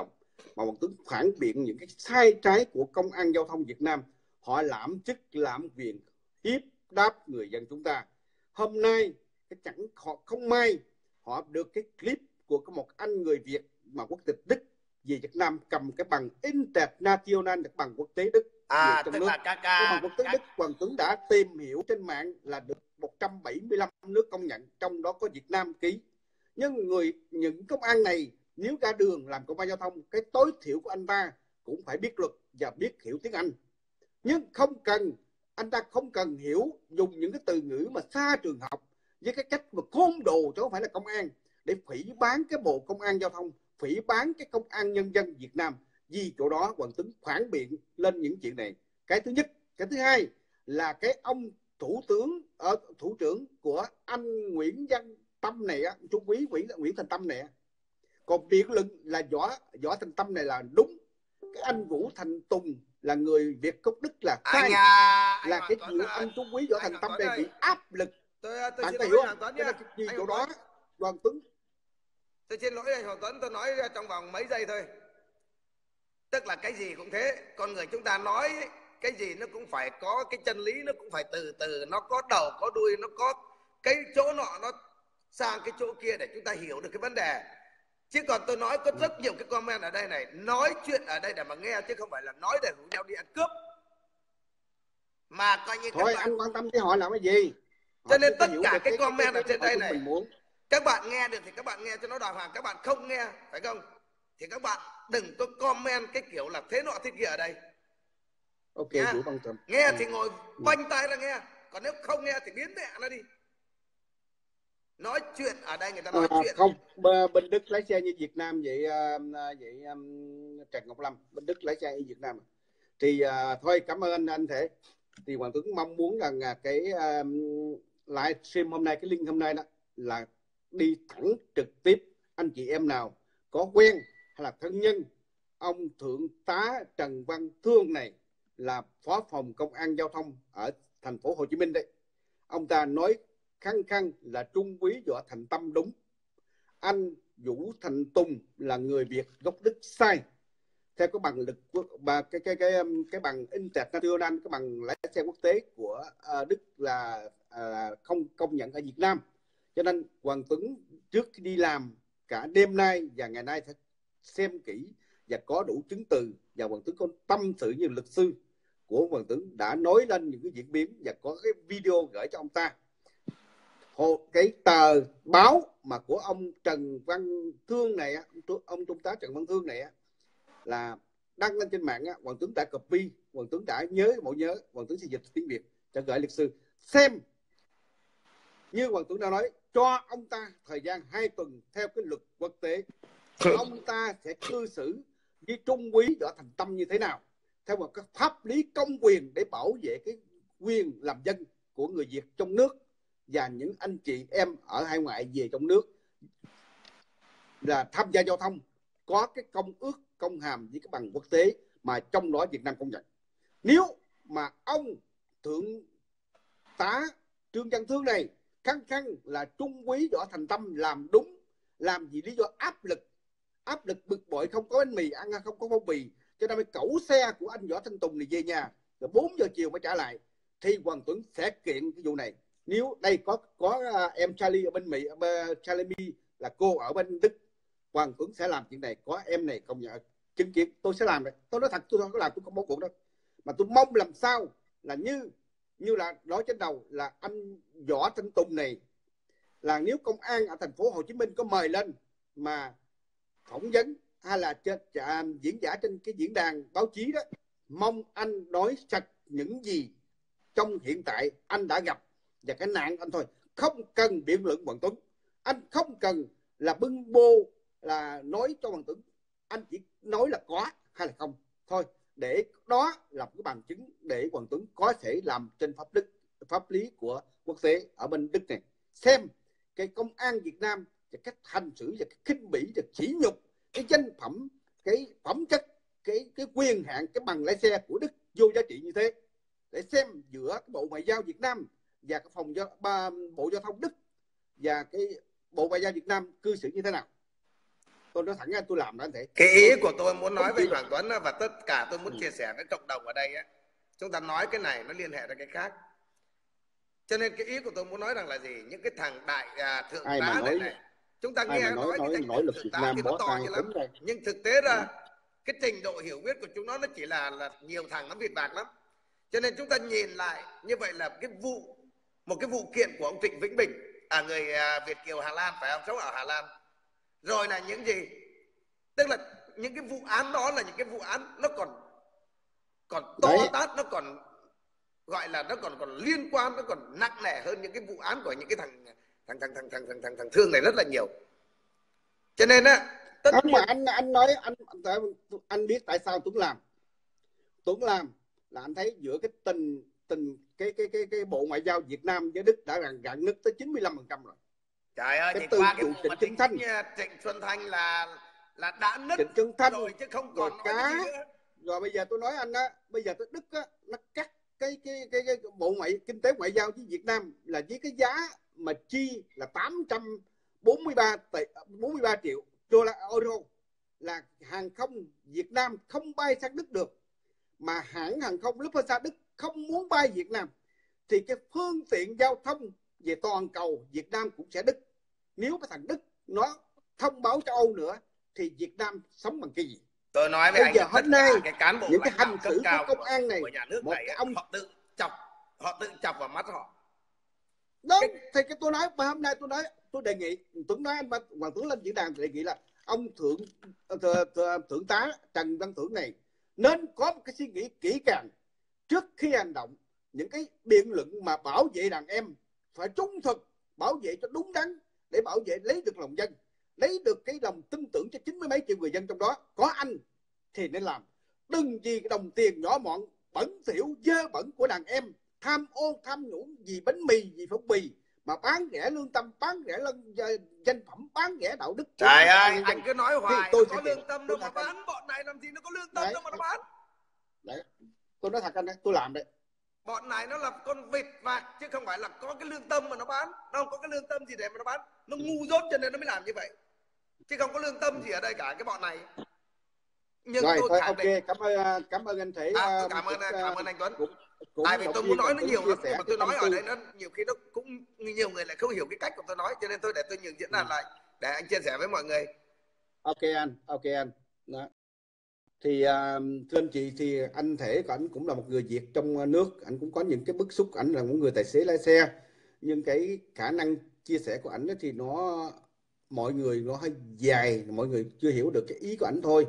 mà Hoàng Tuấn phản biện những cái sai trái của công an giao thông Việt Nam. Họ lạm chức lạm quyền, hiếp đáp người dân chúng ta. Hôm nay cái chẳng họ không may họ được cái clip của một anh người Việt mà quốc tịch Đức về Việt Nam cầm cái bằng International, cái bằng quốc tế Đức. À, trong tức nước. là các Cái bằng quốc tế các... Đức, Hoàng Tuấn đã tìm hiểu trên mạng là được một trăm bảy mươi lăm nước công nhận, trong đó có Việt Nam ký. Nhưng người những công an này nếu ra đường làm công an giao thông, cái tối thiểu của anh ta cũng phải biết luật và biết hiểu tiếng Anh. Nhưng không cần, anh ta không cần hiểu dùng những cái từ ngữ mà xa trường học với cái cách mà côn đồ, chứ không phải là công an, để phỉ bán cái bộ công an giao thông, phỉ bán cái công an nhân dân Việt Nam. Vì chỗ đó Hoàng Tuấn phản biện lên những chuyện này. Cái thứ nhất. Cái thứ hai là cái ông thủ tướng ở thủ trưởng của anh Nguyễn Văn Tâm này á, Trung úy Nguyễn Nguyễn Thành Tâm này á. Còn biện luận là Võ Võ Thành Tâm này là đúng. Cái anh Vũ Thành Tùng là người Việt gốc Đức là sai. À, là cái chuyện anh Trung úy Võ Thành Tâm này bị áp lực. Tôi, tôi bạn xin có lỗi hiểu Hoàng Tuấn nhé. Vì chỗ đó Hoàng Tuấn, tôi xin lỗi anh Hoàng Tuấn, tôi nói trong vòng mấy giây thôi. Tức là cái gì cũng thế, con người chúng ta nói ấy, cái gì nó cũng phải có cái chân lý, nó cũng phải từ từ, nó có đầu có đuôi, nó có cái chỗ nọ nó sang cái chỗ kia để chúng ta hiểu được cái vấn đề. Chứ còn tôi nói có rất nhiều cái comment ở đây này, nói chuyện ở đây để mà nghe chứ không phải là nói để rủ nhau đi ăn cướp. Mà coi như thôi bạn... anh quan tâm tới họ làm cái gì. Họ cho nên tất cả cái, cái comment cái, cái, cái, ở trên đây này muốn. Các bạn nghe được thì các bạn nghe cho nó đàng hoàng, các bạn không nghe phải không thì các bạn đừng có comment cái kiểu là thế nọ thế kia ở đây. Ok, nghe, nghe thì ngồi banh tay ra nghe, còn nếu không nghe thì biến mẹ nó đi. Nói chuyện ở đây người ta nói à, chuyện không, bên Đức lái xe như Việt Nam vậy vậy um, Trần Ngọc Lâm, bên Đức lái xe như Việt Nam thì uh, thôi cảm ơn anh anh thể. Thì Hoàng Tuấn mong muốn rằng uh, cái um, livestream hôm nay, cái link hôm nay đó là đi thẳng trực tiếp anh chị em nào có quen hay là thân nhân ông thượng tá Trần Văn Thương này, là phó phòng công an giao thông ở thành phố Hồ Chí Minh đấy. Ông ta nói khăng khăng là Trung úy Võ Thành Tâm đúng, anh Vũ Thành Tùng là người Việt gốc Đức sai. Theo cái bằng lực và cái cái cái cái bằng International, cái bằng lái xe quốc tế của uh, Đức là uh, không công nhận ở Việt Nam. Cho nên Hoàng Tuấn trước khi đi làm cả đêm nay và ngày nay phải xem kỹ và có đủ chứng từ, và Hoàng Tuấn có tâm sự như luật sư của Hoàng Tuấn đã nói lên những cái diễn biến và có cái video gửi cho ông ta. Hồ, cái tờ báo mà của ông Trần Văn Thương này, ông Trung tá Trần Văn Thương này là đăng lên trên mạng, Hoàng Tuấn đã copy, Hoàng Tuấn đã nhớ bộ nhớ, Hoàng Tuấn sẽ dịch tiếng Việt cho gửi luật sư xem. Như Hoàng Tuấn đã nói, cho ông ta thời gian hai tuần theo cái luật quốc tế, ông ta sẽ cư xử với Trung úy Võ Thành Tâm như thế nào, theo một cái pháp lý công quyền để bảo vệ cái quyền làm dân của người Việt trong nước và những anh chị em ở hải ngoại về trong nước là tham gia giao thông có cái công ước công hàm với cái bằng quốc tế mà trong đó Việt Nam công nhận. Nếu mà ông thượng tá Trương Văn Thương này khăng khăng là Trung úy Võ Thành Tâm làm đúng, làm gì lý do áp lực áp lực bực bội, không có bánh mì ăn, không có phong bì, cho nên mới cẩu xe của anh Võ Thanh Tùng này về nhà rồi bốn giờ chiều mới trả lại, thì Hoàng Tuấn sẽ kiện cái vụ này. Nếu đây có có em Charlie ở bên Mỹ, Charlie My là cô ở bên Đức, Hoàng Tuấn sẽ làm chuyện này. Có em này công nhận chứng kiến, tôi sẽ làm đấy. Tôi nói thật, tôi không có làm, tôi không có cuộc đâu, mà tôi mong làm sao là như như là nói trên đầu là anh Võ Thanh Tùng này, là nếu công an ở thành phố Hồ Chí Minh có mời lên mà phỏng vấn hay là trên, uh, diễn giả trên cái diễn đàn báo chí đó, mong anh nói sạch những gì trong hiện tại anh đã gặp và cái nạn anh thôi, không cần biện luận Hoàng Tuấn, anh không cần là bưng bô là nói cho Hoàng Tuấn, anh chỉ nói là có hay là không thôi, để đó là cái bằng chứng để Hoàng Tuấn có thể làm trên pháp đức pháp lý của quốc tế ở bên Đức này, xem cái công an Việt Nam và cách hành xử và cái khinh bỉ và chỉ nhục cái danh phẩm, cái phẩm chất, cái cái quyền hạn, cái bằng lái xe của Đức vô giá trị như thế, để xem giữa cái Bộ Ngoại giao Việt Nam và cái phòng giao, ba, Bộ Giao thông Đức và cái Bộ Ngoại giao Việt Nam cư xử như thế nào. tôi nói thẳng ra tôi làm đó anh Thể. Cái ý của tôi muốn nói với Hoàng Tuấn và tất cả tôi muốn chia sẻ với cộng đồng ở đây á, chúng ta nói cái này nó liên hệ đến cái khác. Cho nên cái ý của tôi muốn nói rằng là gì? Những cái thằng đại à, thượng ai tá mà nói, này này, chúng ta ai nghe mà nói nói nói cái danh nói lực thượng Việt tá Nam thì nó bó to tay như lắm, cứng đây. nhưng thực tế ra cái trình độ hiểu biết của chúng nó nó chỉ là là nhiều thằng nó việt bạc lắm. Cho nên chúng ta nhìn lại như vậy là cái vụ một cái vụ kiện của ông Trịnh Vĩnh Bình, à người à, Việt kiều Hà Lan, phải không, sống ở Hà Lan, rồi là những gì, tức là những cái vụ án đó là những cái vụ án nó còn còn to tát, nó còn gọi là nó còn còn liên quan, nó còn nặng nề hơn những cái vụ án của những cái thằng thằng thằng thằng thằng thằng thằng, thằng thương này rất là nhiều. Cho nên á, tất không nhiên... mà anh anh nói anh anh biết tại sao Tuấn làm. Tuấn làm là anh thấy giữa cái tình tình cái cái cái cái bộ ngoại giao Việt Nam với Đức đã rạn rạn nứt tới chín mươi lăm phần trăm rồi. Trời ơi, cái thì qua cái vụ Trịnh mà Xuân Thanh, Trịnh Xuân Thanh là là đã nứt Trịnh Xuân Thanh rồi chứ không rồi còn nói cá cái gì nữa. Rồi bây giờ tôi nói anh á, bây giờ tới Đức á, nó cắt cái cái cái, cái bộ ngoại kinh tế ngoại giao với Việt Nam là với cái giá mà chi là tám trăm bốn mươi ba tỷ bốn mươi ba triệu đô la euro, là hàng không Việt Nam không bay sang Đức được, mà hãng hàng không Lufthansa Đức không muốn bay Việt Nam, thì cái phương tiện giao thông về toàn cầu Việt Nam cũng sẽ đứt. Nếu cái thằng Đức nó thông báo cho Âu nữa thì Việt Nam sống bằng cái gì? Tôi nói với bây anh giờ là hôm tất nay cả cái cán bộ những cái lãnh đạo hành cấp xử cao của công an này, của nhà nước một này cái ông họ tự chọc họ tự chọc vào mắt họ. Đó, cái... thì cái tôi nói mà hôm nay tôi nói tôi đề nghị Tuấn nói anh Hoàng Tuấn lên diễn đàn đề nghị là ông thượng thượng, thượng, thượng tá Trần Văn Thưởng này nên có một cái suy nghĩ kỹ càng trước khi hành động. Những cái biện luận mà bảo vệ đàn em phải trung thực, bảo vệ cho đúng đắn, để bảo vệ lấy được lòng dân, lấy được cái lòng tin tưởng cho chín mươi mấy triệu người dân trong đó. Có anh thì nên làm, đừng vì cái đồng tiền nhỏ mọn bẩn thỉu dơ bẩn của đàn em, tham ô tham nhũng vì bánh mì vì phong bì mà bán rẻ lương tâm, bán rẻ lân danh phẩm, bán rẻ đạo đức. Trời ơi, anh cứ nói hoài tôi có lương tâm đâu mà bán, bọn này làm gì nó có lương tâm đấy, đâu mà nó bán. Đấy, tôi nói thật anh đấy, tôi làm đấy. Bọn này nó là con vịt vạc chứ không phải là có cái lương tâm mà nó bán. Nó không có cái lương tâm gì để mà nó bán. Nó ngu dốt cho nên nó mới làm như vậy, chứ không có lương tâm gì ở đây cả cái bọn này. Nhưng rồi tôi thôi, khẳng ok, định... cảm ơn cảm ơn anh Thể. À, tôi cảm ơn cảm ơn anh Tuấn. Cũng, cũng tại vì tôi muốn nói nó nhiều lắm, nhưng mà tôi nói tư. ở đây nó nhiều khi nó cũng nhiều người lại không hiểu cái cách của tôi nói, cho nên tôi để tôi nhường diễn đàn lại để anh chia sẻ với mọi người. Ok anh, ok anh. Đó. Thì uh, thưa anh chị, thì anh Thể của anh cũng là một người Việt trong nước, anh cũng có những cái bức xúc, ảnh là một người tài xế lái xe, nhưng cái khả năng chia sẻ của ảnh thì nó mọi người nó hơi dài, mọi người chưa hiểu được cái ý của ảnh thôi.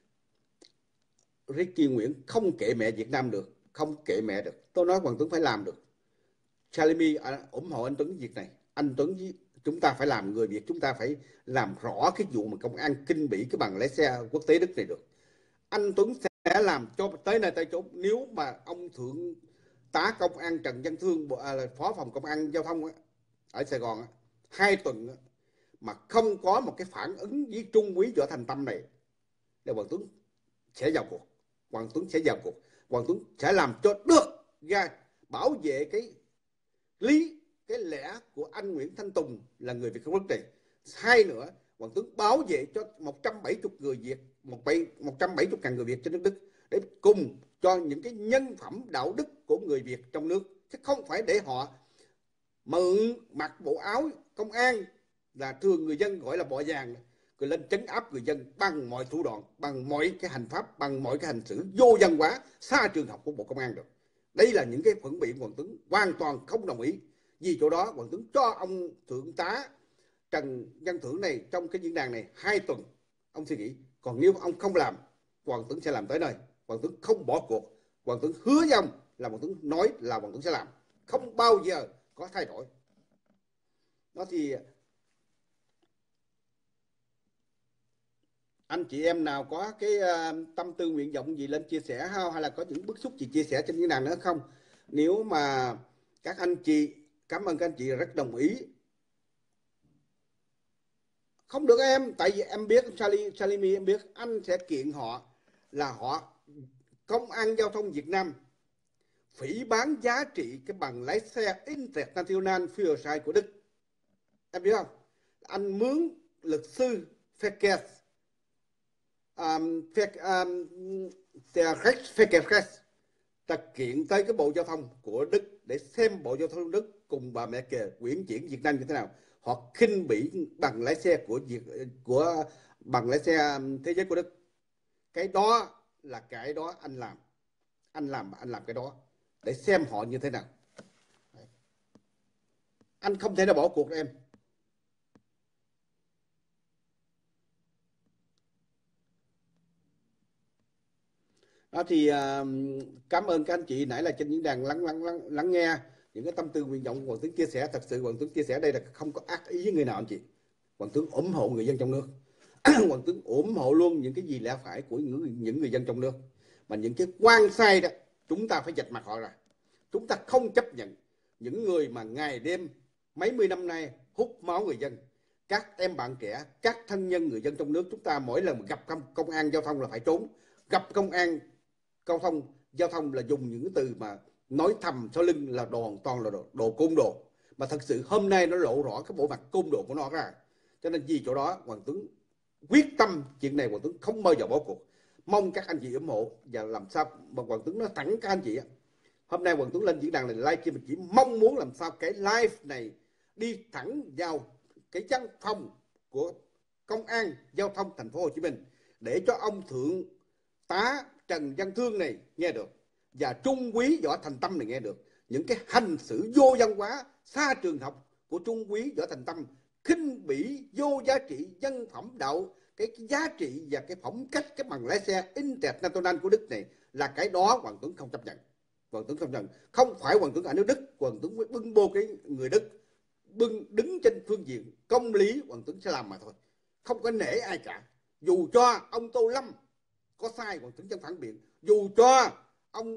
Ricky Nguyễn không kệ mẹ Việt Nam được, không kệ mẹ được. Tôi nói Hoàng Tuấn phải làm được. Charlie My ủng hộ anh Tuấn việc này. Anh Tuấn với chúng ta phải làm, người Việt chúng ta phải làm rõ cái vụ mà công an kinh bỉ cái bằng lái xe quốc tế Đức này được. Anh Tuấn sẽ làm cho tới nơi tới chốn. Nếu mà ông thượng tá công an Trần Văn Thương, là phó phòng công an giao thông ở Sài Gòn hai tuần mà không có một cái phản ứng với Trung úy Võ Thành Tâm này, để Hoàng Tuấn sẽ vào cuộc. Hoàng Tuấn sẽ vào cuộc. Hoàng Tuấn sẽ làm cho được ra bảo vệ cái lý, cái lẽ của anh Nguyễn Thanh Tùng là người Việt Quốc này. Hai nữa, Hoàng Tuấn bảo vệ cho một trăm bảy mươi người Việt, một trăm bảy mươi ngàn người Việt trên nước Đức, để cùng cho những cái nhân phẩm đạo đức của người Việt trong nước, chứ không phải để họ mượn mặc bộ áo công an là thường người dân gọi là bọ vàng, rồi lên trấn áp người dân bằng mọi thủ đoạn, bằng mọi cái hành pháp, bằng mọi cái hành xử vô văn hóa, xa trường học của Bộ Công an được. Đây là những cái phản biện Hoàng Tuấn hoàn toàn không đồng ý. Vì chỗ đó Hoàng Tuấn cho ông thượng tá Trần Văn Thưởng này trong cái diễn đàn này hai tuần, ông suy nghĩ. Còn nếu ông không làm, Hoàng Tuấn sẽ làm tới nơi. Hoàng Tuấn không bỏ cuộc. Hoàng Tuấn hứa với ông là Hoàng Tuấn nói là Hoàng Tuấn sẽ làm, không bao giờ có thay đổi. Đó thì anh chị em nào có cái uh, tâm tư nguyện vọng gì lên chia sẻ không, hay là có những bức xúc gì chia sẻ trên diễn đàn nữa không? Nếu mà các anh chị, cảm ơn các anh chị rất đồng ý. Không được em, tại vì em biết Charlie, Charlie My em biết anh sẽ kiện họ là họ công an giao thông Việt Nam phỉ bán giá trị cái bằng lái xe International Führerschein của Đức. Em biết không? Anh mướn luật sư Fekes um, um, ta kiện tới cái Bộ Giao thông của Đức để xem Bộ Giao thông Đức cùng bà Merkel quyển chuyển Việt Nam như thế nào. Họ khinh bỉ bằng lái xe của Việt, của bằng lái xe thế giới của Đức. Cái đó là cái đó anh làm, anh làm anh làm cái đó để xem họ như thế nào. Anh không thể nào bỏ cuộc em. Đó thì uh, cảm ơn các anh chị nãy là trên diễn đàn lắng lắng lắng lắng nghe những cái tâm tư nguyện vọng của Hoàng Tuấn chia sẻ. Thật sự Hoàng Tuấn chia sẻ đây là không có ác ý với người nào anh chị. Hoàng Tuấn ủng hộ người dân trong nước. Hoàng Tuấn ủng hộ luôn những cái gì lẽ phải của những, những người dân trong nước. Mà những cái quan sai đó chúng ta phải vạch mặt họ ra. Chúng ta không chấp nhận những người mà ngày đêm mấy mươi năm nay hút máu người dân. Các em bạn trẻ, các thân nhân người dân trong nước, chúng ta mỗi lần gặp công, công an giao thông là phải trốn. Gặp công an giao thông giao thông là dùng những từ mà nói thầm sau lưng là đòn toàn là đồ, đồ côn đồ. Mà thật sự hôm nay nó lộ rõ cái bộ mặt côn đồ của nó ra. Cho nên vì chỗ đó Hoàng Tuấn quyết tâm chuyện này, Hoàng Tuấn không bao giờ bỏ cuộc. Mong các anh chị ủng hộ và làm sao mà Hoàng Tuấn nói thẳng các anh chị. Hôm nay Hoàng Tuấn lên diễn đàn này live stream, chỉ mong muốn làm sao cái live này đi thẳng vào cái văn phòng của Công an Giao thông Thành phố Hồ Chí Minh để cho ông Thượng tá Trần Văn Thương này nghe được và Trung úy Võ Thành Tâm này nghe được những cái hành xử vô văn hóa xa trường học của Trung úy Võ Thành Tâm, khinh bỉ vô giá trị dân phẩm đạo, cái, cái giá trị và cái phẩm cách cái bằng lái xe International của Đức này là cái đó Hoàng Tuấn không chấp nhận. Hoàng Tuấn không nhận. Không phải Hoàng Tuấn ở nước Đức, Hoàng Tuấn mới bưng bô cái người Đức, bưng đứng trên phương diện công lý Hoàng Tuấn sẽ làm mà thôi. Không có nể ai cả. Dù cho ông Tô Lâm có sai Hoàng Tuấn chẳng phản biện. Dù cho ông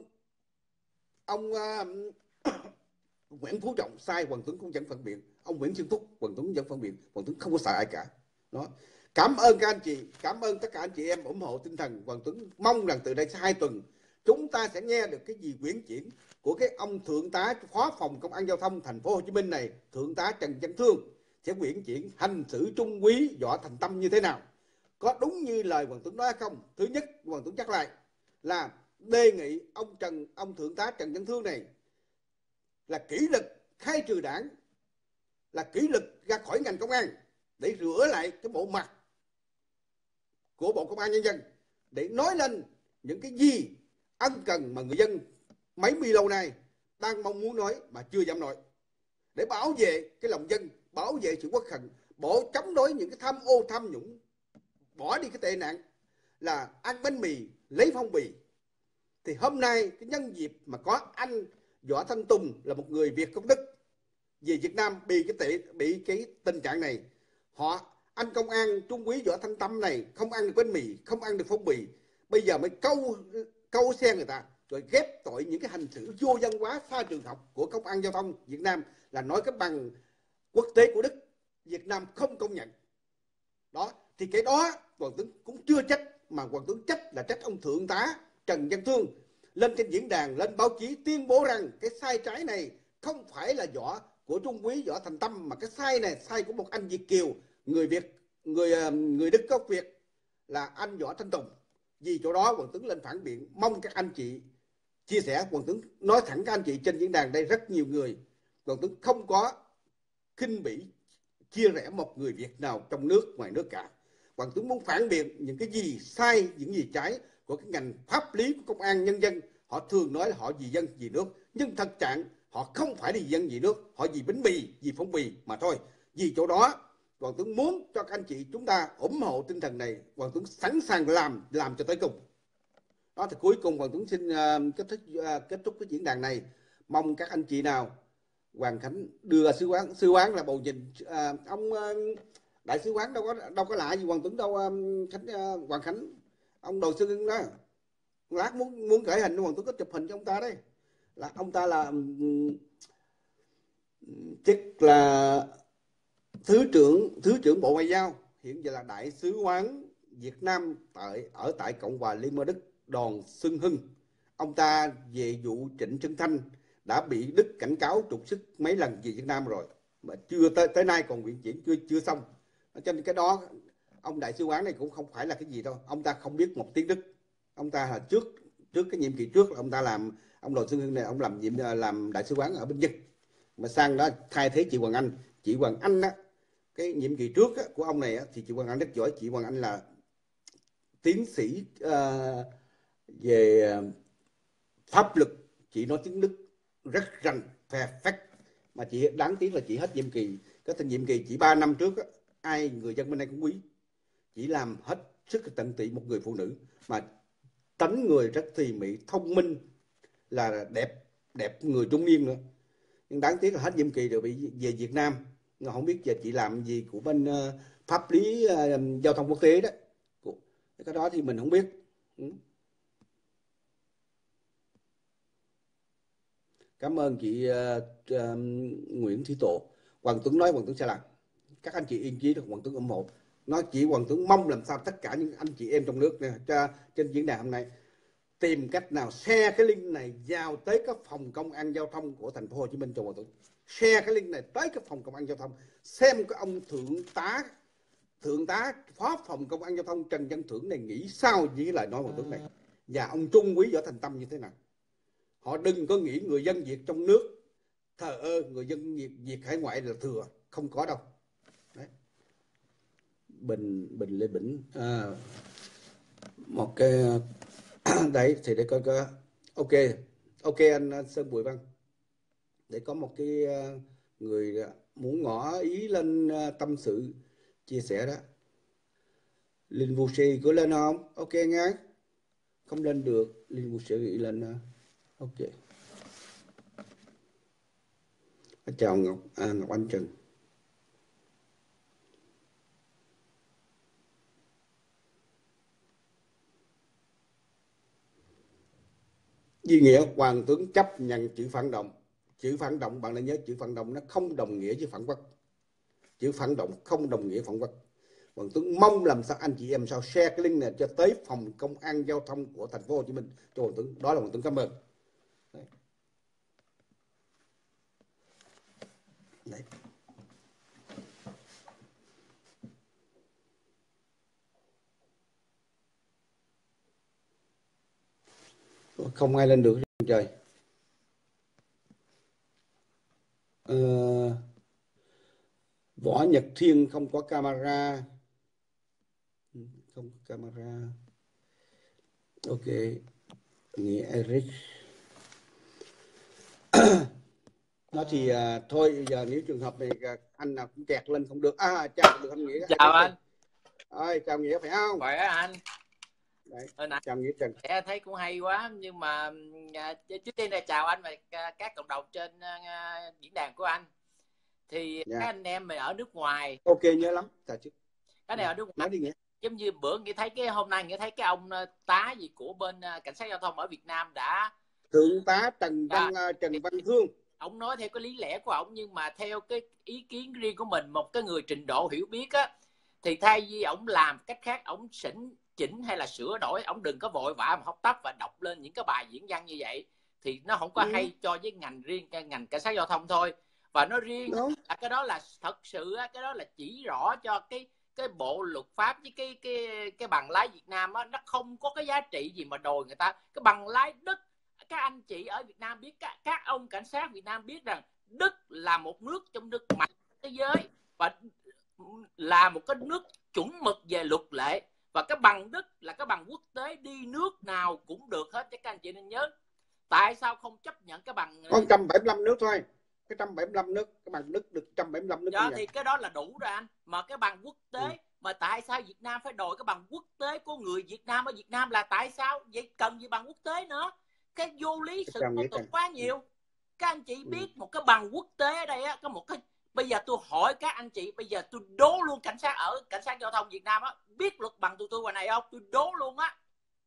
ông uh, Nguyễn Phú Trọng sai Hoàng Tuấn cũng chẳng phản biện. Ông Nguyễn Xuân Phúc Hoàng Tuấn vẫn phản biện. Hoàng Tuấn không có sợ ai cả. Đó. Cảm ơn các anh chị, cảm ơn tất cả anh chị em ủng hộ tinh thần Hoàng Tuấn. Mong rằng từ đây hai tuần chúng ta sẽ nghe được cái gì quyển chuyển của cái ông thượng tá phó phòng Công an Giao thông Thành phố Hồ Chí Minh này, thượng tá Trần Văn Thương sẽ quyển chuyển hành xử Trung úy Võ Thành Tâm như thế nào. Có đúng như lời Hoàng Tuấn nói không? Thứ nhất, Hoàng Tuấn nhắc lại là đề nghị ông Trần ông thượng tá Trần Văn Thương này là kỷ luật khai trừ đảng, là kỷ luật ra khỏi ngành công an để rửa lại cái bộ mặt của Bộ Công an Nhân dân, để nói lên những cái gì ân cần mà người dân mấy mươi lâu nay đang mong muốn nói mà chưa dám nói, để bảo vệ cái lòng dân, bảo vệ sự quốc hận, bỏ chống đối những cái tham ô tham nhũng, bỏ đi cái tệ nạn là ăn bánh mì lấy phong bì. Thì hôm nay cái nhân dịp mà có anh Võ Thanh Tùng là một người Việt gốc Đức về Việt Nam bị cái tệ bị cái tình trạng này, họ anh công an Trung úy Võ Thanh Tâm này không ăn được bánh mì, không ăn được phong bì, bây giờ mới câu câu xe người ta rồi ghép tội những cái hành xử vô văn hóa xa trường học của Công an Giao thông Việt Nam là nói cái bằng quốc tế của Đức Việt Nam không công nhận. Đó thì cái đó Hoàng Tuấn cũng chưa trách, mà Hoàng Tuấn trách là trách ông thượng tá Trần Văn Thương lên trên diễn đàn, lên báo chí tuyên bố rằng cái sai trái này không phải là võ của Trung úy Võ Thành Tâm, mà cái sai này sai của một anh Việt kiều, người Việt, người người Đức gốc Việt là anh Võ Thanh Tùng. Vì chỗ đó Hoàng Tuấn lên phản biện, mong các anh chị chia sẻ. Hoàng Tuấn nói thẳng các anh chị trên diễn đàn đây rất nhiều người, Hoàng Tuấn không có khinh bỉ chia rẽ một người Việt nào trong nước ngoài nước cả. Hoàng Tuấn muốn phản biện những cái gì sai, những gì trái của cái ngành pháp lý của Công an Nhân dân. Họ thường nói là họ vì dân vì nước, nhưng thật trạng họ không phải vì dân vì nước, họ vì bánh mì, vì phong bì mà thôi. Vì chỗ đó Hoàng Tuấn muốn cho các anh chị chúng ta ủng hộ tinh thần này, Hoàng Tuấn sẵn sàng làm làm cho tới cùng. Đó thì cuối cùng Hoàng Tuấn xin uh, kết thúc uh, kết thúc cái diễn đàn này. Mong các anh chị nào Hoàng Khánh đưa sứ quán, sứ quán là bầu nhìn uh, ông uh, đại sứ quán đâu có đâu có lạ gì Hoàng Tuấn đâu. um, Khánh uh, Hoàng Khánh ông Đồ Xuân đó, lát muốn muốn khởi hình Hoàng Tuấn có chụp hình cho ông ta đấy, là ông ta là um, chức là thứ trưởng thứ trưởng Bộ Ngoại giao, hiện giờ là đại sứ quán Việt Nam tại ở tại Cộng hòa Liên bang Đức, Đoàn Xuân Hưng. Ông ta về vụ Trịnh Xuân Thanh đã bị Đức cảnh cáo trục xuất mấy lần về Việt Nam rồi, mà chưa tới tới nay còn viện chuyển chưa chưa xong. Cho nên cái đó ông đại sứ quán này cũng không phải là cái gì đâu, ông ta không biết một tiếng Đức. Ông ta là trước trước cái nhiệm kỳ trước là ông ta làm, ông Lò Xuân Hưng này ông làm nhiệm làm đại sứ quán ở bên Nhật, mà sang đó thay thế chị Hoàng Anh. Chị Hoàng Anh á, cái nhiệm kỳ trước á, của ông này á, thì chị Hoàng Anh rất giỏi. Chị Hoàng Anh là tiến sĩ uh, về pháp luật, chị nói tiếng Đức rất rành, perfect, mà chị đáng tiếc là chị hết nhiệm kỳ. Cái thời nhiệm kỳ chỉ ba năm trước á, ai người dân bên đây cũng quý. Chị làm hết sức tận tụy, một người phụ nữ mà tánh người rất tỉ mỉ, thông minh, là đẹp đẹp người trung niên nữa. Nhưng đáng tiếc là hết nhiệm kỳ rồi bị về Việt Nam. Nhưng không biết giờ chị làm gì của bên uh, pháp lý uh, giao thông quốc tế đó. Cái đó thì mình không biết. Ừ. Cảm ơn chị uh, uh, Nguyễn Thủy Tổ. Hoàng Tuấn nói Hoàng Tuấn sẽ làm. Các anh chị yên chí được Hoàng Tuấn ủng hộ. Nói chị Hoàng Tuấn mong làm sao tất cả những anh chị em trong nước này, cho, trên diễn đàn hôm nay tìm cách nào share cái link này vào tới các phòng công an giao thông của thành phố Hồ Chí Minh cho Hoàng Tuấn. Share cái link này tới các phòng công an giao thông, xem cái ông thượng tá thượng tá phó phòng công an giao thông Trần Văn Thưởng này nghĩ sao với lời nói Hoàng Tuấn này, và ông Trung Quý Võ Thành Tâm như thế nào. Họ đừng có nghĩ người dân Việt trong nước thờ ơ, người dân Việt, Việt hải ngoại là thừa, không có đâu. Đấy. Bình Bình Lê Bỉnh à, một cái đấy thì để coi coi. Ok ok anh, anh Sơn Bùi Văn, để có một cái người muốn ngỏ ý lên tâm sự chia sẻ đó. Linh Vu Sĩ có lên không? Ok nghe, không lên được. Linh Vu Sĩ nghĩ lên. Ok. Chào Ngọc à, Ngọc Anh Trần. Duy Nghĩa, Hoàng Tuấn chấp nhận chữ phản động. Chữ phản động, bạn nên nhớ chữ phản động nó không đồng nghĩa với phản quốc. Chữ phản động không đồng nghĩa phản quốc. Hoàng Tuấn mong làm sao anh chị em sao share cái link này cho tới phòng công an giao thông của thành phố Hồ Chí Minh cho Hoàng Tuấn. Đó là Hoàng Tuấn cảm ơn. Đấy. Đấy. Không ai lên được trời. Ờ, Võ Nhật Thiên không có camera, không có camera. Ok, Nghĩa Eric. Nó thì à, thôi giờ nếu trường hợp này anh nào cũng kẹt lên không được. À chào được anh Nghĩa. Chào anh. Ơi chào Nghĩa phải không? Khỏe anh. Đấy, Hồi nãy chào Nghĩa Trần. em thấy cũng hay quá, nhưng mà trước tiên là chào anh và các cộng đồng trên uh, diễn đàn của anh. Thì yeah. Các anh em mình ở nước ngoài. Ok nhớ lắm. Chào chứ. Cái này ở nước ngoài. Nói đi Nghĩa. Giống như bữa Nghĩa thấy cái hôm nay Nghĩa thấy cái ông tá gì của bên cảnh sát giao thông ở Việt Nam đã Thượng tá Trần Văn à, Trần Văn Thương. Ông nói theo cái lý lẽ của ông, nhưng mà theo cái ý kiến riêng của mình, một cái người trình độ hiểu biết á, thì thay vì ông làm cách khác, ông chỉnh chỉnh hay là sửa đổi, ông đừng có vội vã mà hấp tấp và đọc lên những cái bài diễn văn như vậy, thì nó không có ừ. hay cho với ngành riêng, ngành cảnh sát giao thông thôi. Và nó riêng là cái đó là thật sự cái đó là chỉ rõ cho cái cái bộ luật pháp với cái cái cái bằng lái Việt Nam á, nó không có cái giá trị gì mà đòi người ta. Cái bằng lái Đức, các anh chị ở Việt Nam biết, các, các ông cảnh sát Việt Nam biết rằng Đức là một nước trong nước mạnh thế giới và là một cái nước chuẩn mực về luật lệ, và cái bằng Đức là cái bằng quốc tế, đi nước nào cũng được hết. Các anh chị nên nhớ, tại sao không chấp nhận cái bằng có một trăm bảy mươi lăm nước thôi, cái một trăm bảy mươi lăm nước, cái bằng Đức được một trăm bảy mươi lăm nước. Đó, thì cái đó là đủ rồi anh. Mà cái bằng quốc tế ừ. mà tại sao Việt Nam phải đòi cái bằng quốc tế của người Việt Nam ở Việt Nam là tại sao? Vậy cần gì bằng quốc tế nữa? Cái vô lý sự thô tục quá nhiều. Các anh chị biết ừ. một cái bằng quốc tế ở đây á, có một cái, bây giờ tôi hỏi các anh chị, bây giờ tôi đố luôn cảnh sát ở cảnh sát giao thông Việt Nam á, biết luật bằng tụi tôi ngoài này không? Tôi đố luôn á.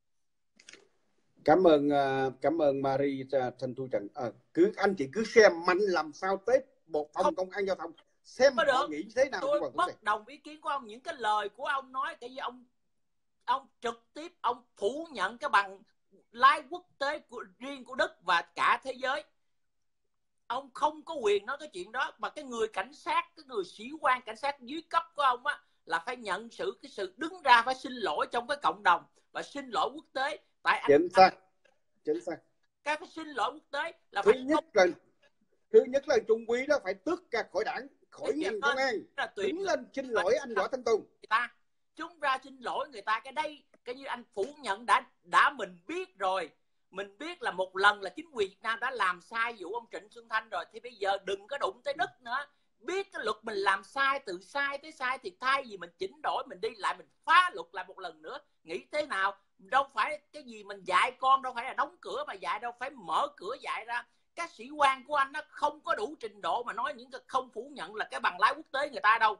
Cảm ơn cảm ơn Marie Thanh Thu Trần. À, cứ anh chị cứ xem mạnh làm sao tới một phòng công an giao thông xem họ nghĩ thế nào. Tôi bất đồng ý kiến của ông, những cái lời của ông nói, cái gì ông ông trực tiếp ông phủ nhận cái bằng lái quốc tế của, riêng của Đức và cả thế giới. Ông không có quyền nói cái chuyện đó. Mà cái người cảnh sát, cái người sĩ quan cảnh sát dưới cấp của ông á, là phải nhận sự cái sự đứng ra phải xin lỗi trong cái cộng đồng và xin lỗi quốc tế. Tại anh chính xác, chính xác. Cái phải xin lỗi quốc tế là thứ phải nhất là thứ nhất là Trung Quý đó phải tước ra khỏi đảng, khỏi ngành công an, đứng lên xin lỗi anh Võ Thanh Tùng. Người ta chúng ra xin lỗi người ta, cái đây cái như anh phủ nhận đã đã mình biết rồi, mình biết là một lần là chính quyền Việt Nam đã làm sai vụ ông Trịnh Xuân Thanh rồi, thì bây giờ đừng có đụng tới đất nữa. Biết cái luật mình làm sai, từ sai tới sai, thì thay vì mình chỉnh đổi, mình đi lại mình phá luật lại một lần nữa, nghĩ thế nào? Đâu phải cái gì mình dạy con đâu phải là đóng cửa mà dạy, đâu phải mở cửa dạy ra. Các sĩ quan của anh nó không có đủ trình độ mà nói những cái không phủ nhận là cái bằng lái quốc tế người ta đâu.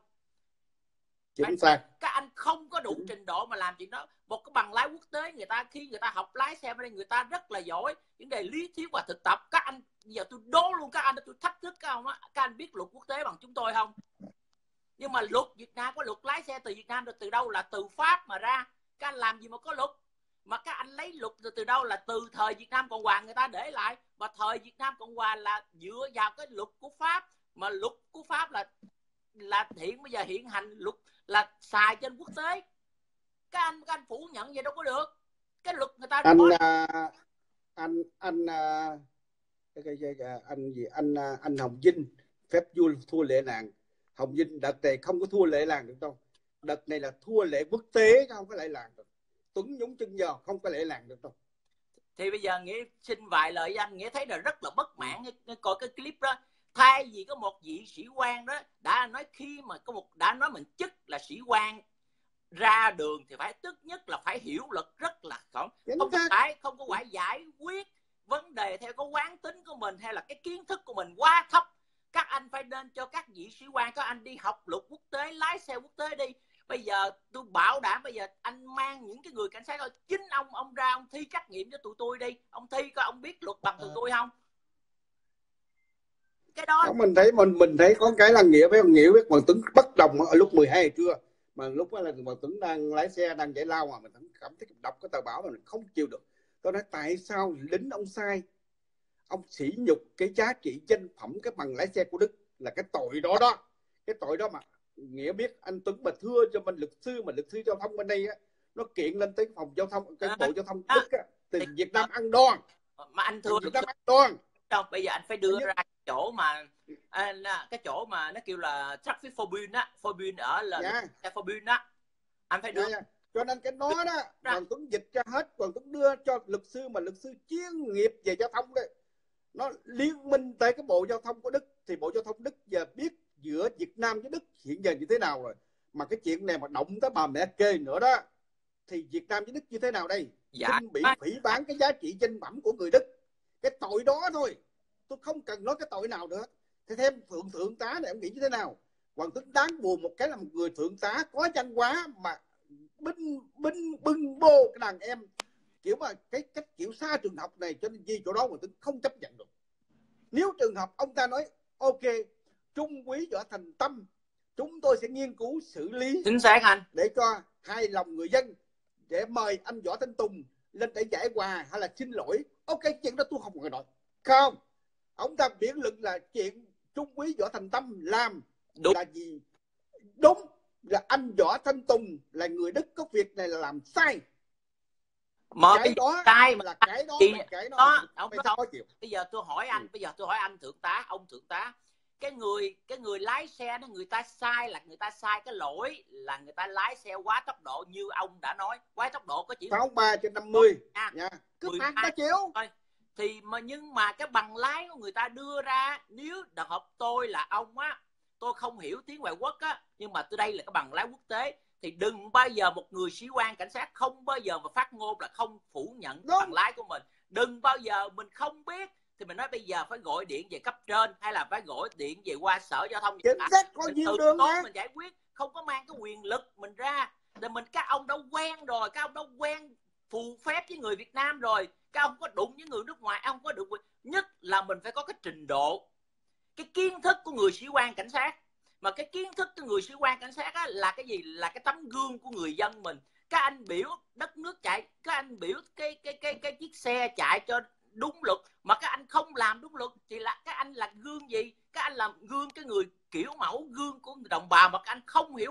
Chính xác. Các anh không có đủ trình độ mà làm chuyện đó. Một cái bằng lái quốc tế người ta khi người ta học lái xe ở đây người ta rất là giỏi vấn đề lý thuyết và thực tập. Các anh giờ tôi đố luôn các anh, tôi thách thức các ông á, các anh biết luật quốc tế bằng chúng tôi không? Nhưng mà luật Việt Nam có luật lái xe từ Việt Nam được từ đâu? Là từ Pháp mà ra. Các anh làm gì mà có luật? Mà các anh lấy luật từ, từ đâu? Là từ thời Việt Nam Cộng Hòa người ta để lại. Và thời Việt Nam Cộng Hòa là dựa vào cái luật của Pháp. Mà luật của Pháp là là hiện bây giờ hiện hành luật là xài trên quốc tế. Các anh các anh phủ nhận vậy đâu có được. Cái luật người ta anh nói... à, anh anh à, cái, cái, cái, anh gì anh à, anh Hồng Vinh phép vua thua lệ làng. Hồng Vinh đợt này không có thua lệ làng được đâu. Đợt này là thua lệ quốc tế, không có lệ làng được. Tuấn nhúng chân giò không có lệ làng được đâu. Thì bây giờ Nghĩa xin vài lời với anh, Nghĩa thấy là rất là bất mãn coi cái clip đó. Thay vì có một vị sĩ quan đó đã nói khi mà có một đã nói mình chức là sĩ quan ra đường thì phải tức nhất là phải hiểu luật rất là không không phải không có phải giải quyết vấn đề theo cái quán tính của mình hay là cái kiến thức của mình quá thấp. Các anh phải nên cho các vị sĩ quan các anh đi học luật quốc tế, lái xe quốc tế đi. Bây giờ tôi bảo đảm bây giờ anh mang những cái người cảnh sát thôi, chính ông ông ra ông thi trắc nghiệm cho tụi tôi đi, ông thi coi ông biết luật bằng tụi tôi không? Cái đó không, mình thấy mình mình thấy có cái là Nghĩa với ông Nghĩa với Hoàng Tuấn bất đồng ở lúc mười hai giờ trưa, mà lúc đó là Hoàng Tuấn đang lái xe đang giải lao mà mình cảm thấy đọc cái tờ báo mà mình không chịu được. Tôi nói tại sao lính ông sai, ông sỉ nhục cái giá trị danh phẩm cái bằng lái xe của Đức là cái tội đó đó, cái tội đó mà Nghĩa biết anh Tuấn mà thưa cho mình luật sư mà luật sư giao thông bên đây á, nó kiện lên tới phòng giao thông cái bộ giao thông Đức á, thì Việt Nam ăn đòn mà anh thưa Việt Nam ăn đòn đâu. Bây giờ anh phải đưa ra cái chỗ mà à, cái chỗ mà nó kêu là traffic forbidden á, forbidden ở là yeah. forbidden á, anh phải đưa yeah, yeah. Cho nên cái nó đó Hoàng Tuấn dịch cho hết, Hoàng Tuấn đưa cho luật sư mà luật sư chuyên nghiệp về giao thông đấy, nó liên minh tới cái bộ giao thông của Đức, thì bộ giao thông Đức giờ biết giữa Việt Nam với Đức hiện giờ như thế nào rồi, mà cái chuyện này mà động tới bà mẹ kê nữa đó thì Việt Nam với Đức như thế nào đây? Dạ. Xin bị phỉ bán cái giá trị danh phẩm của người Đức, cái tội đó thôi, tôi không cần nói cái tội nào nữa. Thế thêm thượng thượng tá này em nghĩ như thế nào? Hoàng Tuấn đáng buồn một cái là một người thượng tá có văn hóa mà binh binh bưng bô cái đàn em kiểu mà cái cách kiểu xa trường học này, cho nên gì chỗ đó Hoàng Tuấn không chấp nhận được. Nếu trường hợp ông ta nói ok Trung Quý Võ Thành Tâm chúng tôi sẽ nghiên cứu xử lý chính xác anh để cho hài lòng người dân, để mời anh Võ Thanh Tùng lên để giải hòa hay là xin lỗi, ok chuyện đó tôi không phải nói không. Ông ta biện luận là chuyện Trung Quý Võ Thành Tâm làm đúng. Là gì đúng là anh Võ Thanh Tùng là người Đức có việc này là làm sai. Mà cái đó sai mà là cái đó thì, cái đó, đó ông không có chịu. Bây giờ tôi hỏi anh, ừ. bây giờ tôi hỏi anh thượng tá, ông thượng tá, cái người cái người lái xe đó người ta sai là người ta sai cái lỗi là người ta lái xe quá tốc độ như ông đã nói, quá tốc độ có chỉ sáu mươi ba trên năm mươi nha, yeah. Cứ phạt ta chịu. Thì mà nhưng mà cái bằng lái của người ta đưa ra, nếu đợt hợp tôi là ông á, tôi không hiểu tiếng ngoại quốc á, nhưng mà tôi đây là cái bằng lái quốc tế, thì đừng bao giờ một người sĩ quan cảnh sát không bao giờ mà phát ngôn là không phủ nhận bằng lái của mình. Đừng bao giờ mình không biết thì mình nói bây giờ phải gọi điện về cấp trên hay là phải gọi điện về qua sở giao thông. Chính xác có nhiều đường tốt mình giải quyết, không có mang cái quyền lực mình ra. Để mình các ông đã quen rồi, các ông đã quen phù phép với người Việt Nam rồi, các ông có đụng với người nước ngoài, ông có được quyền. Nhất là mình phải có cái trình độ, cái kiến thức của người sĩ quan cảnh sát. Mà cái kiến thức của người sĩ quan cảnh sát á, là cái gì? Là cái tấm gương của người dân mình. Các anh biểu đất nước chạy, các anh biểu cái cái cái cái chiếc xe chạy cho đúng luật, mà các anh không làm đúng luật thì là các anh là gương gì? Các anh làm gương cái người kiểu mẫu, gương của đồng bào mà các anh không hiểu luật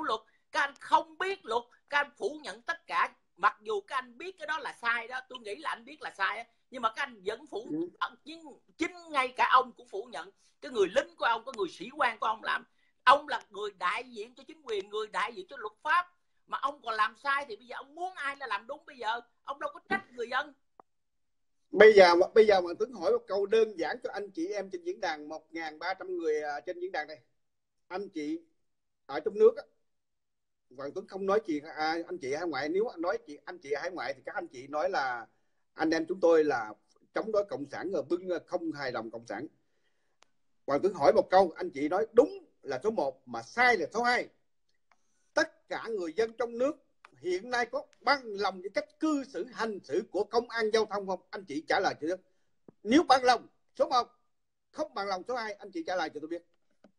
Các anh không biết luật, các anh phủ nhận tất cả. Mặc dù các anh biết cái đó là sai đó, tôi nghĩ là anh biết là sai đó, nhưng mà các anh vẫn phủ nhận. chính, chính ngay cả ông cũng phủ nhận. Cái người lính của ông, cái người sĩ quan của ông làm, ông là người đại diện cho chính quyền, người đại diện cho luật pháp, mà ông còn làm sai thì bây giờ ông muốn ai là làm đúng? Bây giờ ông đâu có trách người dân. Bây giờ bây giờ mà Tuấn hỏi một câu đơn giản cho anh chị em trên diễn đàn một nghìn ba trăm người trên diễn đàn này. Anh chị ở trong nước á, Hoàng Tuấn không nói chuyện à, anh chị hải ngoại. Nếu anh nói chị anh chị hải ngoại thì các anh chị nói là anh em chúng tôi là chống đối cộng sản, rồi bưng không hài lòng cộng sản. Hoàng Tuấn hỏi một câu, anh chị nói đúng là số một mà sai là số hai. Tất cả người dân trong nước hiện nay có bằng lòng với cách cư xử hành xử của công an giao thông không? Anh chị trả lời cho tôi. Nếu bằng lòng số một, không bằng lòng số hai, anh chị trả lời cho tôi biết.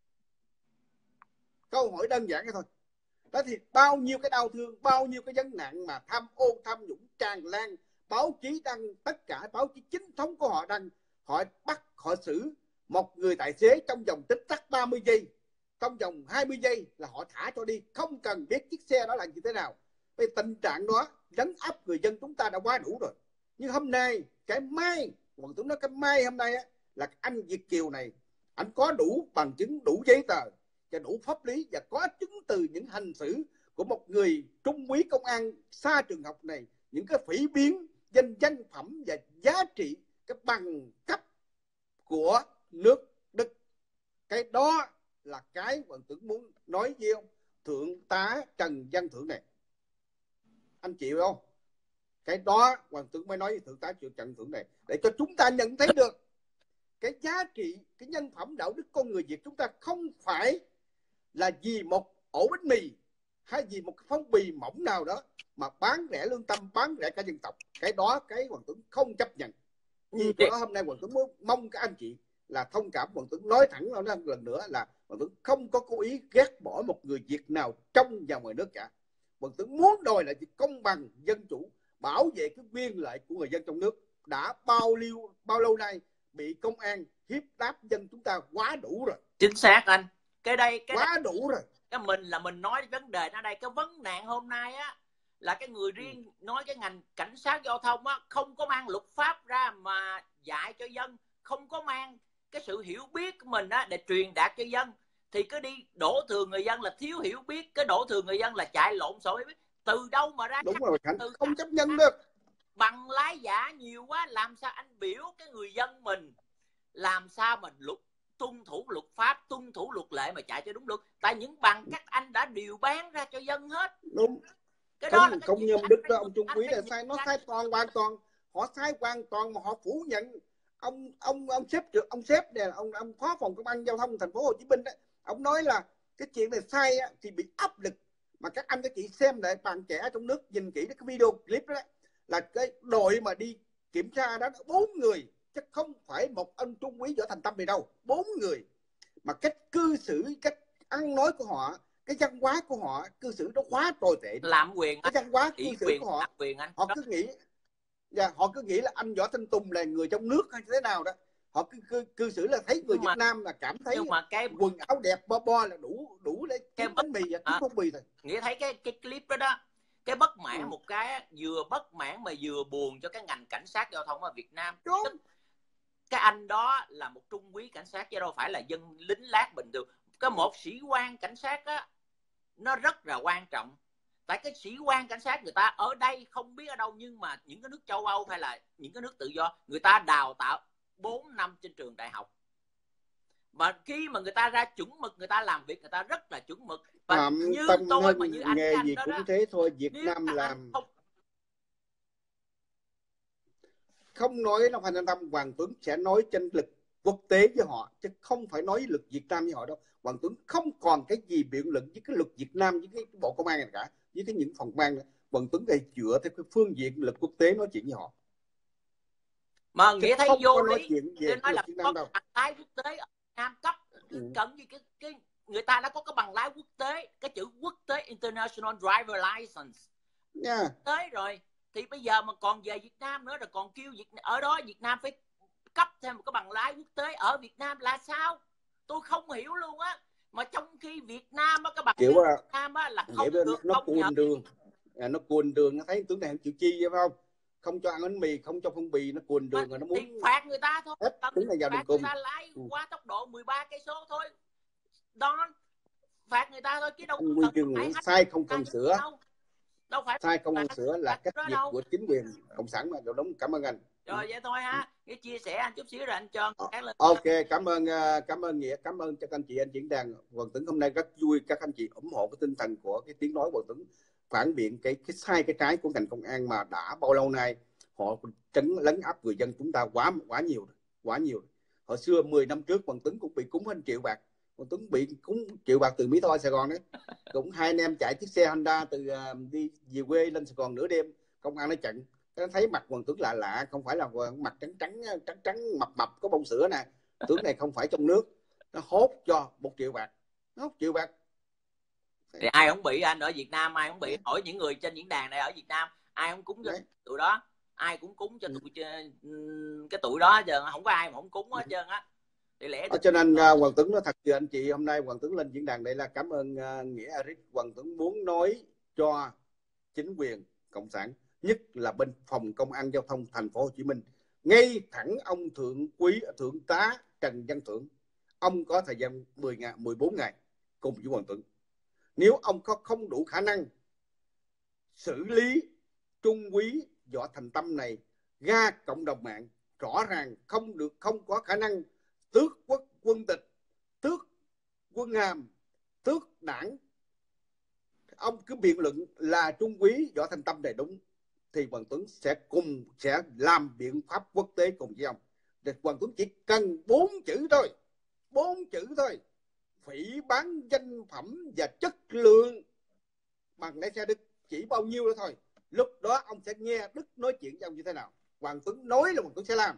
Câu hỏi đơn giản thôi. Đó thì bao nhiêu cái đau thương, bao nhiêu cái vấn nạn mà tham ô tham nhũng tràn lan, báo chí đăng, tất cả báo chí chính thống của họ đăng, họ bắt họ xử một người tài xế trong vòng tích tắc ba mươi giây, trong vòng hai mươi giây là họ thả cho đi, không cần biết chiếc xe đó là như thế nào. Vì tình trạng đó trấn áp người dân chúng ta đã quá đủ rồi. Nhưng hôm nay cái mai, Hoàng Tuấn nói cái mai hôm nay á, là anh Việt Kiều này, anh có đủ bằng chứng, đủ giấy tờ và đủ pháp lý, và có chứng từ những hành xử của một người trung úy công an xa trường học này, những cái phỉ biến danh danh phẩm và giá trị cái bằng cấp của nước Đức. Cái đó là cái Hoàng Tuấn muốn nói với ông Thượng tá Trần Văn Thưởng này. Anh chịu không? Cái đó Hoàng Tuấn mới nói với Thượng tá Trần Thưởng này, để cho chúng ta nhận thấy được cái giá trị, cái nhân phẩm đạo đức con người Việt chúng ta không phải là vì một ổ bánh mì hay vì một cái phong bì mỏng nào đó mà bán rẻ lương tâm, bán rẻ cả dân tộc. Cái đó cái Hoàng Tuấn không chấp nhận. Vì đó hôm nay Hoàng Tuấn mong các anh chị là thông cảm. Hoàng Tuấn nói thẳng nó lần nữa là Hoàng Tuấn không có cố ý ghét bỏ một người Việt nào trong và ngoài nước cả. Hoàng Tuấn muốn đòi lại công bằng, dân chủ, bảo vệ cái quyền lợi của người dân trong nước đã bao nhiêu bao lâu nay bị công an hiếp đáp dân chúng ta quá đủ rồi. Chính xác anh. Cái đây cái quá đây, đủ rồi. Cái mình là mình nói vấn đề ở đây, cái vấn nạn hôm nay á là cái người riêng ừ. nói cái ngành cảnh sát giao thông á không có mang luật pháp ra mà dạy cho dân, không có mang cái sự hiểu biết của mình á để truyền đạt cho dân, thì cứ đi đổ thừa người dân là thiếu hiểu biết, cái đổ thừa người dân là chạy lộn xộn. Từ đâu mà ra? Đúng rồi, Khánh, từ không chấp nhận được. Bằng lái giả nhiều quá, làm sao anh biểu cái người dân mình làm sao mà luật tuân thủ luật pháp, tuân thủ luật lệ mà chạy cho đúng luật. Tại những bằng các anh đã điều bán ra cho dân hết. Đúng. Cái không, đó là cái công nhân Đức đó, ông Trung Quý là sai, nó sai toàn hoàn toàn. Họ sai hoàn toàn mà họ phủ nhận. Ông ông ông sếp trưởng, ông sếp này là ông ông phó phòng công an giao thông thành phố Hồ Chí Minh đó, ông nói là cái chuyện này sai á, thì bị áp lực. Mà các anh các chị xem lại, bạn trẻ trong nước nhìn kỹ cái video clip đó, đó là cái đội mà đi kiểm tra đó bốn người, chứ không phải một ông Trung Quý Võ Thành Tâm gì đâu, bốn người mà cách cư xử, cách ăn nói của họ, cái văn hóa của họ cư xử nó quá tồi tệ. Làm quyền cái văn hóa cư xử quyền, của họ quyền anh. họ cứ nghĩ và họ cứ nghĩ là anh Võ Thanh Tùng là người trong nước hay thế nào đó. Họ cứ cư, cư xử là thấy người mà, Việt Nam là cảm thấy mà cái quần áo đẹp bo bo là đủ đủ để kiếm bánh mì và kiếm phong bì thôi. Nghĩa thấy cái cái clip đó đó, cái bất mãn ừ. một cái vừa bất mãn mà vừa buồn cho cái ngành cảnh sát giao thông ở Việt Nam. Đúng. Cái anh đó là một trung úy cảnh sát chứ đâu phải là dân lính lát bình thường. Cái một sĩ quan cảnh sát á nó rất là quan trọng. Tại cái sĩ quan cảnh sát người ta ở đây không biết ở đâu, nhưng mà những cái nước châu Âu hay là những cái nước tự do, người ta đào tạo bốn năm trên trường đại học. Mà khi mà người ta ra chuẩn mực, người ta làm việc người ta rất là chuẩn mực. Và à, như tôi mà như anh, nghề anh gì đó cũng đó, thế thôi. Việt Nam làm không... không nói là Phan Thanh Tâm, Hoàng Tuấn sẽ nói trên lực quốc tế với họ, chứ không phải nói luật Việt Nam với họ đâu. Hoàng Tuấn không còn cái gì biện luận với cái luật Việt Nam, với cái bộ công an này cả, với cái những phòng ban này. Hoàng Tuấn đây dựa theo cái phương diện luật quốc tế nói chuyện với họ. Mà nghĩa thấy vô lý, tôi nói là có bằng lái quốc tế ở Việt Nam cấp ừ. cần gì cái, cái người ta đã có cái bằng lái quốc tế, cái chữ quốc tế International Driver License yeah. tới rồi, thì bây giờ mà còn về Việt Nam nữa, rồi còn kêu Việt ở đó Việt Nam phải cấp thêm một cái bằng lái quốc tế ở Việt Nam là sao? Tôi không hiểu luôn á. mà trong khi Việt Nam á, các bạn kiểu Việt Nam á, là không nghĩa được nó công cuồn nhận. đường, à, nó cuồn đường, nó thấy tướng này không chịu chi phải không, không cho ăn bánh mì, không cho phong bì, nó cuồn đường rồi nó muốn Thì phạt người ta thôi, hết tướng này vào đường phạt cùng. người ta lái Ừ. quá tốc độ mười ba cây số thôi, đó phạt người ta thôi chứ đâu Anh Nguyên Chương Nguyễn sai không cần sửa, đâu. Đâu phải sai không cần phạt, sửa là phạt cách đó việc đâu. của chính quyền cộng sản mà. Đúng, cảm ơn anh. Rồi vậy thôi ha, cái chia sẻ anh chút xíu rồi anh cho các lên. Ok, cảm ơn uh, cảm ơn Nghĩa, cảm ơn cho các anh chị anh diễn đàn. Hoàng Tuấn hôm nay rất vui các anh chị ủng hộ cái tinh thần của cái tiếng nói Hoàng Tuấn, phản biện cái cái sai cái trái của ngành công an mà đã bao lâu nay họ trấn lấn áp người dân chúng ta quá quá nhiều quá nhiều. Hồi xưa mười năm trước Hoàng Tuấn cũng bị cúng hơn triệu bạc, Hoàng Tuấn bị cúng triệu bạc từ Mỹ Tho Sài Gòn đấy, cũng hai anh em chạy chiếc xe Honda từ uh, đi về quê lên Sài Gòn nửa đêm, công an nó chặn. Nó thấy mặt Hoàng Tuấn lạ lạ, không phải là mặt trắng trắng trắng trắng mập mập có bông sữa nè, tướng này không phải trong nước, nó hốt cho một triệu bạc, nó hốt triệu bạc. Thì ai không bị anh, ở Việt Nam ai không bị, hỏi những người trên diễn đàn này ở Việt Nam ai không cúng cho tụi đó, ai cũng cúng cho tụi cái tuổi đó giờ không có ai mà không cúng hết trơn á. Thì lẽ à, cho nên uh, Hoàng Tuấn nói thật sự anh chị, hôm nay Hoàng Tuấn lên diễn đàn đây là cảm ơn uh, Nghĩa Eric. Hoàng Tuấn muốn nói cho chính quyền cộng sản, nhất là bên phòng công an giao thông thành phố Hồ Chí Minh, ngay thẳng ông thượng quý thượng tá Trần Văn Thưởng, ông có thời gian mười ngày, mười bốn ngày cùng với Hoàng Tuấn. Nếu ông có không đủ khả năng xử lý Trung úy Võ Thành Tâm này ra cộng đồng mạng, rõ ràng không được, không có khả năng tước quốc quân tịch, tước quân hàm, tước đảng, ông cứ biện luận là Trung úy Võ Thành Tâm này đúng, thì Hoàng Tuấn sẽ cùng sẽ làm biện pháp quốc tế cùng với ông. Thì Hoàng Tuấn chỉ cần bốn chữ thôi, bốn chữ thôi: phỉ báng danh phẩm và chất lượng bằng lái xe Đức, chỉ bao nhiêu đó thôi. Lúc đó ông sẽ nghe Đức nói chuyện với ông như thế nào. Hoàng Tuấn nói là Hoàng Tuấn sẽ làm.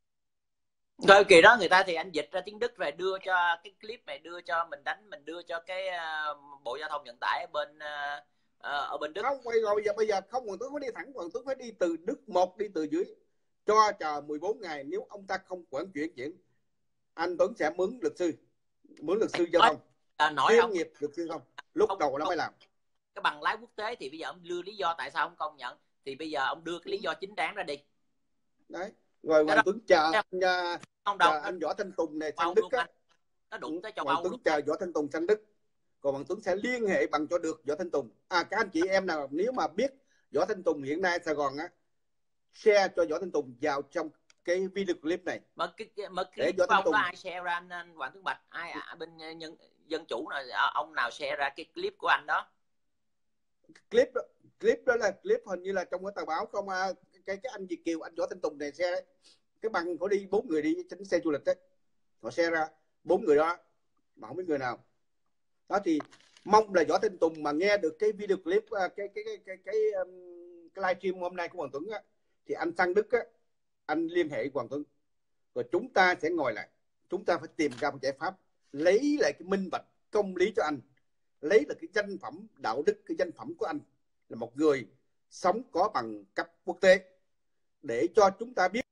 Rồi kỳ đó người ta thì anh dịch ra tiếng Đức về đưa cho cái clip này, đưa cho mình đánh, mình đưa cho cái uh, Bộ Giao thông Vận tải ở bên uh, uh, ở bên Đức. Không, quay rồi giờ bây giờ không, Hoàng Tuấn phải đi thẳng, Hoàng Tuấn phải đi từ Đức một, đi từ dưới, cho chờ mười bốn ngày. Nếu ông ta không quản chuyển chuyện, anh Tuấn sẽ mướn luật sư, mướn luật sư giao thông, à, nói chuyên ông, nghiệp luật sư không. Lúc ông, đầu nó ông, mới làm cái bằng lái quốc tế thì bây giờ ông đưa lý do tại sao không công nhận, thì bây giờ ông đưa cái lý do chính đáng ra đi. Đấy, rồi Hoàng Tuấn chờ nhà không đâu, chờ anh Võ Thanh Tùng này sang Âu Đức luôn á. anh. Nó đụng tới châu Hoàng Âu Tuấn luôn. chờ Võ Thanh Tùng sang Đức, còn Hoàng Tuấn sẽ liên hệ bằng cho được Võ Thanh Tùng. À, các anh chị em nào nếu mà biết Võ Thanh Tùng hiện nay Sài Gòn á, share cho Võ Thanh Tùng vào trong cái video clip này. Mà cái mà để clip Võ của Thanh ông Tùng đó ai share ra anh, anh Hoàng Tuấn Bạch, ai à, bên nhân dân chủ này ông nào share ra cái clip của anh đó? Clip đó, clip đó là clip hình như là trong cái tờ báo không, cái cái anh Việt Kiều, anh Võ Thanh Tùng này share đấy. Cái băng có đi bốn người đi chính xe du lịch đấy, họ share ra bốn người đó mà không biết người nào đó. Thì mong là Võ Thanh Tùng mà nghe được cái video clip, cái cái cái cái cái, cái, cái livestream hôm nay của Hoàng Tuấn á, thì anh sang Đức á, anh liên hệ Hoàng Tuấn, rồi chúng ta sẽ ngồi lại, chúng ta phải tìm ra một giải pháp lấy lại cái minh bạch công lý cho anh, lấy được cái danh phẩm đạo đức, cái danh phẩm của anh là một người sống có bằng cấp quốc tế, để cho chúng ta biết